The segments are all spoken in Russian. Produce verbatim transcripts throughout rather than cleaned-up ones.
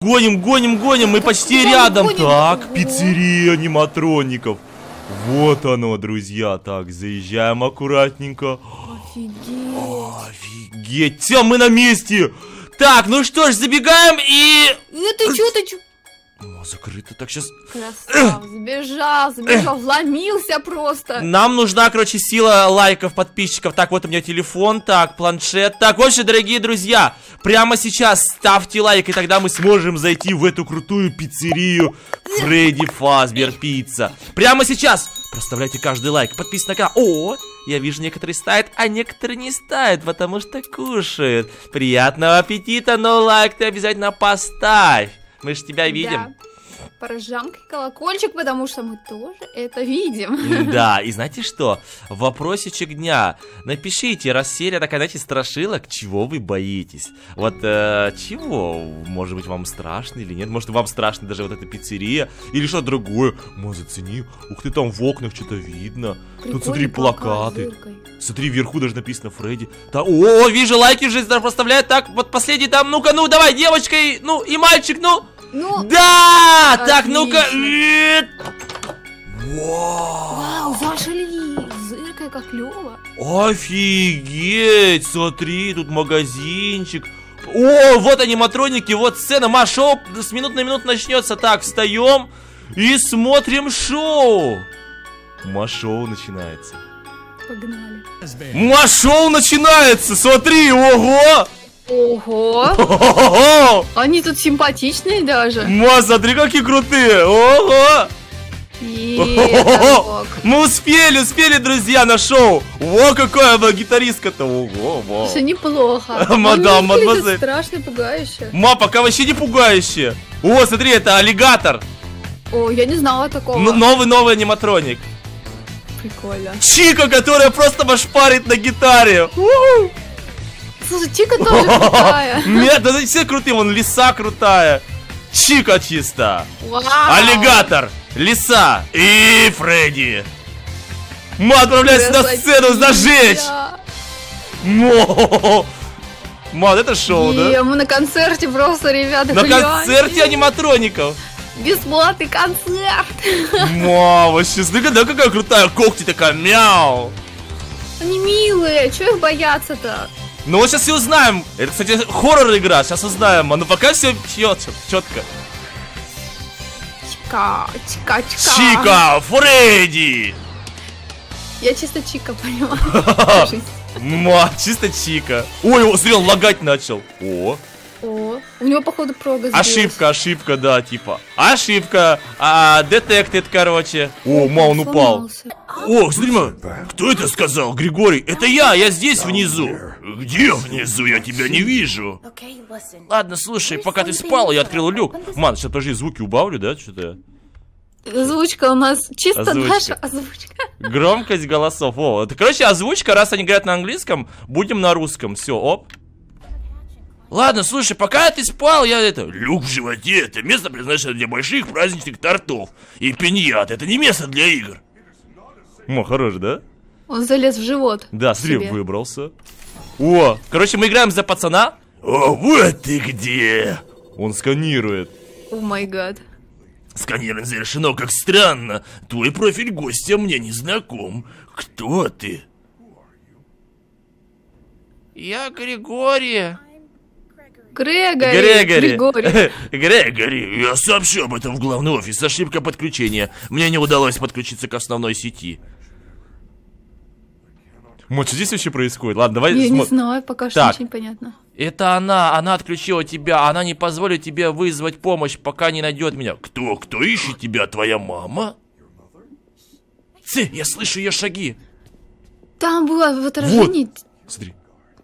Гоним, гоним, гоним, мы почти рядом. Так, пиццерия аниматроников. Вот оно, друзья. Так, заезжаем аккуратненько. Офигеть. Офигеть. Все, мы на месте. Так, ну что ж, забегаем и... Это что, ты что? О, закрыто. Так, сейчас... Красав, сбежал, сбежал, вломился просто. Нам нужна, короче, сила лайков, подписчиков. Так, вот у меня телефон, так, планшет. Так, в общем, дорогие друзья, прямо сейчас ставьте лайк, и тогда мы сможем зайти в эту крутую пиццерию Фредди Фазбер Пицца. Прямо сейчас проставляйте каждый лайк, подписывайтесь на канал. О, я вижу, некоторые ставят, а некоторые не ставят, потому что кушают. Приятного аппетита, но лайк ты обязательно поставь. Мы же тебя видим. Да. Порожанка и колокольчик, потому что мы тоже это видим. Да, и знаете что? Вопросичек дня. Напишите, раз серия такая, знаете, страшилок, чего вы боитесь? Вот э, чего? Может быть, вам страшно или нет? Может, вам страшно даже вот эта пиццерия? Или что-то другое? Может, зацени. Ух ты, там в окнах что-то видно. Прикольный Тут, смотри, плакаты. плакат. Смотри, вверху даже написано Фредди. Да, о, вижу, лайки уже проставляют. Так, вот последний там. Ну-ка, ну, давай, девочка, и, ну, и мальчик, ну. Ну, да! отлично. Так, ну-ка. Вау, зашли. Зыркай, как клево. Офигеть! Смотри, тут магазинчик. О, вот аниматроники, вот сцена. Ма, шоу с минут на минуту начнется. Так, встаем и смотрим шоу. Ма, шоу начинается. Погнали. Ма, шоу начинается. Смотри, ого! Ого! Ого! Они тут симпатичные даже. Ма, смотри, какие крутые! Ого! Ого! Мы успели, успели, друзья, на шоу! Во, какая она гитаристка-то! Ого, во! Все неплохо. Мадам, мадемуазель. Страшно, пугающе. Ма, пока вообще не пугающее. О, смотри, это аллигатор. О, я не знала такого. Ну, новый-новый аниматроник. Прикольно. Чика, которая просто машпарит на гитаре. У-у-у. Слушай, Чика тоже крутая. Нет, да все крутые, вон лиса крутая. Чика чисто. Вау. Аллигатор, лиса и Фредди. Мы отправляемся на сцену зажечь. Мо. Ман, это шоу, И да? мы на концерте просто, ребята, На гляньте. концерте аниматроников. Бесплатный концерт. Ма, вообще, смотри, да, какая крутая, когти такая, мяу. Они милые, чего их бояться-то? Ну вот сейчас и узнаем. Это, кстати, хоррор игра, сейчас узнаем. А ну пока все четко. Чика, чика, чика. Чика, Фредди. Я чисто Чика понимаю. Ма, чисто Чика. Ой, он, смотри, он лагать начал. О. О, у него, походу, прогресс. Ошибка, ошибка, да, типа. Ошибка. А, детектед, короче. О, ма, он упал. О, смотри, ма. Кто это сказал? Григорий, это я, я здесь внизу. Где внизу? Я тебя не вижу. Ладно, слушай, пока ты спал, я открыл люк. Ман, сейчас, подожди, звуки убавлю, да, что-то. Озвучка у нас чисто Озвучка. наша озвучка. Громкость голосов. О, это, короче, озвучка, раз они говорят на английском, будем на русском. Все, оп. Ладно, слушай, пока ты спал, я это... Люк в животе — это место, предназначенное для больших праздничных тортов. И пиньят — это не место для игр. О, хорош, да? Он залез в живот. Да, смотри, себе. выбрался. О, короче, мы играем за пацана. О, вот ты где! Он сканирует. О май гад. Сканирование завершено, как странно. Твой профиль гостя мне не знаком. Кто ты? Я Григорий. Грегори. Грегори. Григорий. Грегори, я сообщу об этом в главный офис. Ошибка подключения. Мне не удалось подключиться к основной сети. Вот что здесь вообще происходит? Ладно, давай Я не смотрим. знаю, пока что Так. очень понятно. Это она, она отключила тебя. Она не позволит тебе вызвать помощь, пока не найдет меня. Кто, кто ищет тебя? Твоя мама? Ци, я слышу ее шаги. Там было в отражении Смотри.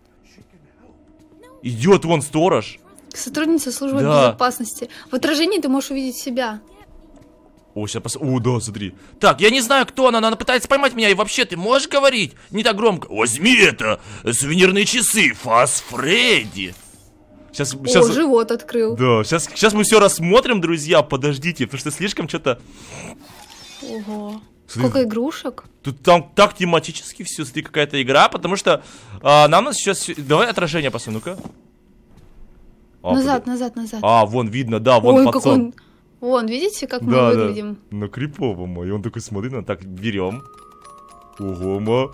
Идет вон сторож. сотрудница службы Да. безопасности. В отражении ты можешь увидеть себя. О, сейчас пос... О, да, смотри. Так, я не знаю, кто она, она пытается поймать меня. И вообще, ты можешь говорить? Не так громко. Возьми это, сувенирные часы, Фас Фредди. Сейчас, сейчас... О, живот открыл. Да, сейчас, сейчас мы все рассмотрим, друзья. Подождите, потому что слишком что-то... Ого. Смотри. Сколько игрушек. Тут там так тематически все, смотри, какая-то игра, потому что а, нам сейчас... Давай отражение посмотрим, ну-ка. А, назад, куда? назад, назад. А, вон видно, да, вон Ой, пацан. как он... Вон, видите, как мы Да, выглядим? да. На криповом. И он такой смотрит, на так берем. Ого, ма.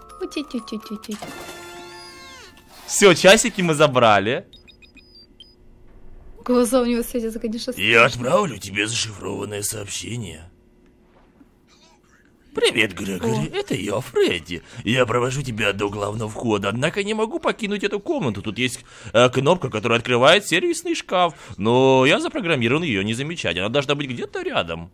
Все, часики мы забрали. Глаза у него светятся, конечно. Я отправлю тебе зашифрованное сообщение. Привет, Грегори, это я, Фредди. Я провожу тебя до главного входа, однако не могу покинуть эту комнату. Тут есть э, кнопка, которая открывает сервисный шкаф. Но я запрограммирован ее не замечать. Она должна быть где-то рядом.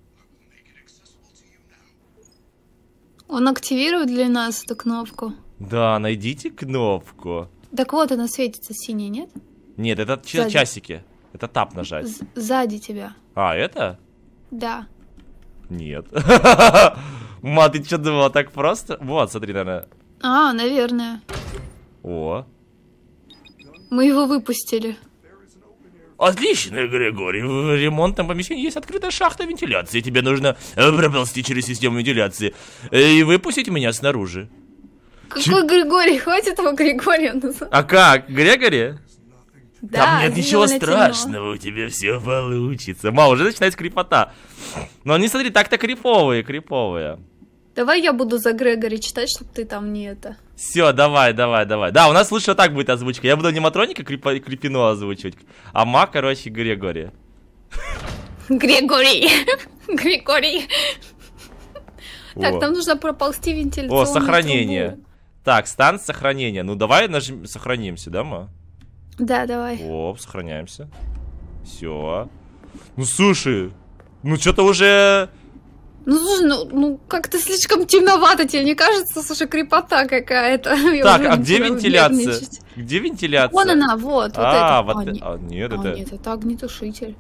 Он активирует для нас эту кнопку. Да, найдите кнопку. Так вот, она светится синяя, нет? Нет, это Сзади. часики. Это тап нажать. З- сзади тебя. А, это? Да. Нет. Ма, ты что думала, так просто? Вот, смотри, наверное. А, наверное. О. Мы его выпустили. Отлично, Грегори. В ремонтном помещении есть открытая шахта вентиляции. Тебе нужно э, проползти через систему вентиляции э, и выпустить меня снаружи. Какой Григорий? Хватит его Григория называть. А как? Грегори? Да, Там нет ничего зелено-темно. страшного, у тебя все получится. Ма, уже начинается крипота. Но они, смотри, так-то криповые, криповые. Давай я буду за Грегори читать, чтобы ты там не это. Все, давай, давай, давай. Да, у нас лучше вот так будет озвучка. Я буду аниматроника крипо, крипино озвучивать. А Ма, короче, Грегори. Григорий. Григорий. О. Так, нам нужно проползти вентиляционную О, сохранение. трубу. Так, стан сохранения. Ну, давай нажмем, сохранимся, да, Ма? Да, давай. Оп, сохраняемся. Все. Ну, слушай, ну что-то уже... Ну, слушай, ну, ну как-то слишком темновато, тебе не кажется? Слушай, крепота какая-то. Я Так, уже а где начала вентиляция? нервничать. Где вентиляция? Вон она, вот, вот А, это. вот А, это- не- а, нет, а, это... нет, это огнетушитель.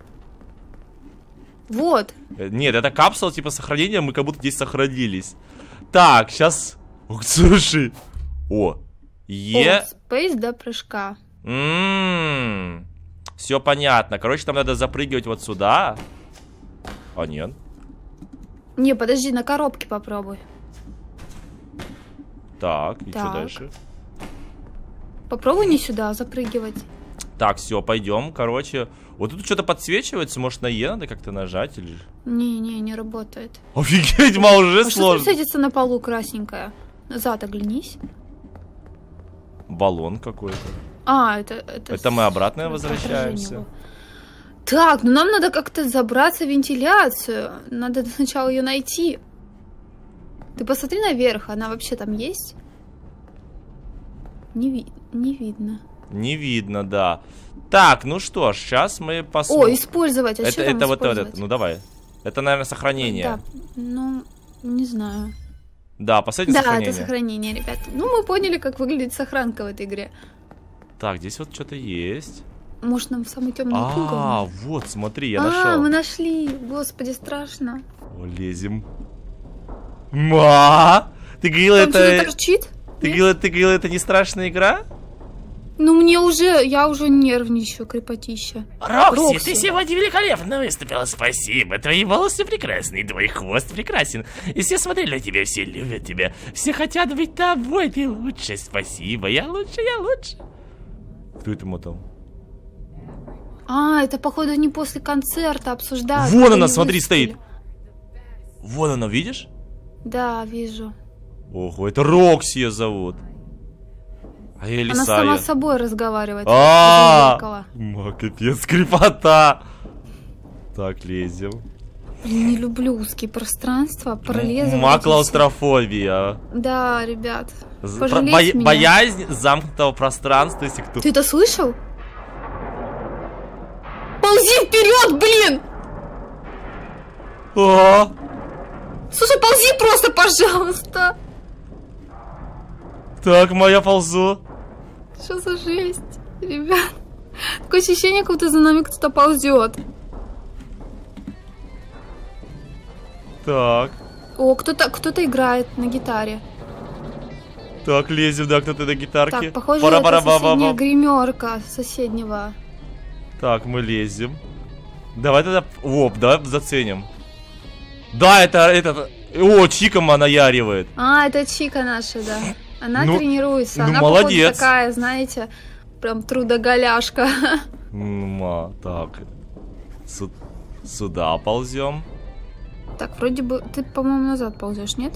Вот. Э, Нет, это капсула типа сохранения, мы как будто здесь сохранились. Так, сейчас... Ух, слушай. О. Е... О, спейс до прыжка. Ммм. Все понятно. Короче, нам надо запрыгивать вот сюда. А, нет. Не, подожди, на коробке попробуй. Так, и что Так. дальше? Попробуй не сюда запрыгивать. Так, все, пойдем. Короче, вот тут что-то подсвечивается. Может, на Е надо как-то нажать или... Не-не, не работает. Офигеть, ма, уже А что там сложно. садится на полу красненькое? Назад оглянись. Баллон какой-то. А, это... Это, Это мы обратно это возвращаемся. отражение было. Так, ну нам надо как-то забраться в вентиляцию. Надо сначала ее найти. Ты посмотри наверх, она вообще там есть? Не, ви не видно. Не видно, да. Так, ну что ж, сейчас мы О, посмотрим. использовать. А это что там это вот использовать? этот. Ну давай. Это, наверное, сохранение. Да, ну, не знаю. Да, последнее Да, сохранение. это сохранение, ребят. Ну, мы поняли, как выглядит сохранка в этой игре. Так, здесь вот что-то есть. Может, нам в самый темный угол? А, вот, смотри, я А, нашел. мы нашли. Господи, страшно. О, лезем. Ма! Ты говорила, Там что-то это... торчит? Ты Нет? говорила, ты говорила, это не страшная игра? Ну, мне уже, я уже нервничаю, крепотища. Рокси, Рокси. ты сегодня великолепно выступила, спасибо. Твои волосы прекрасны, твой хвост прекрасен. И все смотрели на тебя, все любят тебя. Все хотят быть тобой, ты лучше, спасибо. Я лучше, я лучше. Кто это мотал? А, это, походу, не после концерта обсуждают. Вон как она, они смотри, выступили. стоит. Вон она, видишь? Да, вижу. Ого, это Рокси ее зовут. А я Она Лисая. сама с собой разговаривает. А, возле зеркала. ма, капец, крепота. Так, лезем. Блин, не люблю узкие пространства, пролезывать. Ма, клаустрофобия. Да, ребят. З- Пожалейте про- бо- меня. Боязнь замкнутого пространства, если кто... Ты это слышал? Ползи вперед, блин! А, Слушай, ползи просто, пожалуйста. так, моя ползу. Что за жесть, ребят? Такое ощущение, как будто за нами кто-то ползет. Так, О, кто-то кто-то играет на гитаре. так, лезем, да, кто-то на гитарке. Так, похоже, Пора, это пора, ба- ба- соседняя ба. гримерка соседнего. Так, мы лезем. Давай тогда... Оп, давай заценим. Да, это... это... О, Чикама наяривает. А, это Чика наша, да. Она Ну, тренируется. ну, Она, молодец. походу, такая, знаете, прям трудоголяшка. Ма, так. Су сюда ползем. Так, вроде бы ты, по-моему, назад ползешь, нет?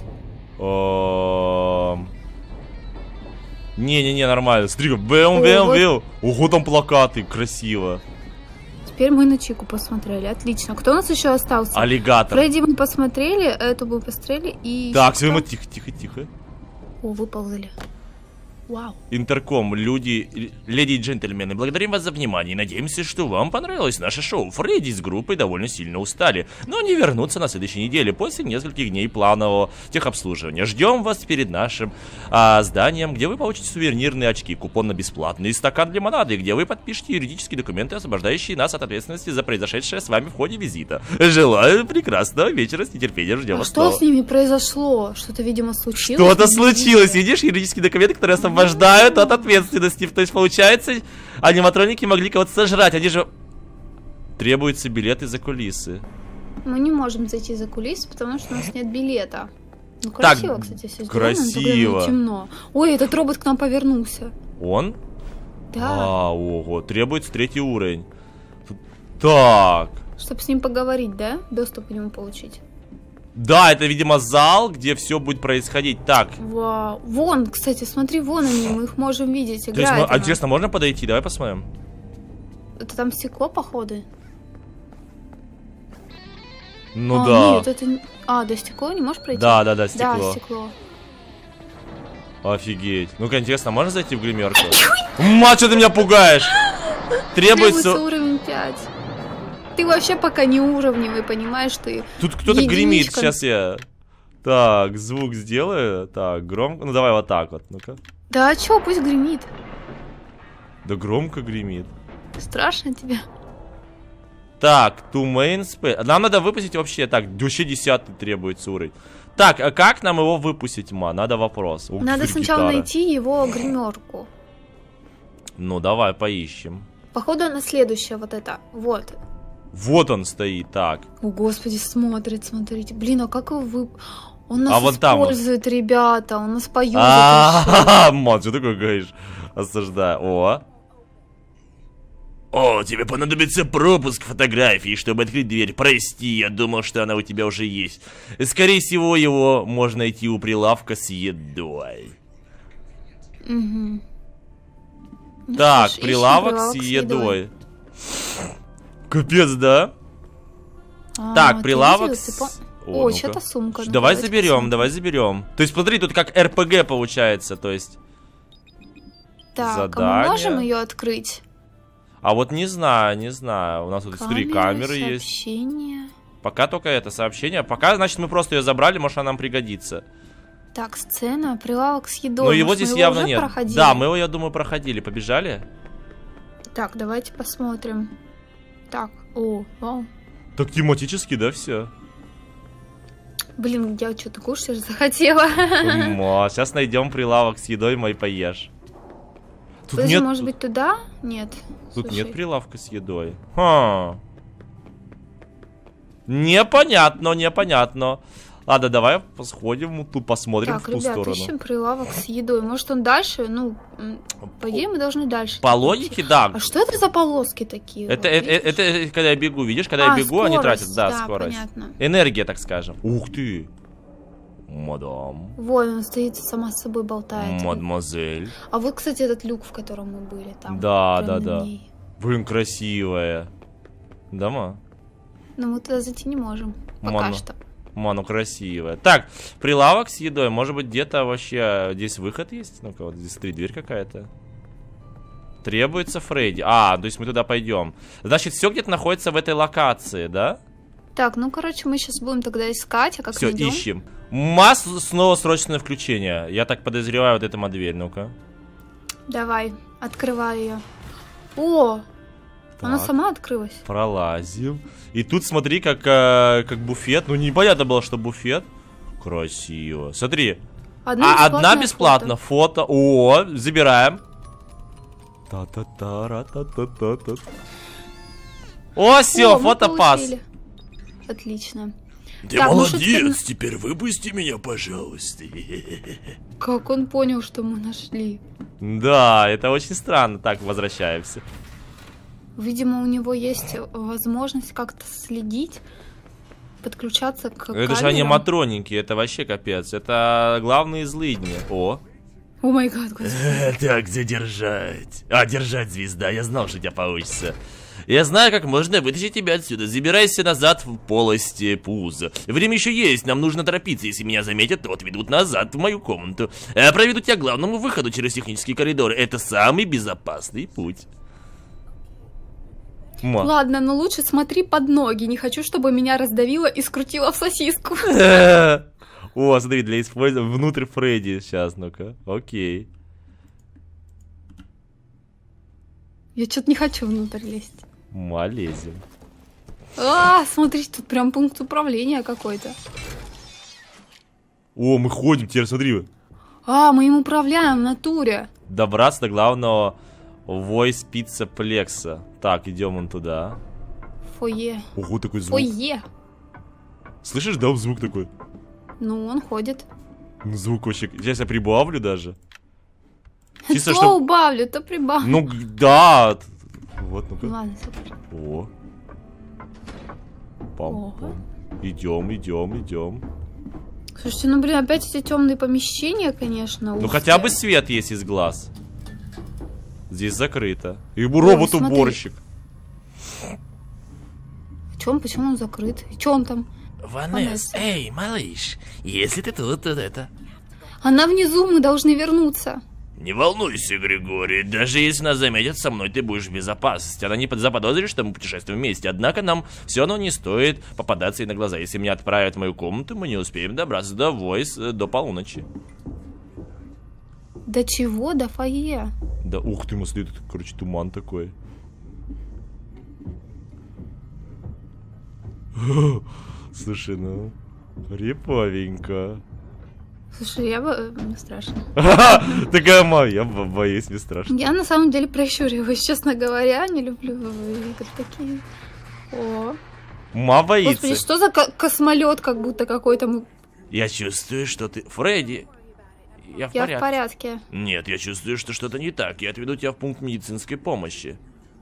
Не-не-не, нормально. Смотри, бэм, бэм, бэм. Ого, там плакаты, красиво. Теперь мы на Чику посмотрели, отлично. Кто у нас еще остался? Аллигатор. Фредди мы посмотрели, эту мы посмотрели и... Так, все, мы тихо, тихо, тихо. О, выползали. Вау. Интерком, люди, леди и джентльмены, благодарим вас за внимание и надеемся, что вам понравилось наше шоу. Фредди с группой довольно сильно устали, но они вернутся на следующей неделе после нескольких дней планового техобслуживания. Ждем вас перед нашим а, зданием, где вы получите сувенирные очки, купон на бесплатный стакан лимонады, где вы подпишете юридические документы, освобождающие нас от ответственности за произошедшее с вами в ходе визита. Желаю прекрасного вечера, с нетерпением ждем а вас. Что снова. с ними произошло? Что-то, видимо, случилось? Что-то случилось, видишь, юридические документы, которые освобождают от ответственности. То есть, получается, аниматроники могли кого-то сожрать. Они же... Требуются билеты за кулисы. Мы не можем зайти за кулисы, потому что у нас нет билета. Ну, красиво, так, кстати, все красиво. сделано. Темно. Ой, этот робот к нам повернулся. Он? Да. А, ого, требуется третий уровень. Так. Чтобы с ним поговорить, да? Доступ к нему получить. Да, это, видимо, зал, где все будет происходить. Так. Вау. Вон, кстати, смотри, вон они, мы их можем видеть. То есть, мы, а, интересно, можно подойти? Давай посмотрим. Это там стекло, походу? Ну а, да. Нет, это... А, до стекла не можешь пройти? Да, да, да, стекло. Да, стекло. Офигеть. Ну-ка, интересно, можно зайти в гримерку? Мать, что ты меня пугаешь? Требуется... Требуется уровень пять. Ты вообще пока не уровневый, понимаешь, ты... Тут кто-то гремит, сейчас я... Так, звук сделаю. Так, громко. Ну, давай вот так вот, ну-ка. Да а чё, пусть гремит. Да громко гремит. Страшно тебе? Так, to main space. Нам надо выпустить вообще, так, вообще десятый требуется уровень. Так, а как нам его выпустить, ма? Надо вопрос. Ух, надо сначала гитара. найти его гримерку. Ну, давай, поищем. Походу, на следующее вот это. Вот. Вот он стоит, так. О, господи, смотрит, смотрите. Блин, а как его вы... Он нас а вот использует, там... ребята, он нас поюзает. А-а-а, мат, что такое говоришь? Осуждаю. О. О, тебе понадобится пропуск фотографии, чтобы открыть дверь. Прости, я думал, что она у тебя уже есть. Скорее всего, его можно найти у прилавка с едой. Угу. Так, ну, прилавок, прилавок с с едой. едой. Капец, да? А, так, прилавок видел, с... по... О, О, ну что-то сумка. Ну, давай заберем, посмотрим. давай заберем. То есть, смотри, тут как эр пэ гэ получается, то есть... Так, задание. а мы можем ее открыть? А вот не знаю, не знаю. У нас тут три камеры есть. Сообщение. Пока только это сообщение. Пока, значит, мы просто ее забрали, может, она нам пригодится. Так, сцена, прилавок с едой. Но его Может, здесь мы явно уже нет. проходили? Да, мы его, я думаю, проходили. Побежали? Так, давайте посмотрим. Так, о, вау. Так тематически, да, все? Блин, я что-то кушать захотела. Сейчас найдем прилавок с едой, мой поешь. Тут Подожди, нет... может быть, туда? Нет. Тут Слушай. нет прилавка с едой. Ха. Непонятно, непонятно. Ладно, давай сходим, тут посмотрим так, в ту ребят, сторону. ищем прилавок с едой. Может, он дальше? Ну, по идее, мы должны дальше. По логике, да. А что это за полоски такие? Это, вот, это, это, это когда я бегу, видишь, когда а, я бегу, скорость, они тратят, да, да, скорость. Понятно. Энергия, так скажем. Ух ты. Мадам. Вон, он стоит, сама с собой болтает. Мадемуазель. А вот, кстати, этот люк, в котором мы были там. Да, прям да, над да. ней. Блин, красивая. Да, ма? Но мы туда зайти не можем. Пока Ману. что. Ману, красивая. Так, прилавок с едой. Может быть, где-то вообще здесь выход есть? Ну-ка, вот здесь стоит дверь какая-то. Требуется Фредди. А, то есть мы туда пойдем. Значит, все где-то находится в этой локации, да? Так, ну, короче, мы сейчас будем тогда искать, а как Все, найдем? ищем. Масс снова срочное включение. Я так подозреваю, вот эту дверь, ну-ка. Давай, открывай ее. О, Так. она сама открылась. Пролазим. И тут смотри, как, э, как буфет. Ну, непонятно было, что буфет. Красиво. Смотри. Одна а одна бесплатная бесплатно. Фото. фото. О, забираем. Та-та-та-ра-та-та-та-та. О, все, О, мы фотопас. получили. Отлично. Ты Так, ну молодец, что теперь выпусти меня, пожалуйста. Как он понял, что мы нашли? Да, это очень странно. Так, возвращаемся. Видимо, у него есть возможность как-то следить, подключаться к камерам. Это же аниматроники, это вообще капец. Это главные злыдни. О. О май гад, господи. Так, задержать. А, держать, звезда, я знал, что у тебя получится. Я знаю, как можно вытащить тебя отсюда. Забирайся назад в полости пуза. Время еще есть, нам нужно торопиться. Если меня заметят, то отведут назад в мою комнату. Я проведу тебя к главному выходу через технический коридор. Это самый безопасный путь. Ма. Ладно, но лучше смотри под ноги. Не хочу, чтобы меня раздавило и скрутило в сосиску. О, смотри, для использования внутрь Фредди. Сейчас, ну-ка. Окей. Я что-то не хочу внутрь лезть. Ма, лезем. А, смотри, тут прям пункт управления какой-то. О, мы ходим, теперь смотри. А, мы им управляем в натуре. Добраться до главного Voice Pizza Plexa. Так, идем вон туда. Фойе. Ого, такой звук. Фойе. Слышишь, да, звук такой? Ну, он ходит. Ну, звук вообще... Сейчас я прибавлю даже. Чисто, то чтоб... убавлю, то прибавлю. Ну, да. Вот, ну-ка. Ладно, супер. О. Пам-пам. Идем, идем, идем. Слушайте, ну, блин, опять эти темные помещения, конечно. Ну, узкие. хотя бы свет есть из глаз. Здесь закрыто. И робот-уборщик. В чем? Почему он закрыт? И что он там? Ванесс, эй, малыш, если ты тут, то это... Она внизу, мы должны вернуться. Не волнуйся, Григорий, даже если нас заметят, со мной ты будешь в безопасности. Она не заподозрит, что мы путешествуем вместе. Однако нам все равно не стоит попадаться ей на глаза. Если меня отправят в мою комнату, мы не успеем добраться до Войс до полуночи. До чего? До фойе? Да ух ты, смотри, тут, короче, туман такой. Слушай, ну, реповенько. Слушай, я бы... Мне страшно. Такая мама, я боюсь, мне страшно. Я на самом деле прищуриваюсь, честно говоря. Не люблю игры такие. О. Ма боится. Господи, что за космолет, как будто какой-то... Я чувствую, что ты... Фредди, я в Я порядке. в порядке. Нет, я чувствую, что что-то не так. Я отведу тебя в пункт медицинской помощи.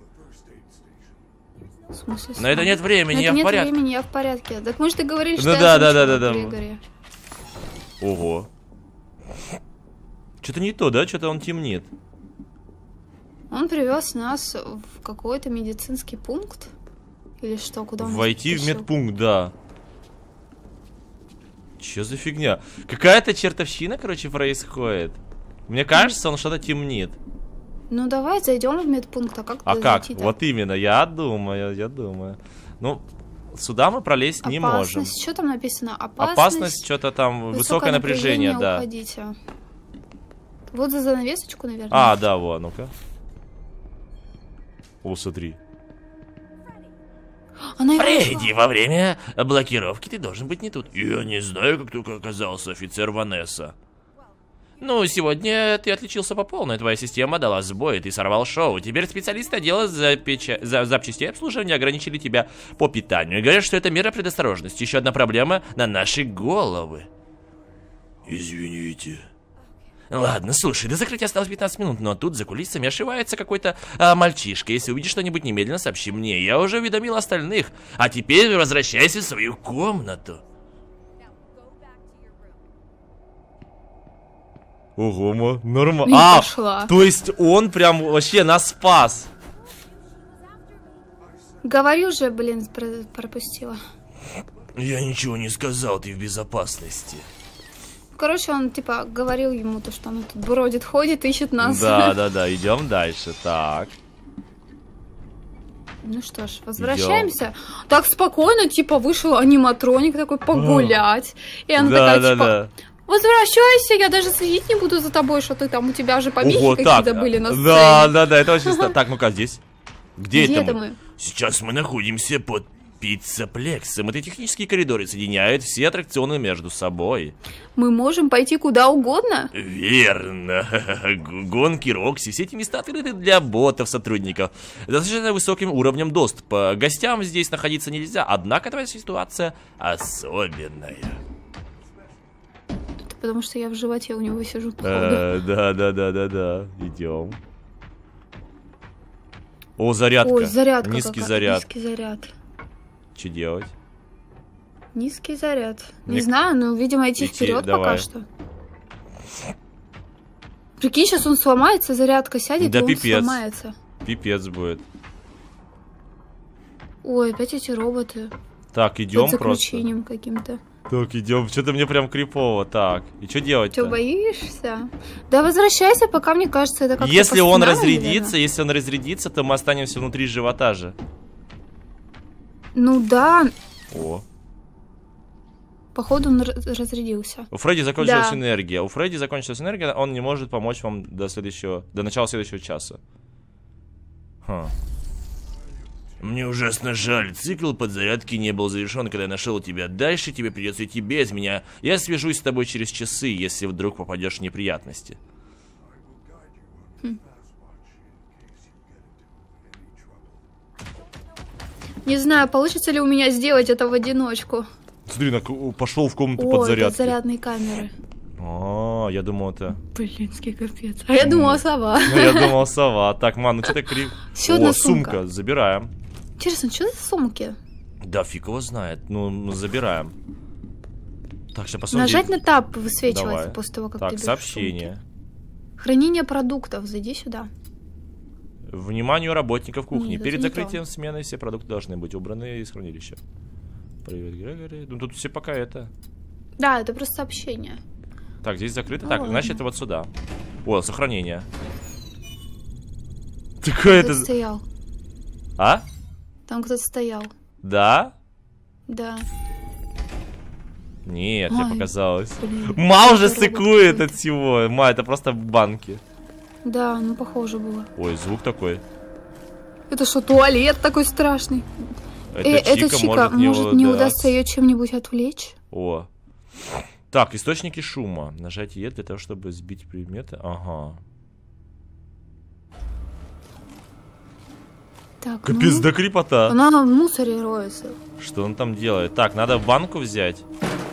В смысле, На это нет времени, На я это в нет порядке. времени, я в порядке. Так мы же договорились, Ну что да, я да, да, озвучила да, да. Григория. Ого. Что-то не то, да? Что-то он темнит. Он привез нас в какой-то медицинский пункт? Или что, куда он нас Войти в потащил? медпункт, да. Че за фигня? Какая-то чертовщина, короче, происходит. Мне кажется, он что-то темнит. Ну давай зайдем в медпункт, а как А туда как? зайти-то? Вот именно, я думаю, я думаю. Ну, сюда мы пролезть не можем. Опасность, что там написано? Опасность, Опасность, что-то там, высокое напряжение, да. Уходите. Вот за занавесочку, наверное. А, да, вот, ну-ка. О, смотри. Она его Фредди, нашла. во время блокировки ты должен быть не тут. Я не знаю, как только оказался офицер Ванесса. Ну, сегодня ты отличился по полной. Твоя система дала сбой, ты сорвал шоу. Теперь специалисты отдела запеча... за... запчастей обслуживания ограничили тебя по питанию. И говорят, что это мера предосторожности. Еще одна проблема на наши головы. Извините. Ладно, слушай, до закрытия осталось пятнадцать минут, но тут за кулисами ошивается какой-то а, мальчишка. Если увидишь что-нибудь, немедленно сообщи мне. Я уже уведомил остальных. А теперь возвращайся в свою комнату. Ого, ма, нормально. Не А, пошла. то есть он прям вообще нас спас. Говорю же, блин, про- пропустила. Я ничего не сказал, ты в безопасности. Короче, он типа говорил ему то, что он тут бродит, ходит, ищет нас. Да, да, да, идем дальше. Так. Ну что ж, возвращаемся. Так спокойно, типа, вышел аниматроник такой погулять. И она Да, такая, да, типа, да. возвращайся, я даже следить не буду за тобой, что ты там, у тебя же помехи Ого, так. какие-то были на сцене. Да, да, да, это очень странно. Так, ну-ка, здесь. Где, Где это это мы? мы? Сейчас мы находимся под пиццаплексом. Эти технические коридоры соединяют все аттракционы между собой. Мы можем пойти куда угодно? Верно. Гонки, Рокси, все эти места открыты для ботов, сотрудников. Достаточно высоким уровнем доступа. Гостям здесь находиться нельзя, однако твоя ситуация особенная. Это потому что я в животе у него сижу, походу. Э, Да, да, да, да, да. Идем. О, зарядка. Ой, зарядка Низкий какая. заряд. Низкий заряд. Что делать? Низкий заряд. Не Мне- знаю, но, видимо, идти Идти, вперед давай. пока что. Прикинь, сейчас он сломается, зарядка сядет, Да и он пипец. сломается. Пипец будет. Ой, опять эти роботы. Так, идем Под просто. заключением каким-то. Так, идем. Что-то мне прям крипово. Так, и что делать? Че, боишься? Да возвращайся, пока, мне кажется, это как-то Если он постановлено, разрядится, наверное. если он разрядится, то мы останемся внутри живота же. Ну да, О. походу он раз- разрядился. У Фредди закончилась Да. энергия. У Фредди закончилась энергия, он не может помочь вам до следующего, до начала следующего часа. Хм. Мне ужасно жаль, цикл подзарядки не был завершен, когда я нашел тебя. Дальше тебе придется идти без меня. Я свяжусь с тобой через часы, если вдруг попадешь в неприятности. Не знаю, получится ли у меня сделать это в одиночку. Смотри, пошел в комнату О, подзарядки. это зарядные камеры. А, я думал это. Блинский капец. А я думала сова. Ну, я думал сова. Так, ман, ну что ты крип... Еще О, одна сумка. сумка. Забираем. Интересно, что за сумки? Да, фиг его знает. Ну, ну, забираем. Так, сейчас посмотрим. Нажать на тап высвечивается Давай. после того, как Так, ты берешь сообщение. сумки. Хранение продуктов. Зайди сюда. Вниманию работников кухни. Нет, Перед это не закрытием смены все продукты должны быть убраны из хранилища. Привет, Грегори. Ну, тут все пока это. Да, это просто сообщение. Так, здесь закрыто. Ну, Так, ладно. значит, это вот сюда. О, сохранение. Такое Кто-то это... стоял. А? Там кто-то стоял. Да? Да. Нет, мне Ой, показалось. блин. Ма уже Это робот стыкует какой-то. от всего. Ма, это просто банки. Да, ну похоже было. Ой, звук такой. Это что, туалет такой страшный? Это Э, эта Чика Чика, может не, может, не удастся ее чем-нибудь отвлечь? О. Так, источники шума. Нажатие Е для того, чтобы сбить предметы. Ага. Так, Капец, ну, да крипота. она в мусоре роется. Что он там делает? Так, надо банку взять.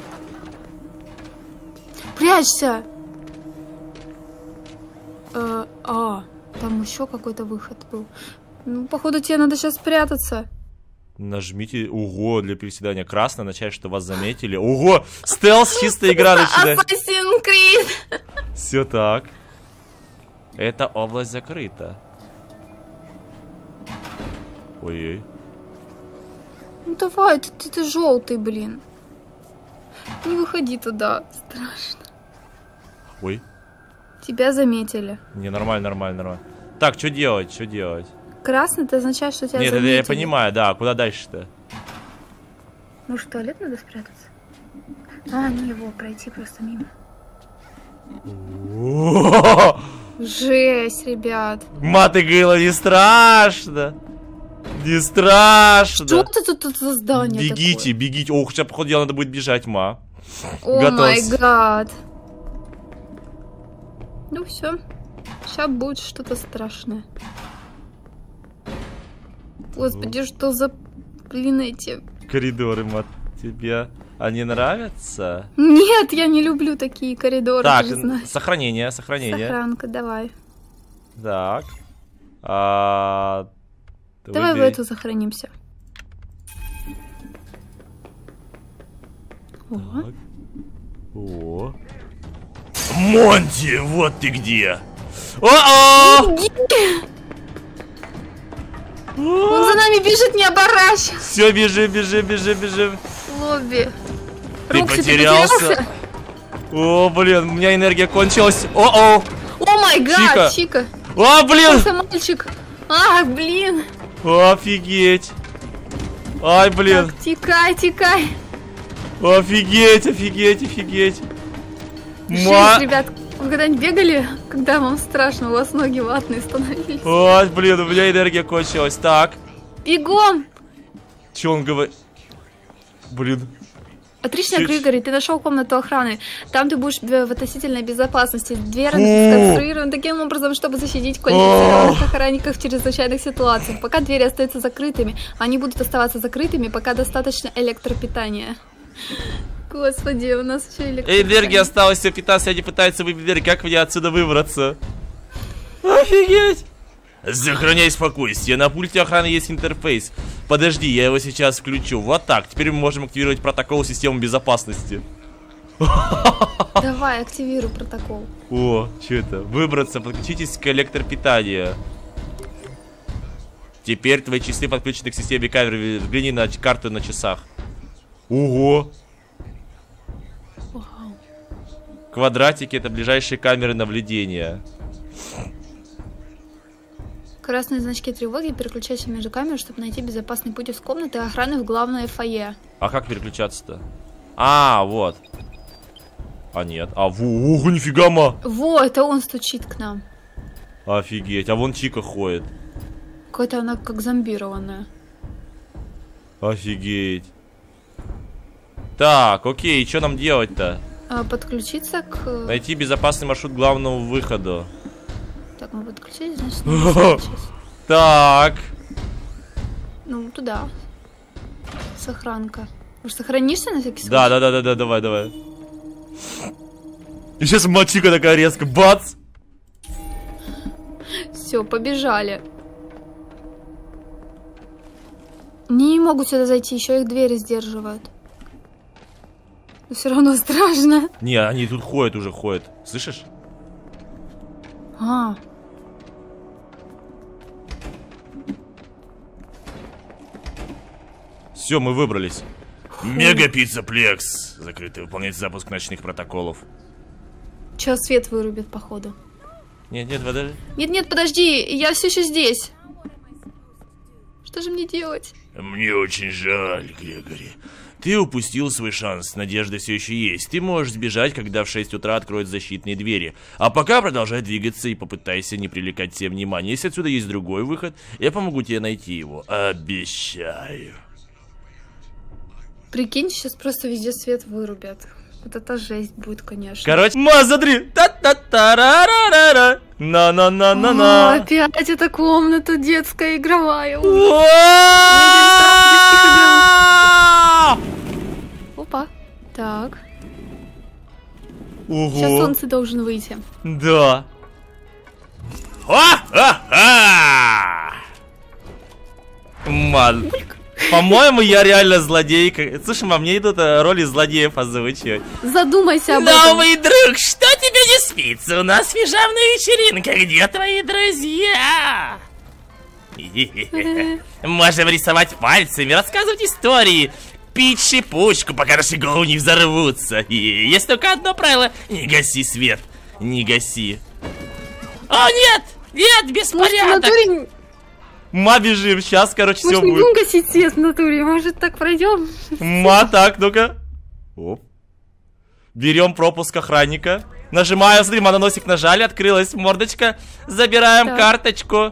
Прячься! Э, а, там еще какой-то выход был. Ну, походу, тебе надо сейчас спрятаться. Нажмите Ого для приседания. Красное означает, что вас заметили. Ого! Стелс, чистая игра начинает. Assassin's Creed! Все так. Эта область закрыта. Ой-ой. Ну давай, ты, ты, ты желтый, блин. Не выходи туда, страшно. Ой. Тебя заметили. Не, нормально, нормально, нормально. Так, что делать? Что делать? Красный, это означает, что тебя Нет, это заметили. я понимаю, да. Куда дальше-то? Может, в туалет надо спрятаться? А, не его, пройти просто мимо. Жесть, ребят. Маты говорила, не страшно. Не страшно. Что это тут, тут за здание Бегите, бегите. Ох, сейчас, походу, дела надо будет бежать, ма. такое? О май Готовься. гад. Ну все. Сейчас будет что-то страшное. Господи, что за, блин, эти... Коридоры, мат, тебе они нравятся? Нет, я не люблю такие коридоры, Так, ты же знаешь. сохранение, сохранение. Сохранка, давай. Так. А, Давай выбери. в эту сохранимся. О, Так. О. Монти, вот ты где. О-о! он за нами бежит, не оборачивайся. Все, бежим, бежим, бежим, бежим. Лобби. Ты Рокси, потерялся? потерялся? О, блин, у меня энергия кончилась. О-о! О май гад, Чика. Чика. О, блин! Просто мальчик. А, блин. Офигеть! Ай, блин! Так, тикай, тикай. Офигеть, офигеть, офигеть! Жесть, Ма... ребят. Вы когда-нибудь бегали, когда вам страшно, у вас ноги ватные становились? Ой, блин, у меня энергия кончилась. Так, Бегом! что он говорит? Блин. Отлично, Чуть- Григорий, ты нашел комнату охраны. Там ты будешь в относительной безопасности. Дверь Фу. сконструирована таким образом, чтобы защитить квалифицированных охранников в чрезвычайных ситуациях. Пока двери остаются закрытыми, они будут оставаться закрытыми, пока достаточно электропитания. Господи, у нас еще электропитание. Энергия осталась, все питаться, они пытаются выбить дверь. Как мне отсюда выбраться? Офигеть! Сохраняй спокойствие. На пульте охраны есть интерфейс. Подожди, я его сейчас включу. Вот так. Теперь мы можем активировать протокол системы безопасности. Давай, активируй протокол. О, что это? Выбраться, подключитесь к электропитанию. Теперь твои часы подключены к системе камер. Взгляни на карту на часах. Ого! Вау. Квадратики — это ближайшие камеры наблюдения. Красные значки тревоги. Переключайся между камер, чтобы найти безопасный путь из комнаты охраны в главное фойе. А как переключаться-то? А, вот. А нет. А, во, ого, нифига, ма. Во, это он стучит к нам. Офигеть. А вон Чика ходит. Какая-то она как зомбированная. Офигеть. Так, окей, что нам делать-то? А, подключиться к... Найти безопасный маршрут к главному выходу. Так, мы подключились, значит, надо сейчас. Так. Ну, туда. Сохранка. Может, сохранишься на всякий случай? Да, да, да, да, да, давай, давай. И сейчас мачика такая резко, бац! Все, побежали. Не могут сюда зайти, еще их двери сдерживают. Но все равно страшно. Не, они тут ходят уже, ходят. Слышишь? А. Все, мы выбрались. Мега-пицца-плекс. Закрытый. Выполнять запуск ночных протоколов. Че, свет вырубит, походу. Нет, нет, подожди. Нет, нет, подожди, я все еще здесь. Что же мне делать? Мне очень жаль, Грегори. Ты упустил свой шанс, надежда все еще есть. Ты можешь сбежать, когда в шесть утра откроют защитные двери. А пока продолжай двигаться и попытайся не привлекать все внимание. Если отсюда есть другой выход, я помогу тебе найти его. Обещаю. Прикинь, сейчас просто везде свет вырубят. Вот это жесть будет, конечно. Короче, ма, смотри. Та-та-та-ра-ра-ра-ра. На-на-на-на-на. О, опять эта комната детская, игровая. Опа. Так. Ого. Сейчас солнце должен выйти. Да. Ха-ха-ха! Ман. По-моему, я реально злодейка. Слушай, мам, мне идут э, роли злодеев озвучивать. Задумайся об этом. Новый друг, что тебе не спится? У нас пижамная вечеринка. Где твои друзья? Можем рисовать пальцами, рассказывать истории, пить шипучку, пока наши головы не взорвутся. И есть только одно правило: не гаси свет. Не гаси. О, нет! Нет, беспорядок! Может, Ма, бежим, сейчас, короче, все Может, не будет. будем гасить свет в натуре? Может, так пройдем? Ма, так, ну-ка. Оп. Берем пропуск охранника. Нажимаем, смотри, ма, на носик нажали, открылась мордочка. Забираем Так. карточку.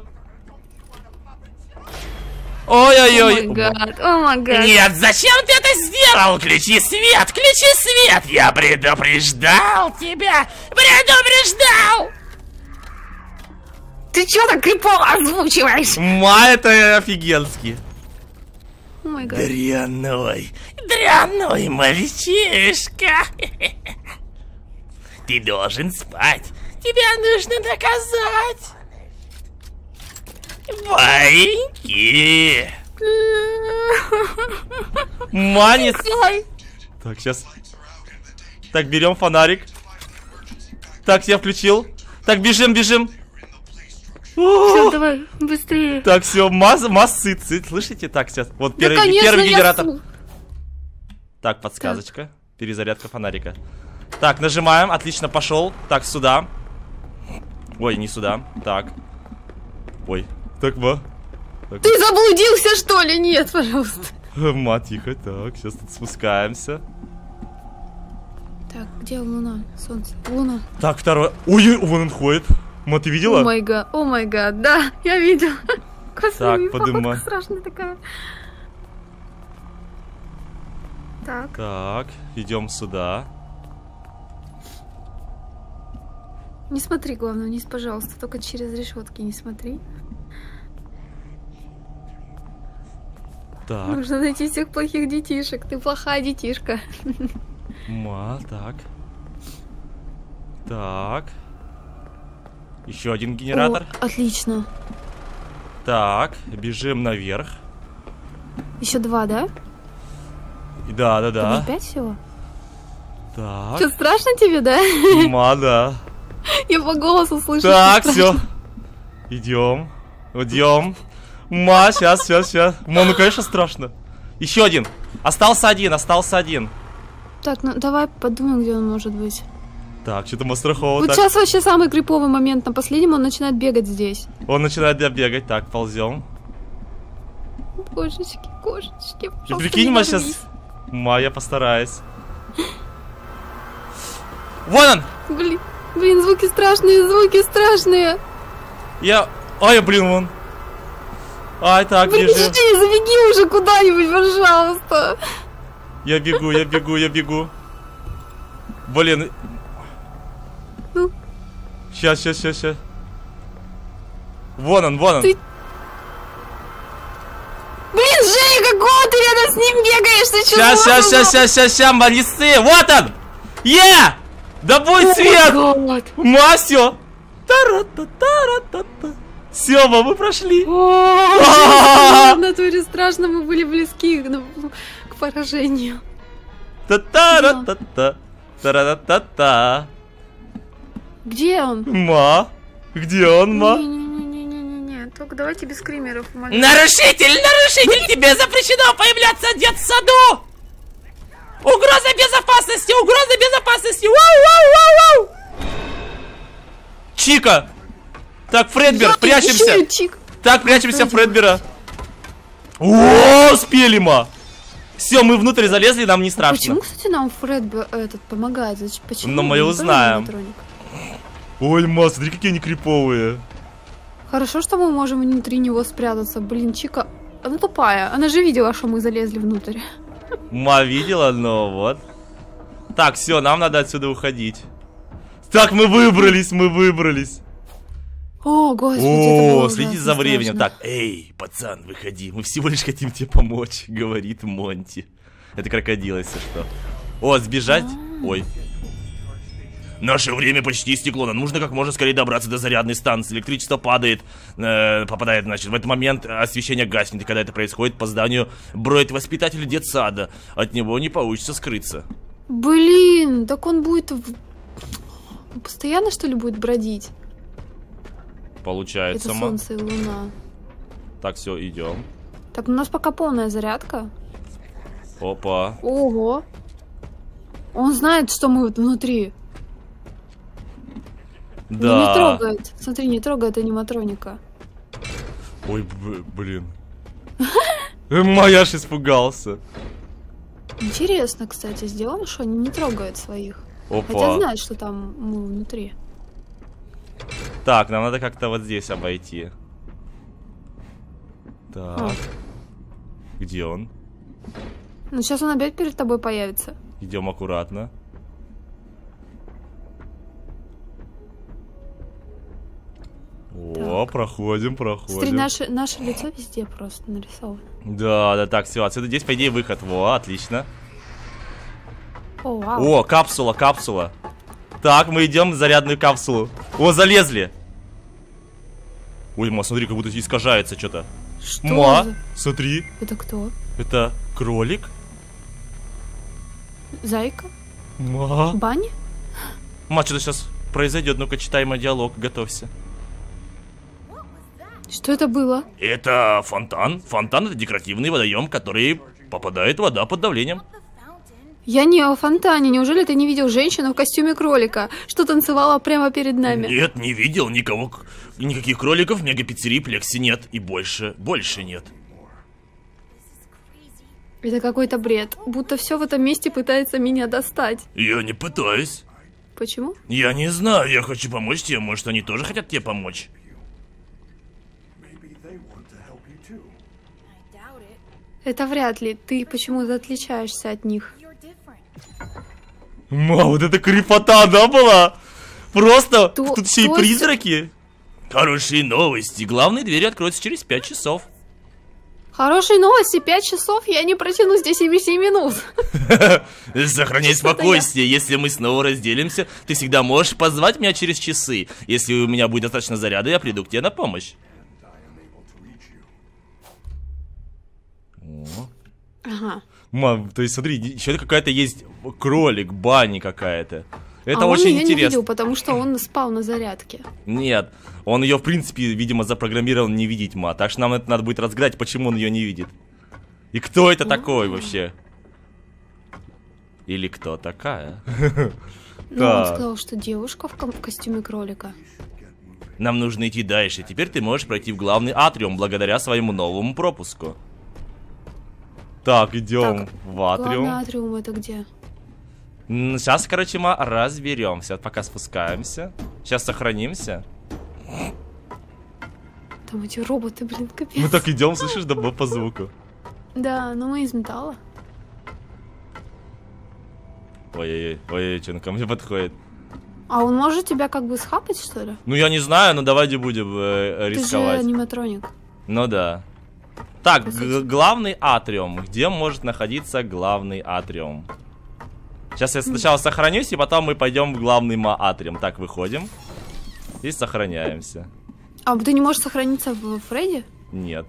Ой-ой-ой. О май гад, о май гад. Нет, зачем ты это сделал? Включи свет, включи свет! Я предупреждал тебя! Предупреждал! Ты чё так крипово озвучиваешь? Ма, это офигенски. О май гад. Дряной, дряной мальчишка! Ты должен спать. Тебя нужно доказать. Вареньки. Манис. Ой. Так, сейчас. Так, берем фонарик. Так, я включил. Так, бежим, бежим. Все, давай, быстрее. Так, все, масс, массы, цит, слышите? Так, сейчас. Вот Да, первый, конечно, первый я генератор. су- Так, подсказочка. Перезарядка фонарика. Так, нажимаем. Отлично, пошел. Так, сюда. Ой, не сюда. Так. Ой. Так, ма. Так. Ты заблудился, что ли? Нет, пожалуйста. Ма, тихо. Так, сейчас тут спускаемся. Так, где луна? Солнце. Луна. Так, второй. Ой, вон он ходит. Ма, ты видела? О май гад, о май гад, да, я видела. Косыми, подымай. походка страшная такая. Так. Так, идем сюда. Не смотри, главное, вниз, пожалуйста. Только через решетки не смотри. Так, Нужно найти всех плохих детишек. Ты плохая детишка. ма, так. Так. Еще один генератор. О, отлично. Так, бежим наверх. Еще два, да? Да, да, да. Опять всего? Так. Что, страшно тебе, да? Ма, да. Я по голосу слышу. Так, все. Идем. Идем. Ма, сейчас, сейчас, сейчас. Ма, ну конечно страшно. Еще один. Остался один, остался один. Так, ну давай подумаем, где он может быть. Так, что-то Мастрахова. Вот так. сейчас вообще самый криповый момент. На последнем он начинает бегать здесь. Он начинает бегать. Так, ползем. Кошечки, кошечки. И прикинь, Ма, сейчас... Ма, я постараюсь. Вон он! Блин, блин, звуки страшные, звуки страшные. Я... Ай, блин, вон. Ай, так, Блин, бежим. иди, забеги уже куда-нибудь, пожалуйста. Я бегу, я бегу, я бегу. Блин. Ну? Сейчас, сейчас, сейчас, сейчас. Вон он, вон он. Ты... Блин, Женя, какого ты рядом с ним бегаешь? Ты что? Сейчас, сейчас, сейчас, сейчас, сейчас, сейчас, Марисы. Вот он! Е! Да будет свет! Ма, все! Та-ра-та-та-ра-та-та. Все, мы прошли. В натуре страшно, мы были близки к поражению. Та-та-ра-та-та. Та-ра-та-та. Где он? Ма? Где он, Ма? Не-не-не-не-не-не. Только давайте без скримеров. Нарушитель, нарушитель, тебе запрещено появляться в детсаду! Угроза безопасности, угроза безопасности! Вау-вау-вау-вау! Чика! Так, Фредбер, Я- прячемся! еще и Чик. Так, прячемся, Фредбера. О, успели, Ма! Все, мы внутрь залезли, нам не страшно. Почему, кстати, нам Фред б- этот помогает? Зачем- Почему? Но мы Он узнаем. тоже аниматроник? Ой, Ма, смотри, какие они криповые. Хорошо, что мы можем внутри него спрятаться. Блин, Чика, она тупая. Она же видела, что мы залезли внутрь. Ма видела, но вот. Так, все, нам надо отсюда уходить. Так, мы выбрались, мы выбрались. О, господи, это было О, следи ужасно за временем. страшно. Так, эй, пацан, выходи. Мы всего лишь хотим тебе помочь, говорит Монти. Это крокодил, если что. О, сбежать? Ой. Наше время почти истекло, нам нужно как можно скорее добраться до зарядной станции. Электричество падает, э, попадает, значит, в этот момент освещение гаснет. И когда это происходит, по зданию броет воспитатель детсада. От него не получится скрыться. Блин, так он будет... в- Постоянно, что ли, будет бродить? Получается, Это Ма. солнце и луна. Так, все, идем. Так, у нас пока полная зарядка. Опа. Ого. Он знает, что мы вот внутри. Да. Ну, не трогает. Смотри, не трогает аниматроника. Ой, б- блин. Ма, я аж испугался. Интересно, кстати, сделано, что они не трогают своих. Хотя Опа. знают, что там мы внутри. Так, нам надо как-то вот здесь обойти. Так. А. Где он? Ну, сейчас он опять перед тобой появится. Идем аккуратно. О, проходим, Смотри, проходим. наше, наше лицо везде просто нарисовано. Да, да, так, все, отсюда здесь, по идее, выход. Во, отлично. О, вау. О, капсула, капсула. Так, мы идем в зарядную капсулу. О, залезли. Ой, Ма, смотри, как будто искажается что-то. Что Ма, за- смотри, Это кто? это кролик. Зайка? Ма. Банни? Ма, что-то сейчас произойдет. Ну-ка, читай мой диалог, готовься. Что это было? Это фонтан. Фонтан — это декоративный водоем, в который попадает вода под давлением. Я не о фонтане. Неужели ты не видел женщину в костюме кролика, что танцевала прямо перед нами? Нет, не видел никого, к- никаких кроликов в мегапиццерии Плекси нет. И больше, больше нет. Это какой-то бред. Будто все в этом месте пытается меня достать. Я не пытаюсь. Почему? Я не знаю, я хочу помочь тебе, может, они тоже хотят тебе помочь. Это вряд ли. Ты почему-то отличаешься от них. Ма, вот это крепота, да, была? Просто То- тут еще и то есть- призраки. Хорошие новости. Главные двери откроются через пять часов. Хорошие новости. Пять часов я не протяну здесь и семь минут. Сохраняй спокойствие. Если мы снова разделимся, ты всегда можешь позвать меня через часы. Если у меня будет достаточно заряда, я приду к тебе на помощь. Ага. Мам, то есть смотри, еще какая-то есть кролик, Банни какая-то. Это а очень он ее интересно. не видел, потому что он спал на зарядке. Нет, он ее в принципе, видимо, запрограммировал не видеть, ма. Так что нам это надо будет разгадать, почему он ее не видит. И кто это такой вообще? Или кто такая? Ну, он сказал, что девушка в, ко в костюме кролика. Нам нужно идти дальше. Теперь ты можешь пройти в главный атриум благодаря своему новому пропуску. Так, идем Так, в атриум. Главный атриум это где? Сейчас, короче, мы разберемся. Пока спускаемся. Сейчас сохранимся. Там эти роботы, блин, капец. Мы так идем, слышишь, да, по звуку. Да, но мы из металла. Ой-ой-ой, ой-ой, что он ко мне подходит. А он может тебя как бы схапать, что ли? Ну, я не знаю, но давайте будем э, рисковать. Ты же аниматроник. Ну да. Так, главный атриум. Где может находиться главный атриум? Сейчас я сначала сохранюсь, и потом мы пойдем в главный атриум. Так, выходим. И сохраняемся. А ты не можешь сохраниться в Фредди? Нет.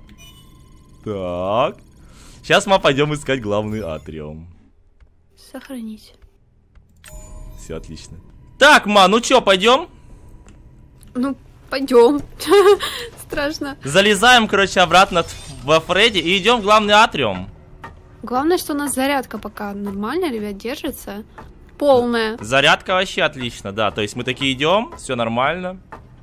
Так. Сейчас мы пойдем искать главный атриум. Сохранить. Все отлично. Так, ма, ну чё, пойдем? Ну, пойдем. Страшно. Залезаем, короче, обратно во Фредди и идем в главный атриум. Главное, что у нас зарядка пока нормально, ребят, держится. Полная. Зарядка вообще отлично, да. То есть мы такие идем, все нормально.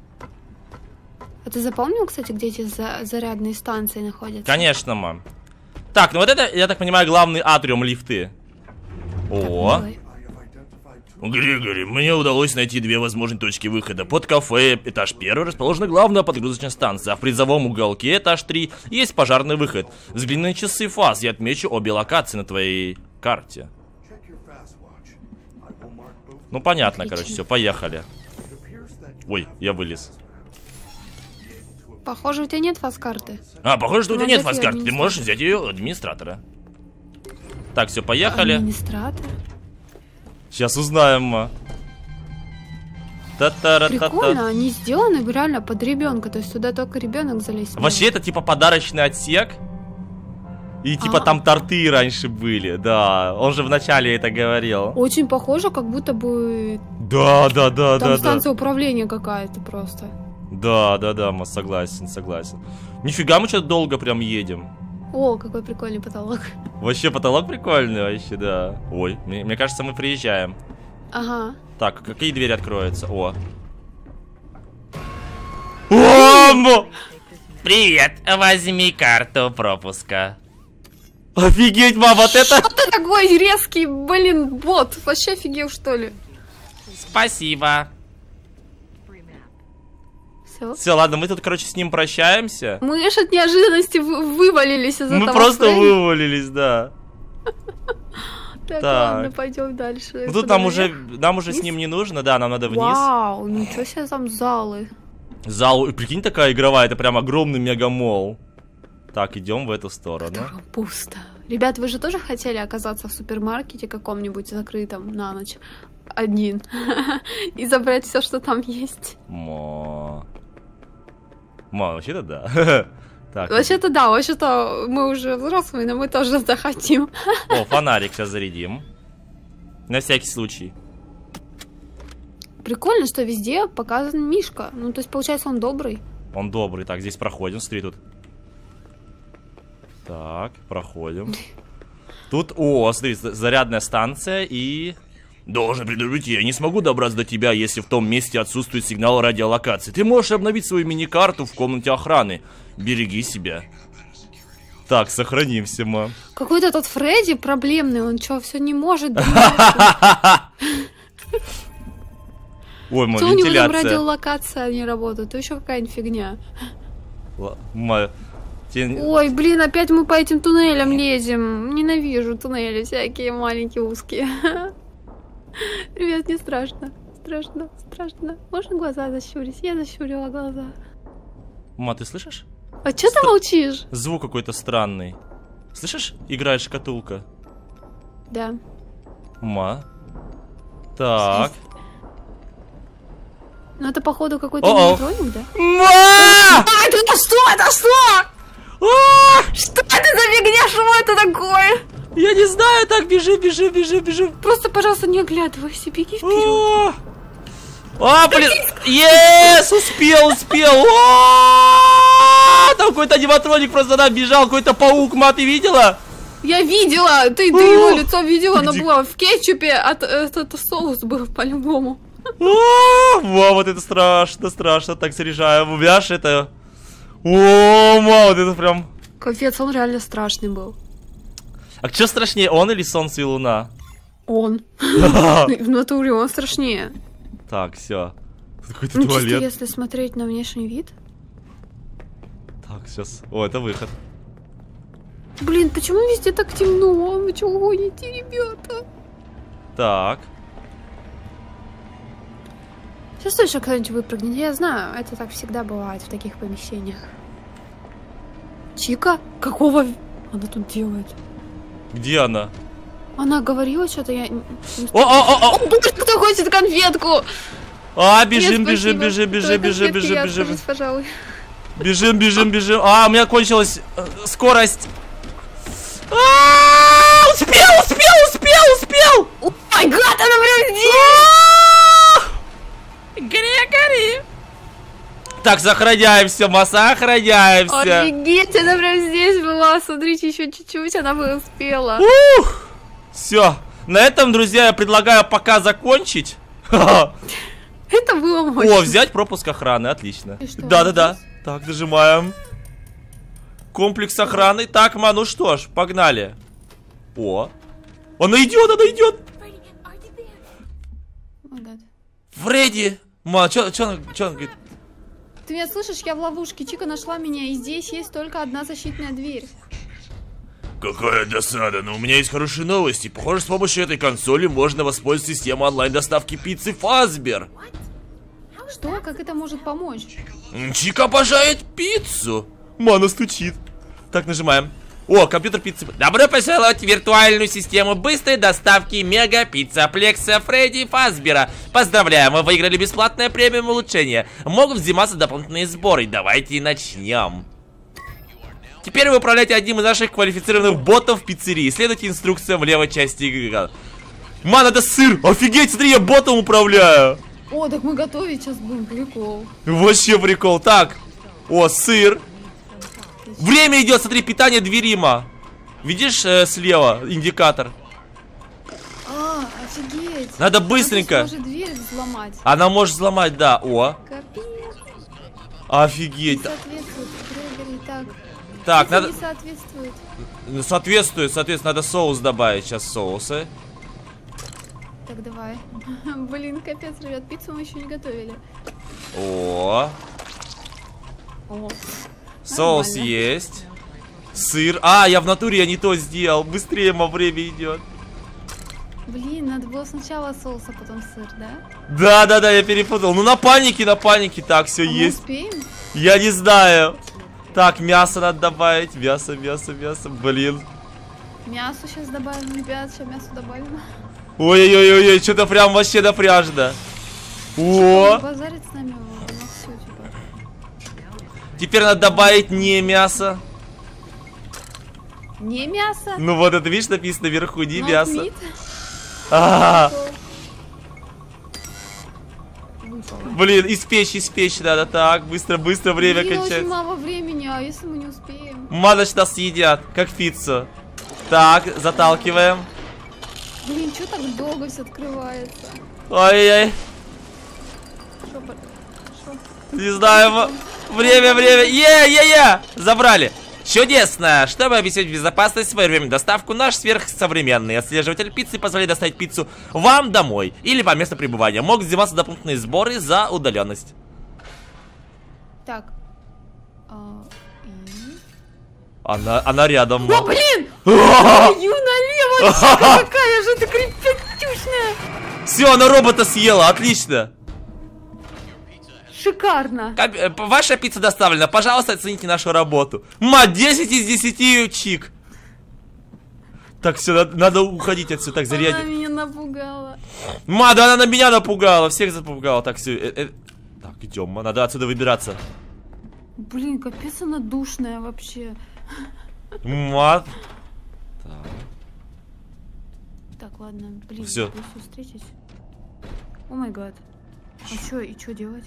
А ты запомнил, кстати, где эти за зарядные станции находятся? Конечно, мам. Так, ну вот это, я так понимаю, главный атриум, лифты. О. Так, Григорий, мне удалось найти две возможные точки выхода. Под кафе этаж первый расположена главная подгрузочная станция, а в призовом уголке этаж три есть пожарный выход. Взгляни на часы фаз, я отмечу обе локации на твоей карте. Ну понятно, Отлично. короче, все, поехали. Ой, я вылез. Похоже, у тебя нет фаз-карты. А, похоже, что у тебя Можешь нет фаз-карты, ты администратора. можешь взять ее у администратора. Так, все, поехали. Администратор? Сейчас узнаем, ма. Та-та-ра-та-та. Прикольно, они сделаны реально под ребенка, то есть туда только ребенок залезть может. Вообще это типа подарочный отсек. И типа А. там торты раньше были, да. Он же вначале это говорил. Очень похоже, как будто бы Да, да, да, там да, да. станция управления какая-то просто. Да, да, да, ма, согласен, согласен. Нифига, мы что-то долго прям едем. О, какой прикольный потолок. Вообще потолок прикольный, вообще, да. Ой, мне, мне кажется, мы приезжаем. Ага. Так, какие двери откроются? О. О, мо- Привет, возьми карту пропуска. Офигеть, мам, вот это... Ты такой резкий, блин, бот. Вообще офигел, что ли? Спасибо. Все. Все, ладно, мы тут, короче, с ним прощаемся. Мы аж от неожиданности вы- вывалились из Мы этого просто Фредди. вывалились, да. Так, Так. ладно, пойдем дальше. Ну тут Куда нам уже, наверх? нам уже с Вниз? ним не нужно, да, нам надо вниз. Вау, ничего себе там залы. Зал, и прикинь, такая игровая, это прям огромный мегамол. Так, идем в эту сторону. Которого пусто. Ребят, вы же тоже хотели оказаться в супермаркете каком-нибудь закрытом на ночь один и забрать все, что там есть? Мо. Мо, вообще-то да. Так, Вообще-то да, вообще-то мы уже взрослые, но мы тоже захотим. о, фонарик сейчас зарядим. На всякий случай. Прикольно, что везде показан Мишка. Ну, то есть, получается, он добрый. Он добрый. Так, здесь проходим, смотри тут. Так, проходим. Тут, о, смотри, за- зарядная станция и... Должен предупредить, я не смогу добраться до тебя, если в том месте отсутствует сигнал радиолокации. Ты можешь обновить свою мини-карту в комнате охраны. Береги себя. Так, сохранимся, ма. Какой-то тот Фредди проблемный, он что, все не может? Ой, ма, Что у него там вентиляция. радиолокация не работает? То еще какая-нибудь фигня. Ла- Ма, тебе- Ой, блин, опять мы по этим туннелям лезем. Ненавижу туннели всякие маленькие, узкие. Ребят, не страшно. Страшно, страшно. Можно глаза защурить? Я защурила глаза. Ма, ты слышишь? А что ты молчишь? Звук какой-то странный. Слышишь? Играет шкатулка. Да. Ма. Так. Ну это походу какой-то О-о. аниматроник, да? Ма! А, это что? Это что? А! Что это за фигня? Что это такое? Я не знаю, так, бежи, бежи, бежи, бежи. Просто, пожалуйста, не оглядывайся, беги вперед. А, блин, ес, успел, успел. А, там какой-то аниматроник просто там бежал, какой-то паук, ма, ты видела? Я видела, ты, ты его лицо видела, оно было в кетчупе, а это, это соус был по-любому. Во, вот это страшно, страшно, так заряжаю. Убьешь это. О, ма, вот это прям. Капец, он реально страшный был. А что страшнее, он или солнце и луна? Он. В натуре он страшнее. Так, все. Тут какой-то Ну, туалет. чисто если смотреть на внешний вид. Так, сейчас. О, это выход. Блин, почему везде так темно? Вы чего гоните, ребята? Так. Сейчас точно кто-нибудь выпрыгнет. Я знаю, это так всегда бывает в таких помещениях. Чика? Какого она тут делает? Где она? Она говорила что-то, я... О, о, о, о! О, боже, кто хочет конфетку? А, бежим, Нет, бежим, спасибо. бежим, бежим, Давай бежим, конфетки бежим, я бежим. откажусь, пожалуй. Бежим, бежим, бежим. А, у меня кончилась э, скорость. А, успел, успел, успел, успел! О май гад, она прям здесь! Гори, гори! Так, сохраняемся, мы сохраняемся. Офигеть, она прям здесь была. Смотрите, еще чуть-чуть, она бы успела. Ух! Все. На этом, друзья, я предлагаю пока закончить. Это было мощно. О, взять пропуск охраны, отлично. И что, Да-да-да. здесь? Так, нажимаем. Комплекс охраны. Так, ма, ну что ж, погнали. О. Она идет, она идет. О, гад. Фредди. Ма, что она говорит? Ты меня слышишь? Я в ловушке. Чика нашла меня, и здесь есть только одна защитная дверь. Какая досада, но у меня есть хорошие новости. Похоже, с помощью этой консоли можно воспользоваться системой онлайн-доставки пиццы Фазбер. Что? Как это может помочь? Чика обожает пиццу. Мана стучит. Так, нажимаем. О, компьютер пиццы. Добро пожаловать в виртуальную систему быстрой доставки Мега Пицца Плекса Фредди Фазбера. Поздравляем, вы выиграли бесплатное премиум улучшение. Могут взиматься дополнительные сборы. Давайте начнем. Теперь вы управляете одним из наших квалифицированных ботов в пиццерии. Следуйте инструкциям в левой части игры. Ман, это сыр! Офигеть, смотри, я ботом управляю! О, так мы готовить сейчас будем, прикол. Вообще прикол. Так, о, сыр. Время идет, смотри, питание дверима. Видишь э, слева индикатор? А, офигеть. Надо быстренько. Она может дверь взломать. Она может взломать, да. О, Капец. офигеть. Не соответствует. Грегори, так. Так, Это надо... не соответствует. Ну, соответствует, соответственно, надо соус добавить. Сейчас соусы. Так, давай. Блин, капец, ребят, пиццу мы еще не готовили. О, О, соус нормально. есть. Сыр. А, я в натуре я не то сделал. Быстрее, мо, время идет. Блин, надо было сначала соус, а потом сыр, да? Да, да, да, я перепутал. Ну, на панике, на панике. Так, все А мы есть. успеем? Я не знаю. Так, мясо надо добавить. Мясо, мясо, мясо. Блин. Мясо сейчас добавим, ребят, сейчас мясо добавим. Ой-ой-ой-ой, что-то прям вообще напряжно. О, Базарит с нами, у нас все, типа. теперь надо добавить не мясо. Не мясо? Ну вот это, видишь, написано вверху, не Not мясо. meat. А, Выпало. блин, испечь, испечь надо. Так, быстро, быстро, время Блин, очень кончается. мало времени, а если мы не успеем? Маноч нас съедят, как пиццу. Так, заталкиваем. Блин, что так долго все открывается? Ой-ой-ой, Шо, по- шо? не знаю. Время, время. Е-е-е, забрали. Чудесно! Чтобы обеспечить безопасность, своевременную доставку, наш сверхсовременный отслеживатель пиццы позволяет доставить пиццу вам домой или по месту пребывания. Могут взиматься дополнительные сборы за удаленность. Так. А, и... Она, она рядом. О, блин! Ю, налево! Чика, какая же ты крепятюшная! Все, она робота съела, отлично. Шикарно! Кап- э, Ваша пицца доставлена, пожалуйста, оцените нашу работу. Ма, десять из десяти, чик. Так, все, надо, надо уходить отсюда, так, Она зарядить. меня напугала. Ма, да она на меня напугала, всех запугала. Так, все, э, э. Так, идем, ма, надо отсюда выбираться. Блин, капец она душная вообще. Мат. Так. Так, ладно, блин, Всё. пусть встретить. О май гад. А чё, и чё делать?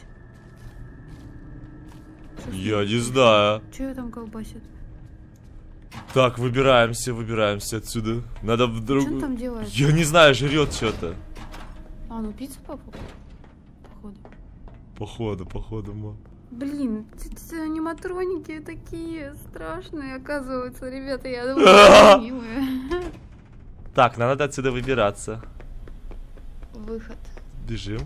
Чё с ней? Я не знаю. Чё её там колбасит? Так, выбираемся, выбираемся отсюда. Надо в Чё он другую. там делает? Я не знаю, жрет что-то. А, ну пиццу попал? Походу. Походу, походу, ма. Блин, эти аниматроники такие страшные, оказывается, ребята, я думала, они милые. Так, нам надо отсюда выбираться. Выход. Бежим.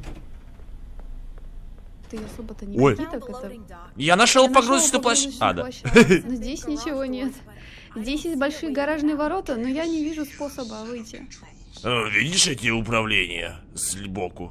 Ты особо-то не Ой. иди, так это... Я нашел Я нашла погрузочную площадку. А, да. площадку, но здесь ничего нет. Здесь есть большие гаражные ворота, но я не вижу способа выйти. Э, Видишь эти управления сбоку?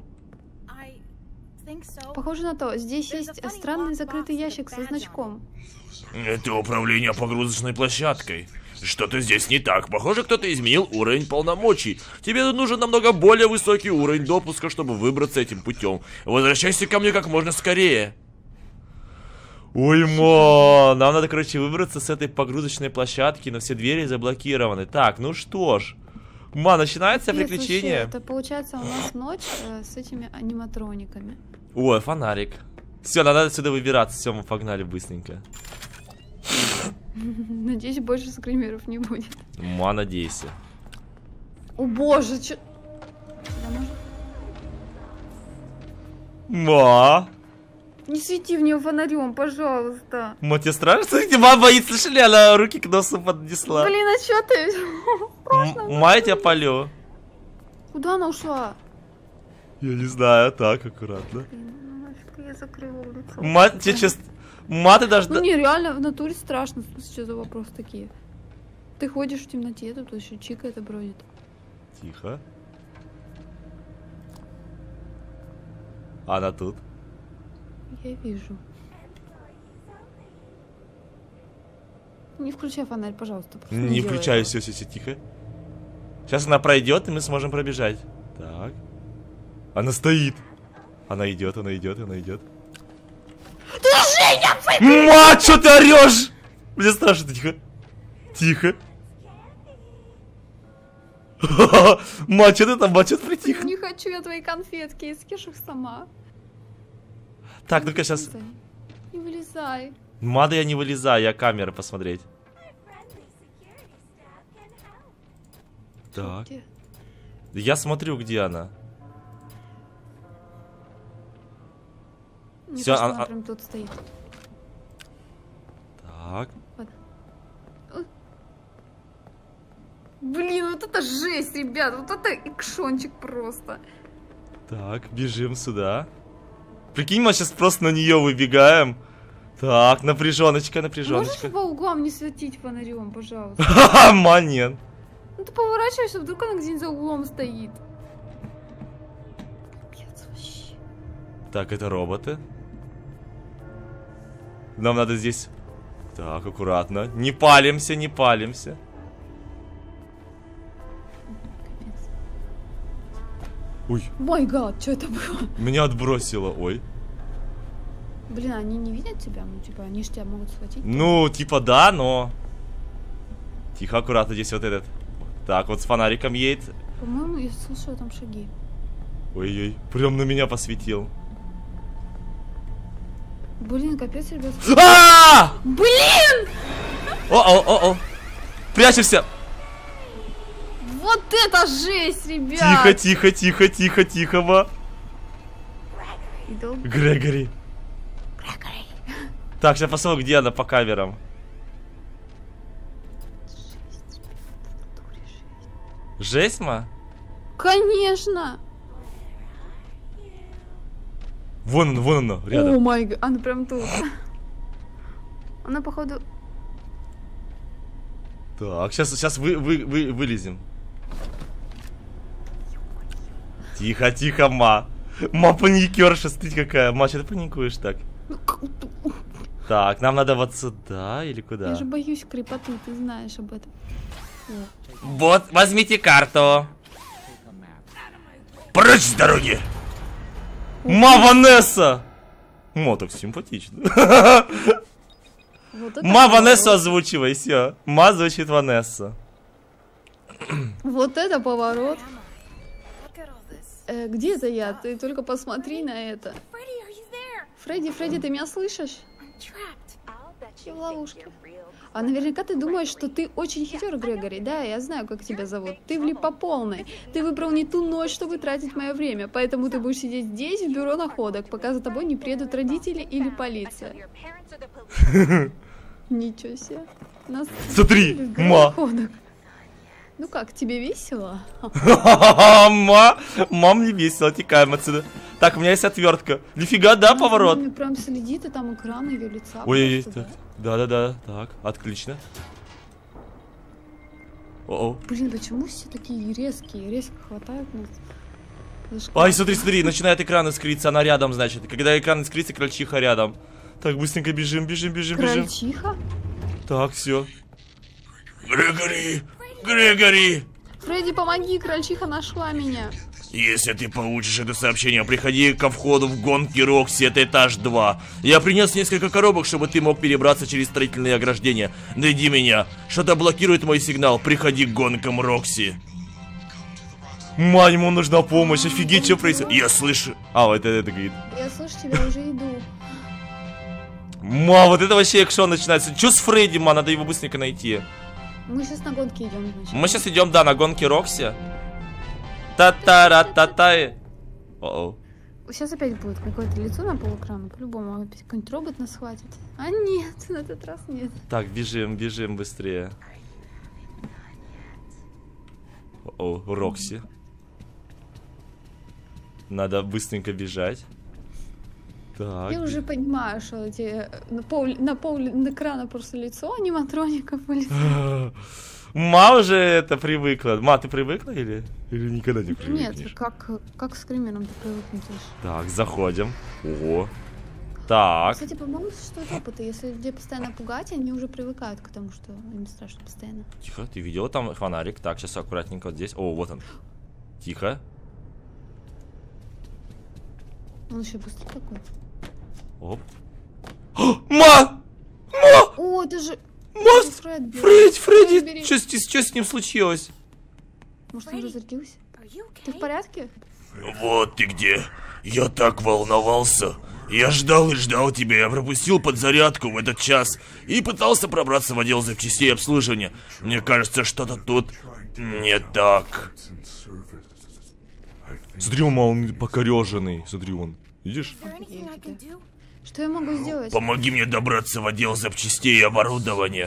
Похоже на то. Здесь есть странный закрытый ящик со значком. Это управление погрузочной площадкой. Что-то здесь не так. Похоже, кто-то изменил уровень полномочий. Тебе нужен намного более высокий уровень допуска, чтобы выбраться этим путем. Возвращайся ко мне как можно скорее. Ой, ма, нам надо, короче, выбраться с этой погрузочной площадки, но все двери заблокированы. Так, ну что ж. Ма, начинается Нет, приключение. вообще, это получается у нас ночь э, с этими аниматрониками. Ой, фонарик. Все, надо отсюда выбираться. Все, мы погнали быстренько. Надеюсь, больше скримеров не будет. Ма, надейся. О боже, чё... Да, может? Ма. Не свети в нее фонарем, пожалуйста. Ма, тебе страшно? Смотрите, ма боится, слышали? Она руки к носу поднесла. Блин, а чё ты? М- Ма, я тебя полю. Куда она ушла? Я не знаю, так, аккуратно. Блин, нафиг, я закрыла лицо. Ма, тебе сейчас... Ма, ты даже... Ну не, реально, в натуре страшно. Что за вопрос такие? Ты ходишь в темноте, тут еще чика это бродит. Тихо. Она тут. Я вижу. Не включай фонарь, пожалуйста. просто Не делай включаю, этого. все, все, все, тихо. Сейчас она пройдет, и мы сможем пробежать. Так. Она стоит. Она идет, она идет, она идет. Ма, что ты орешь? Мне страшно, тихо. Тихо. Ма, что ты там, ма, что ты притихо? Не хочу я твои конфетки, я съешь их сама. Так, ну-ка сейчас. Не вылезай. Ма, да я не вылезаю, я камеры посмотреть. Так. Где? Я смотрю, где она. Мне Всё, кажется, а- она а- прям тут стоит. Так. Блин, вот это жесть, ребят. Вот это экшончик просто. Так, бежим сюда. Прикинь, мы сейчас просто на нее выбегаем. Так, напряженочка, Можешь напряженочка. по углам не светить фонарем, пожалуйста? Ха-ха, манен. Ну ты поворачиваешься, вдруг она где-нибудь за углом стоит. Капец вообще. Так, это роботы. Нам надо здесь... Так, аккуратно. Не палимся, не палимся. Капец. Ой, Мой гад, что это было? меня отбросило, ой. Блин, они не видят тебя? Ну, типа, они ж тебя могут схватить. Ну, типа да, но... Тихо, аккуратно, здесь вот этот. Так, вот с фонариком едет. По-моему, я слышала там шаги. Ой-ой, прям на меня посветил. Блин, капец, ребят. А! Блин! О-о-о-о. Прячемся. Вот это жесть, ребят! Тихо, тихо, тихо, тихо, тихо, ма. И долго- Грегори. Так, сейчас посмотрим, где она по камерам. Жесть, ма? Конечно! Вон она, вон она, О рядом. май гад, она прям тут. Она, походу... Так, сейчас, сейчас вы, вы, вы, вылезем. Тихо, тихо, ма. Ма паникерша, смотрите какая. Ма, что ты паникуешь так? Так, нам надо вот сюда или куда? Я же боюсь крепоты, ты знаешь об этом. О. Вот, возьмите карту. Прочь с дороги! Ма, Ванесса! Ма, так симпатично. Вот это Ма, Ванессу поворот. озвучивай, все. Ма звучит Ванесса. Вот это поворот. Э, где это я? Ты только посмотри на это. Фредди, Фредди, ты меня слышишь? Я в ловушке. А наверняка ты думаешь, что ты очень хитер, Грегори. Да, я знаю, как тебя зовут. Ты влип по полной. Ты выбрал не ту ночь, чтобы тратить мое время. Поэтому ты будешь сидеть здесь, в бюро находок, пока за тобой не приедут родители или полиция. Ничего себе. Нас Смотри, в бюро ма. находок. Ну как, тебе весело? Ма, мам, не весело, текаем отсюда. Так, у меня есть отвертка. Нифига, да, поворот? Он прям следит, и там экран ее лица. Ой, просто, да, да, да, так, отлично. О-о. Блин, почему все такие резкие? Резко хватают нас. Ай, смотри, смотри, начинает экран искриться, она рядом, значит. Когда экран искрится, крольчиха рядом. Так, быстренько бежим, бежим, бежим, бежим. Крольчиха? Так, все. Грегори! Грегори! Фредди, помоги, крольчиха нашла меня. Если ты получишь это сообщение, приходи ко входу в гонки Рокси, это этаж два. Я принес несколько коробок, чтобы ты мог перебраться через строительные ограждения. Найди меня. Что-то блокирует мой сигнал. Приходи к гонкам Рокси. Ма, ему нужна помощь, офигеть, что происходит. Я слышу... А, вот это, это говорит. Я слышу тебя, уже иду. Ма, вот это вообще экшон начинается. Че с Фредди, ма, надо его быстренько найти. Мы сейчас на гонки идем, значит. Мы сейчас идем, да, на гонки Рокси. Та-та-ра-та-та. О-о. Сейчас опять будет какое-то лицо на полэкрана, по-любому опять какой-нибудь робот нас хватит. А нет, на этот раз нет. Так, бежим, бежим быстрее. О, Рокси. Надо быстренько бежать. Так. Я уже понимаю, что эти на пол, на пол экрана просто лицо аниматроников были. Ма уже это привыкла. Ма, ты привыкла или, или никогда не привыкнешь? Нет, как, как с кримером ты привыкнешь. Так, заходим. Ого. Так. Кстати, по-моему, существуют опыты. Если людей постоянно пугать, они уже привыкают к тому, что им страшно постоянно. Тихо, ты видела там фонарик? Так, сейчас аккуратненько вот здесь. О, вот он. Тихо. Он еще быстрый такой. Оп. О, Ма! Ма! О, это же... Ма! Фредди. Фредди, Фредди! Забери. Что с, что с ним случилось? Может, он разрядился? Ты в порядке? Вот ты где. Я так волновался. Я ждал и ждал тебя. Я пропустил подзарядку в этот час и пытался пробраться в отдел запчастей и обслуживания. Мне кажется, что-то тут не так. Смотри, он, он покореженный. Смотри, он. Видишь? Что я могу сделать? Помоги мне добраться в отдел запчастей и оборудования.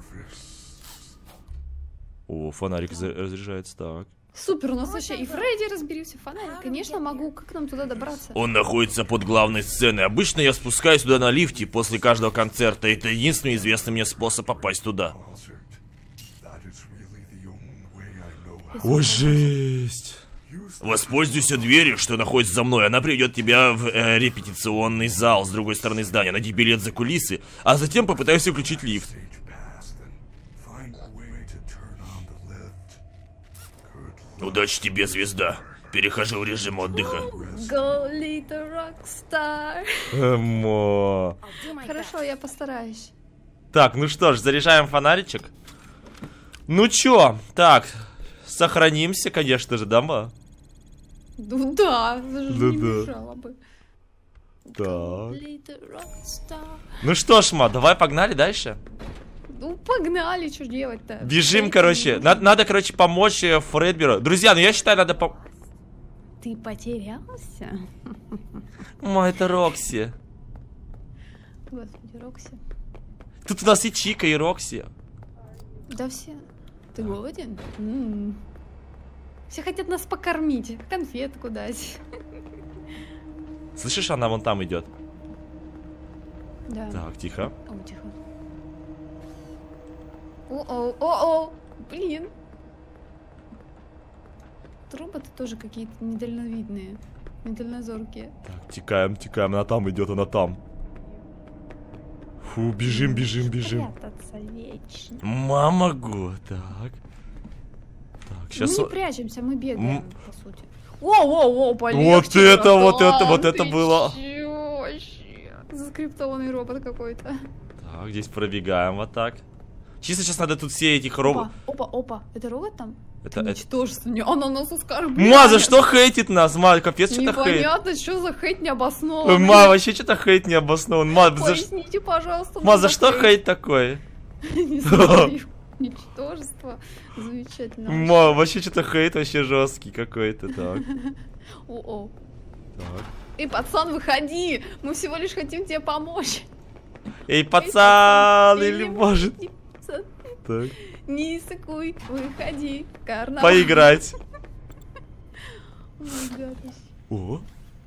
О, фонарик за- разряжается так. Супер, у нас вообще и Фредди разберись, и фонарик. Конечно, могу. Как нам туда добраться? Он находится под главной сценой. Обычно я спускаюсь туда на лифте после каждого концерта. Это единственный известный мне способ попасть туда. О, жесть. Воспользуйся дверью, что находится за мной. Она приведет тебя в э, репетиционный зал с другой стороны здания. Найди билет за кулисы, а затем попытайся включить лифт. Удачи тебе, звезда. Перехожу в режим отдыха. Go, little rockstar. Эмо. Хорошо, я постараюсь. Так, ну что ж, заряжаем фонаричек. Ну чё, так, сохранимся, конечно же, да, ма? Ну да, даже Да-да. не мешало бы. Так. Little rockstar. Ну что ж, ма, давай погнали дальше. Ну погнали, что делать-то? Бежим, Фредди, короче. ну, Надо, надо, короче, помочь э, Фредберу. Друзья, ну я считаю, надо пом... Ты потерялся? Ма, это Рокси. Господи, Рокси. Тут у нас и Чика, и Рокси. Да все. Ты голоден? М. Все хотят нас покормить, конфетку дать. Слышишь, она вон там идет. Да. Так, тихо. О, тихо. О-о, о-о, блин. Роботы тоже какие-то недальновидные, недальнозоркие. Так, текаем, текаем. Она там идет, она там. Фу, бежим, бежим, бежим. Прятаться вечно. Мама го, так. Так, сейчас. Мы не прячемся, мы бегаем, М. по сути. О-о-о, полегче, Вот это, вот братан, это, вот это ты было. чё вообще? Заскриптованный робот какой-то. Так, здесь пробегаем вот так. Чисто сейчас надо тут все этих роботов... Опа, опа, опа. Это робот там? Это, это... это... Ничтожество. Она нас оскорбляет. Ма, за что хейтит нас? Ма, капец, что-то хейт. Непонятно, что за хейт необоснованный. Ма, вообще что-то хейт не обоснован. Ма, Поясните, пожалуйста. Ма, за что хейт такой? Не знаю. Ничтожество. Замечательно. Ма, вообще что-то хейт вообще жесткий какой-то, так. О-о. Так. Эй, пацан, выходи! Мы всего лишь хотим тебе помочь. Эй, пацан, или может... Так. Не сыкуй, выходи, карнавал. Поиграть. Ой, О.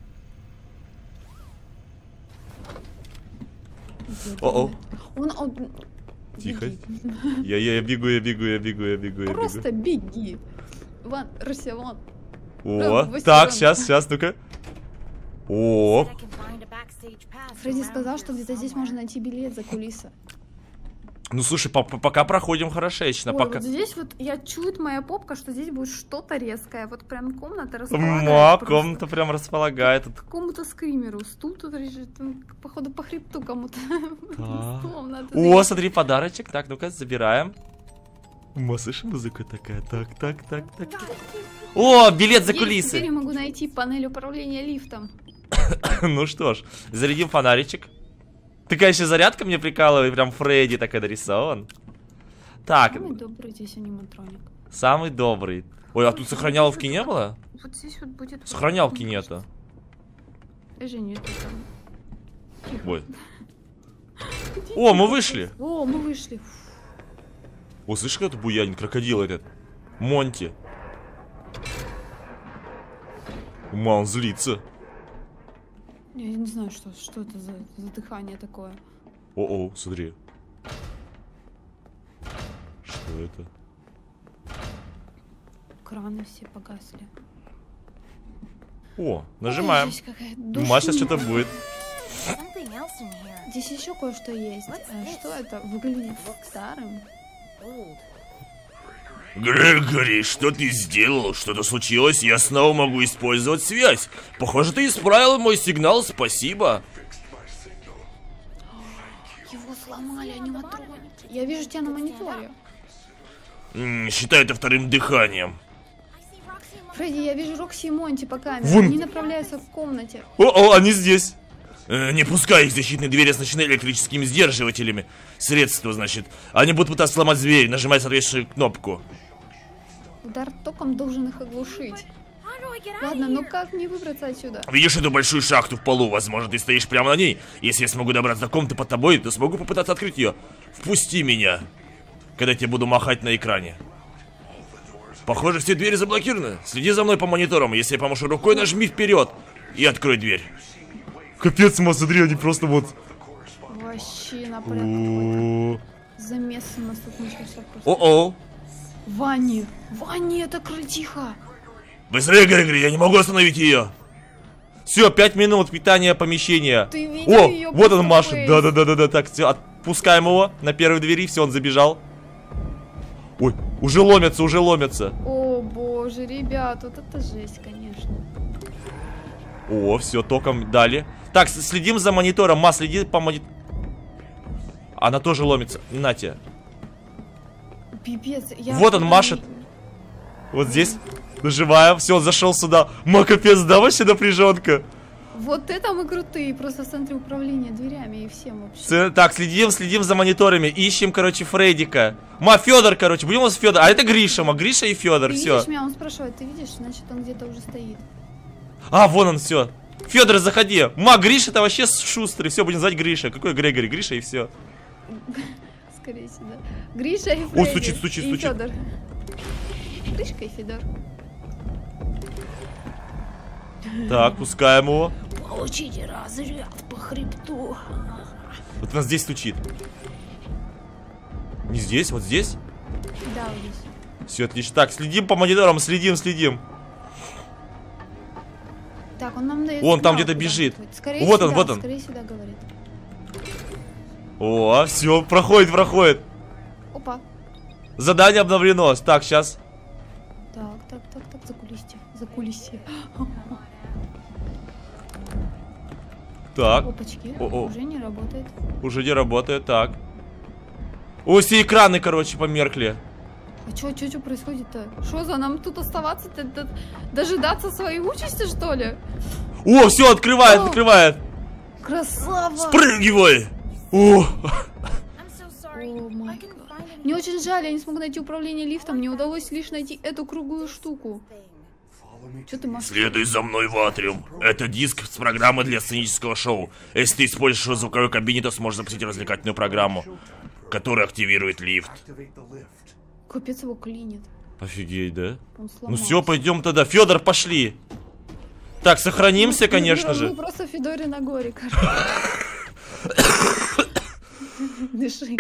О-о. Он, он... Тихо. Я, я, я бегу, я бегу, я бегу, я бегу, я бегу. Просто беги. Ван, Руся, вон. О, так, сейчас, сейчас, ну-ка. О. Фредди сказал, что где-то здесь можно найти билет за кулисы. Ну слушай, по -по пока проходим хорошечно. Ой, пока... вот здесь вот я чует моя попка, что здесь будет что-то резкое. Вот прям комната располагает. Ма, просто. комната прям располагает. К какому-то скримеру. Стул тут лежит. Походу по хребту кому-то. О, смотри, подарочек. Так, ну-ка, забираем. Ма, слышишь, музыка такая. Так, так, так, так. О, билет за кулисы. Теперь я могу найти панель управления лифтом. Ну что ж, зарядим фонаричек. Ты, конечно, зарядка мне прикалывает, прям Фредди такой нарисован. Так. Самый добрый здесь аниматроник. Самый добрый. Ой, а тут сохраняловки не было? Вот здесь вот будет... Сохранялки нету. Даже нету там. Ой. О, мы вышли. О, мы вышли. О, слышишь, как это буянин, крокодил этот? Монти. Ума, он злится. Я не знаю, что, что это за, за дыхание такое. О-о, смотри. Что это? Краны все погасли. О, нажимаем. Ой, здесь какая Ума, сейчас что-то будет. Здесь еще кое-что есть. А, что это? Выглядит старым. Грегори, что ты сделал? Что-то случилось? Я снова могу использовать связь. Похоже, ты исправил мой сигнал, спасибо. Его сломали аниматроники. Я вижу тебя на мониторе. М -м, считай это вторым дыханием. Фредди, я вижу Рокси и Монти по камере. Вон. Они направляются в комнате. О-о, они здесь. Э, не пускай их, защитные двери оснащены электрическими сдерживателями. Средства, значит. Они будут пытаться сломать дверь, нажимать соответствующую кнопку. Удар током должен их оглушить. Ладно, ну как мне выбраться отсюда? Видишь эту большую шахту в полу? Возможно, ты стоишь прямо на ней. Если я смогу добраться до комнаты под тобой, то смогу попытаться открыть ее. Впусти меня, когда я тебе буду махать на экране. Похоже, все двери заблокированы. Следи за мной по мониторам. Если я помашу рукой, нажми вперед и открой дверь. Капец, ма, смотри, они просто вот... Вообще напряг. Замес у нас тут начался просто. О-о. Ванни! Ванни, это крытиха! Быстрее, Грегори, я не могу остановить ее. Все, пять минут питания помещения. Ты видел О, её вот он просто машет. фейс? Да-да-да-да. Так, все, отпускаем его на первой двери. Все, он забежал. Ой, уже ломятся, уже ломятся. О боже, ребят, вот это жесть, конечно. О, все, током дали. Так, следим за монитором. Ма, следи по монитору. Она тоже ломится. На тебе. Пипец, я... Вот он машет. Вот здесь. Нажимаем. Все, он зашел сюда. Ма, капец, да, вообще напряженка. Вот это мы крутые, просто в центре управления дверями и всем вообще. Ц- Так, следим, следим за мониторами. Ищем, короче, Фреддика. Ма, Федор, короче, будем у нас Федор. А это Гриша, ма, Гриша и Федор, Ты все. видишь меня, он спрашивает, ты видишь, значит он где-то уже стоит. А, вон он, все. Федор, заходи. Ма, Гриша-то вообще шустрый. Все, будем звать Гриша. Какой Грегори? Гриша и все. Скорее всего. Гриша и Фредди. О, стучит, стучит, и стучит. Федор. Гришка и Федор. Так, пускаем его. Получите разряд по хребту. Вот у нас здесь стучит. Не здесь, вот здесь. Да, вот здесь. Все, отлично. Так, следим по мониторам, следим, следим. Так, он нам дает. Вон там сигнал, где-то куда бежит. он ходит. Скорее Вот он, сюда, вот он. Скорее сюда говорит. О, все, проходит, проходит. Опа. Задание обновлено. Так, сейчас. Так, так, так, так, за кулисье. За кулисье. Так. Опачки, О-о. уже не работает. Уже не работает, так. О, все экраны, короче, померкли. А чё, чё, чё происходит-то? Что за нам тут оставаться-то? д- Дожидаться своей участи, что ли? О, все, открывает, О. открывает. Красава! Спрыгивай! О, О май гад. Мне очень жаль, я не смогу найти управление лифтом. Мне удалось лишь найти эту круглую штуку. Чё ты машешь? Следуй за мной в атриум. Это диск с программой для сценического шоу. Если ты используешь его в звуковой кабине, то сможешь запустить развлекательную программу, которая активирует лифт. Капец его клинит. офигеть, да? Он Ну сломался. все, пойдем тогда. Федор, пошли. Так, сохранимся, конечно Мы же. просто Федоре на горе, кажется. Дыши.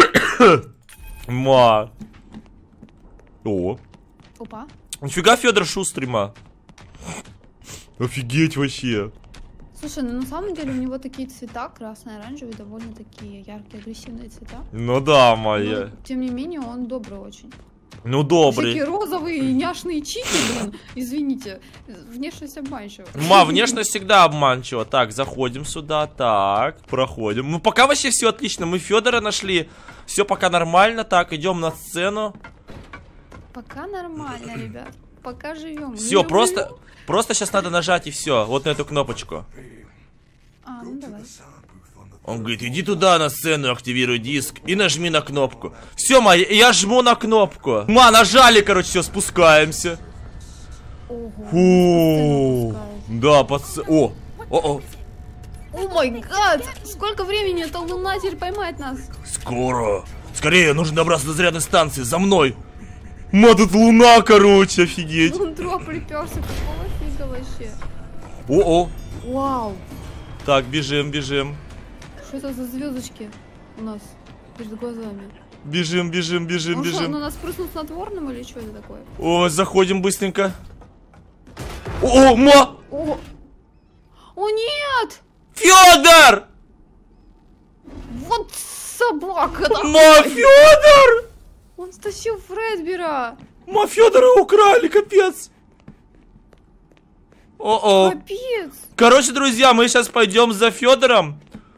Ма. О. Опа. Нифига Федор шустрый, ма. Офигеть вообще. Слушай, ну на самом деле у него такие цвета, красный, оранжевый, довольно такие яркие, агрессивные цвета. Ну да, моя. Но, тем не менее, он добрый очень. Ну добрый. Всякие розовые няшные чики, блин, извините, внешность обманчива. Ма, внешность всегда обманчива. Так, заходим сюда, так, проходим. Ну пока вообще все отлично, мы Федора нашли. Все пока нормально, так, идем на сцену. Пока нормально, ребят, пока живем. Все, просто, просто сейчас надо нажать и все, вот на эту кнопочку. А, ну давай. Он говорит, иди туда на сцену, активируй диск и нажми на кнопку. Все, ма, я жму на кнопку. Ма, нажали, короче, все, спускаемся. Ого. Фу. Да, под... О, о-о. О май гад! Сколько времени эта луна теперь поймает нас? Скоро. Скорее, нужно добраться до зарядной станции, за мной. Ма, тут луна, короче, офигеть. Он дроп приперся, какого фига вообще? О-о. Вау! Так, бежим, бежим. Что это за звездочки у нас перед глазами? Бежим, бежим, бежим, Он что, бежим. на нас прыснул снотворным или что это такое? О, заходим быстренько. О, ма! О! О нет! Федор! Вот собака! Да. Ма, Федор! Он стащил Фредбера! Ма, Федора украли, капец. О-о. Капец! Короче, друзья, мы сейчас пойдем за Федором.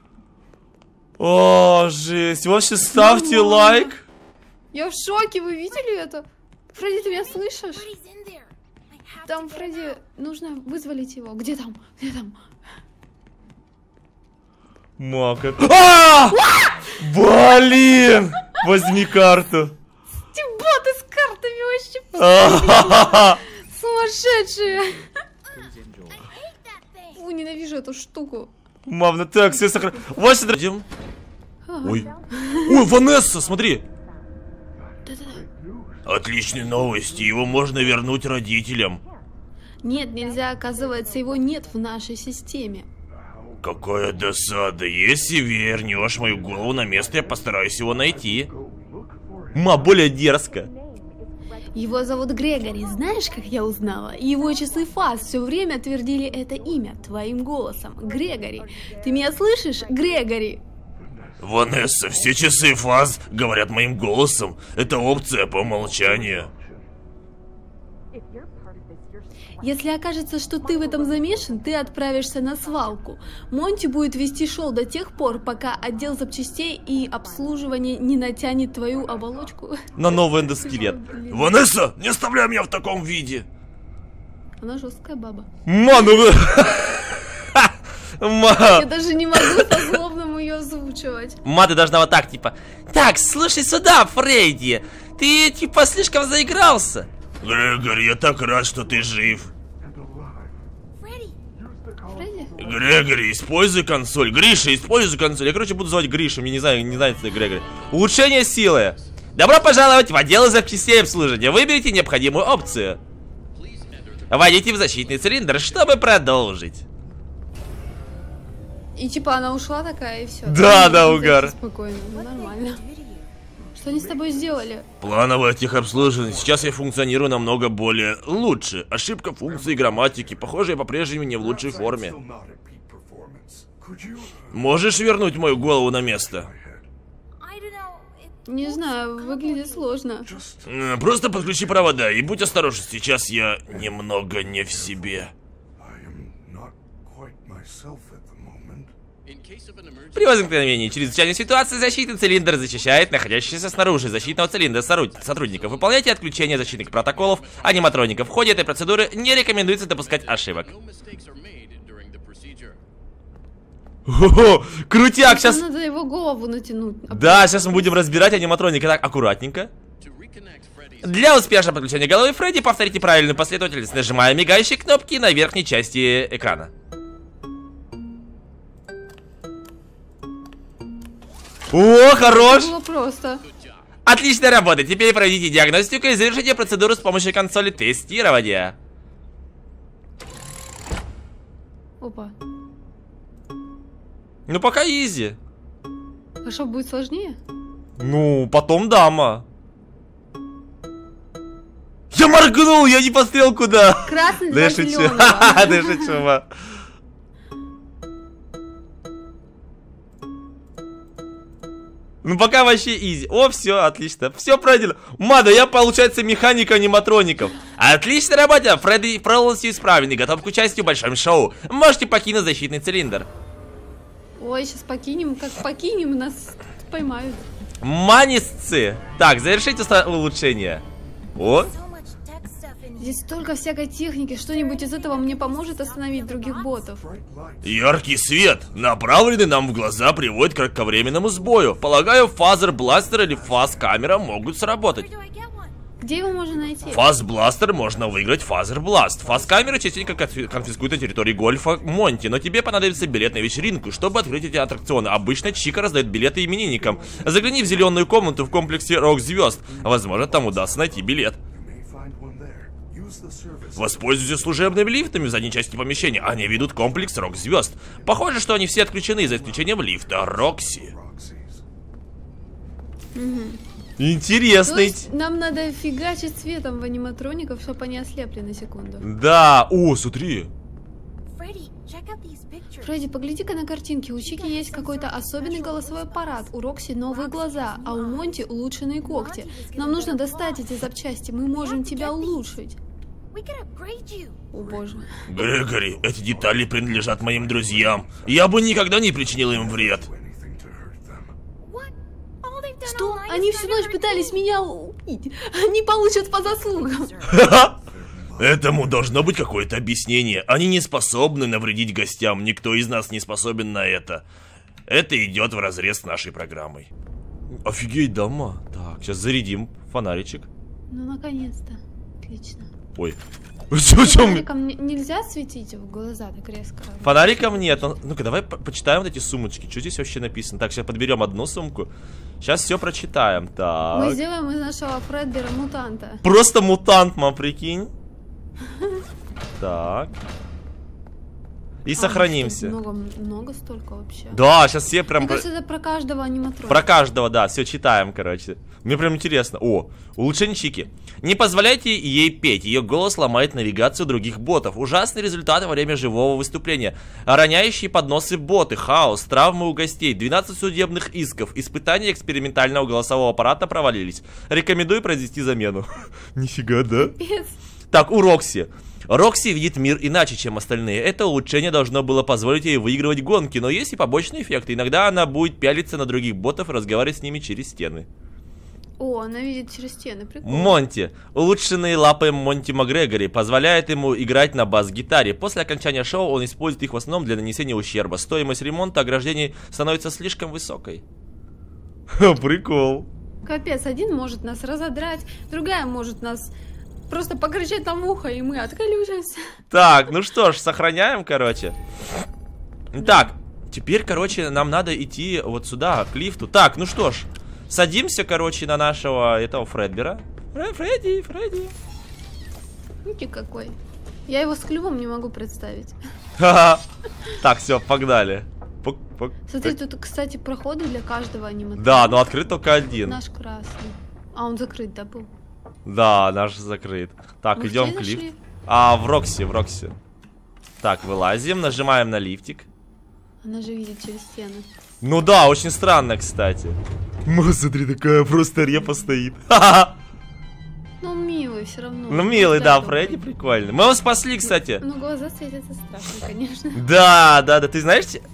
О, жесть. Вообще, ставьте Мама. лайк. Я в шоке, вы видели это? Фредди, ты меня слышишь? Там, Фредди, нужно вызволить его. Где там? Где там? Ма, как... А! Блин! Возьми карту. Эти боты с картами вообще А-ха-ха-ха. сумасшедшие! Фу, ненавижу эту штуку. Мам, ну так, все сохраним. Вот сюда. Идем. Ага. Ой. Ой, Ванесса, смотри. Да-да-да. Отличные новости, его можно вернуть родителям. Нет, нельзя, оказывается, его нет в нашей системе. Какая досада, если вернешь мою голову на место, я постараюсь его найти. Ма, более дерзко. Его зовут Грегори, знаешь, как я узнала? Его часы фаз все время твердили это имя твоим голосом. Грегори. Ты меня слышишь, Грегори? Ванесса, все часы фаз говорят моим голосом. Это опция по умолчанию. Если окажется, что ты в этом замешан, ты отправишься на свалку. Монти будет вести шоу до тех пор, пока отдел запчастей и обслуживания не натянет твою оболочку. На новый эндоскелет. Блин. Ванесса, не оставляй меня в таком виде. Она жесткая баба. Ма, ну вы... Ма. Я даже не могу по-злобному ее озвучивать. Ма, ты должна вот так, типа... Так, слушай сюда, Фредди. Ты, типа, слишком заигрался. Грегори, я так рад, что ты жив. Фредди? Грегори, используй консоль. Гриша, используй консоль. Я, короче, буду звать Гришу, мне не знаю, не знаю, это Грегори. Улучшение силы. Добро пожаловать в отдел запчастей обслуживания. Выберите необходимую опцию. Войдите в защитный цилиндр, чтобы продолжить. И типа она ушла такая, и все. Да, да, угар. Спокойно, ну, нормально. Что они с тобой сделали? Плановое техобслуживание. Сейчас я функционирую намного более лучше. Ошибка функции и грамматики. Похоже, я по-прежнему не в лучшей форме. Можешь вернуть мою голову на место? Не знаю, выглядит сложно. М, Просто подключи провода и будь осторожен. Сейчас я немного не в себе. При возникновении чрезвычайной ситуации защитный цилиндр защищает находящихся снаружи защитного цилиндра сотрудников. Выполняйте отключение защитных протоколов аниматроников. В ходе этой процедуры не рекомендуется допускать ошибок. О-о-о, крутяк, сейчас... Надо его голову натянуть. Да, сейчас мы будем разбирать аниматроника. Так, аккуратненько. Для успешного подключения головы Фредди повторите правильную последовательность, нажимая мигающие кнопки на верхней части экрана. О, хорош! Это было просто. Отличная работа. Теперь проведите диагностику и завершите процедуру с помощью консоли тестирования. Опа. Ну, пока изи. А что, будет сложнее? Ну, потом дама. Я моргнул, я не посмотрел куда. Красный Да я для шучу. зеленого. Да я шучу, ма. Ну пока вообще изи. О, все, отлично. Все пройдено. Мада, я, получается, механик аниматроников. Отличная работа. Фредди полностью исправлен и готов к участию в большом шоу. Можете покинуть защитный цилиндр. Ой, сейчас покинем. Как покинем, нас поймают. Манисцы. Так, завершите улучшение. О. Здесь столько всякой техники. Что-нибудь из этого мне поможет остановить других ботов. Яркий свет, направленный нам в глаза, приводит к кратковременному сбою. Полагаю, фазер-бластер или фаз-камера могут сработать. Где его можно найти? Фаз-бластер можно выиграть фазер-бласт. Фаз-камеры частенько конфискуют на территории гольфа Монти, но тебе понадобится билет на вечеринку, чтобы открыть эти аттракционы. Обычно Чика раздает билеты именинникам. Загляни в зеленую комнату в комплексе Рок-Звезд. Возможно, там удастся найти билет. Воспользуйся служебными лифтами в задней части помещения. Они ведут комплекс Рок-Звезд. Похоже, что они все отключены, за исключением лифта Рокси. Угу. Интересно. То есть нам надо фигачить светом в аниматроников, чтобы они ослепли на секунду. Да, о, смотри. Фредди, погляди-ка на картинки. У Чики есть какой-то особенный голосовой аппарат, у Рокси новые глаза, а у Монти улучшенные когти. Нам нужно достать эти запчасти, мы можем тебя улучшить. О боже. Грегори, эти детали принадлежат моим друзьям. Я бы никогда не причинил им вред. Что? Они всю ночь пытались меня убить. Они получат по заслугам. Этому должно быть какое-то объяснение. Они не способны навредить гостям. Никто из нас не способен на это. Это идет вразрез с нашей программой. Офигеть, дома. Так, сейчас зарядим фонаричек. Ну, наконец-то. Отлично. Ой. Что, что мы? Фонариком нельзя светить в глаза так резко? Фонариком нет. Ну-ка, давай по почитаем вот эти сумочки. Что здесь вообще написано? Так, сейчас подберем одну сумку. Сейчас все прочитаем. Так. Мы сделаем из нашего Фредбера мутанта. Просто мутант, мам, прикинь. Так. И а, сохранимся. Много, много столько вообще. Да, сейчас все прям... Мне кажется, это про каждого аниматроника. Про каждого, да, все читаем, короче. Мне прям интересно. О, улучшение Чики. Не позволяйте ей петь, ее голос ломает навигацию других ботов. Ужасные результаты во время живого выступления. Роняющие подносы боты, хаос, травмы у гостей, двенадцать судебных исков. Испытания экспериментального голосового аппарата провалились. Рекомендую произвести замену. Нифига, да? Так, у Рокси. Рокси видит мир иначе, чем остальные. Это улучшение должно было позволить ей выигрывать гонки, но есть и побочные эффекты. Иногда она будет пялиться на других ботов и разговаривать с ними через стены. О, она видит через стены, прикольно. Монти. Улучшенные лапы Монти МакГрегори позволяют ему играть на бас-гитаре. После окончания шоу он использует их в основном для нанесения ущерба. Стоимость ремонта ограждений становится слишком высокой. Прикол. Капец, один может нас разодрать, другая может нас... Просто покричать нам в ухо, и мы отключимся. Так, ну что ж, сохраняем, короче. Так, теперь, короче, нам надо идти вот сюда, к лифту. Так, ну что ж, садимся, короче, на нашего этого Фредбера. Фредди, Фредди. Видите, какой. Я его с клювом не могу представить. Так, все, погнали. Смотри, тут, кстати, проходы для каждого аниматроника. Да, но открыт только один. Наш красный. А, он закрыт, да, был? Да, наш закрыт. Так, мы идем к лифту. А, в Рокси, в Рокси. Так, вылазим, нажимаем на лифтик. Она же видит через стены. Ну да, очень странно, кстати. Ну, смотри, такая просто репа стоит. Ну, он милый все равно. Ну, милый, да, Фредди прикольный. Мы его спасли, кстати. Ну, глаза светятся страшно, конечно. Да, да, да, ты знаешь...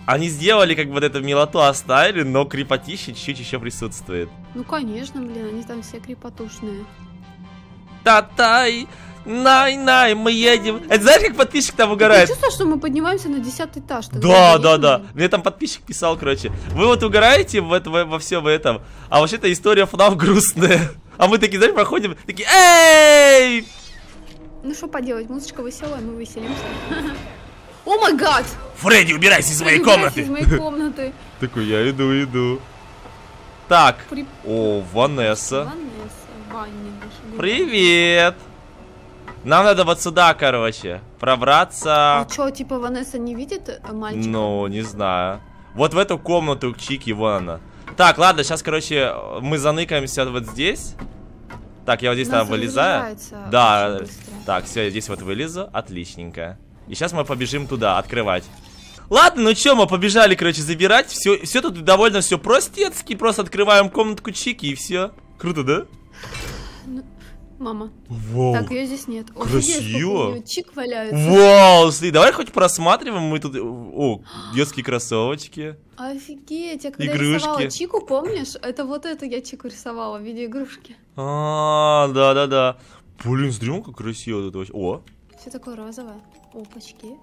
Они сделали, как бы, вот эту милоту оставили, но крепотища чуть-чуть еще присутствует. Ну, конечно, блин, они там все крепотушные. Та-тай, най-най, мы едем. Это знаешь, как подписчик там угорает? Я чувствую, что мы поднимаемся на десятый этаж. Да, да, да. Мне там подписчик писал, короче. Вы вот угораете в это, во, во всем этом, а вообще-то история эф нав грустная. А мы такие, знаешь, проходим, такие, эй! Ну, что поделать, музычка веселая, мы веселимся. О май гад! Фредди, убирайся из моей комнаты! Из моей комнаты. Такой, я иду, иду. Так, При- о, Ванесса. Ванесса, Ванни наша. Привет! Нам надо вот сюда, короче, пробраться. А чё, типа Ванесса не видит э, мальчика? Ну, не знаю. Вот в эту комнату к Чики, вон она. Так, ладно, сейчас, короче, мы заныкаемся вот здесь. Так, я вот здесь У нас там вылезаю. разряжается Да, очень быстро. так, все, я здесь вот вылезу. Отличненько. И сейчас мы побежим туда, открывать. Ладно, ну чё, мы побежали, короче, забирать. Все, все тут довольно все простецки. Просто открываем комнатку Чики и все. Круто, да? Ну, мама. Вау. Так, ее здесь нет. О, красиво. офигеть, сколько у неё чик валяется. Вау, смотри, давай хоть просматриваем. Мы тут... О, детские кроссовочки. Офигеть, я когда Игрушки. рисовала Чику, помнишь? Это вот это я Чику рисовала в виде игрушки. А, да-да-да. Блин, смотри, как красиво тут вообще. О, Все такое розовое. Опачки.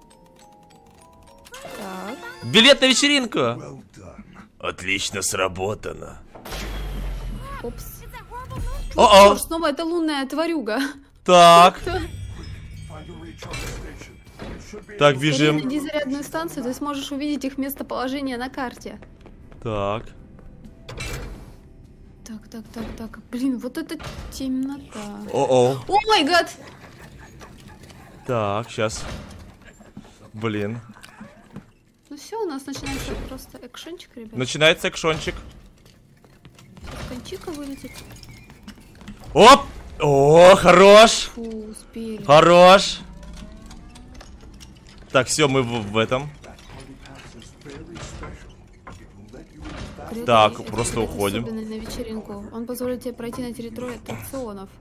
Так. билет на вечеринку. Отлично сработано. Опс. О-о. О, снова это лунная тварюга. Так, так, Скорее бежим. найди зарядную станцию, ты сможешь увидеть их местоположение на карте. Так. Так, так, так, так. Блин, вот это темнота. О-о. О май гад! Так, сейчас. Блин. Ну все, у нас начинается просто экшенчик, ребят. Начинается экшончик. Кончика вылетит. Оп! О, хорош! Фу, успели. Хорош! Так, все, мы в, в этом. Круто. Так, Это просто билет уходим. особенный на вечеринку. Он позволит тебе пройти на территорию аттракционов.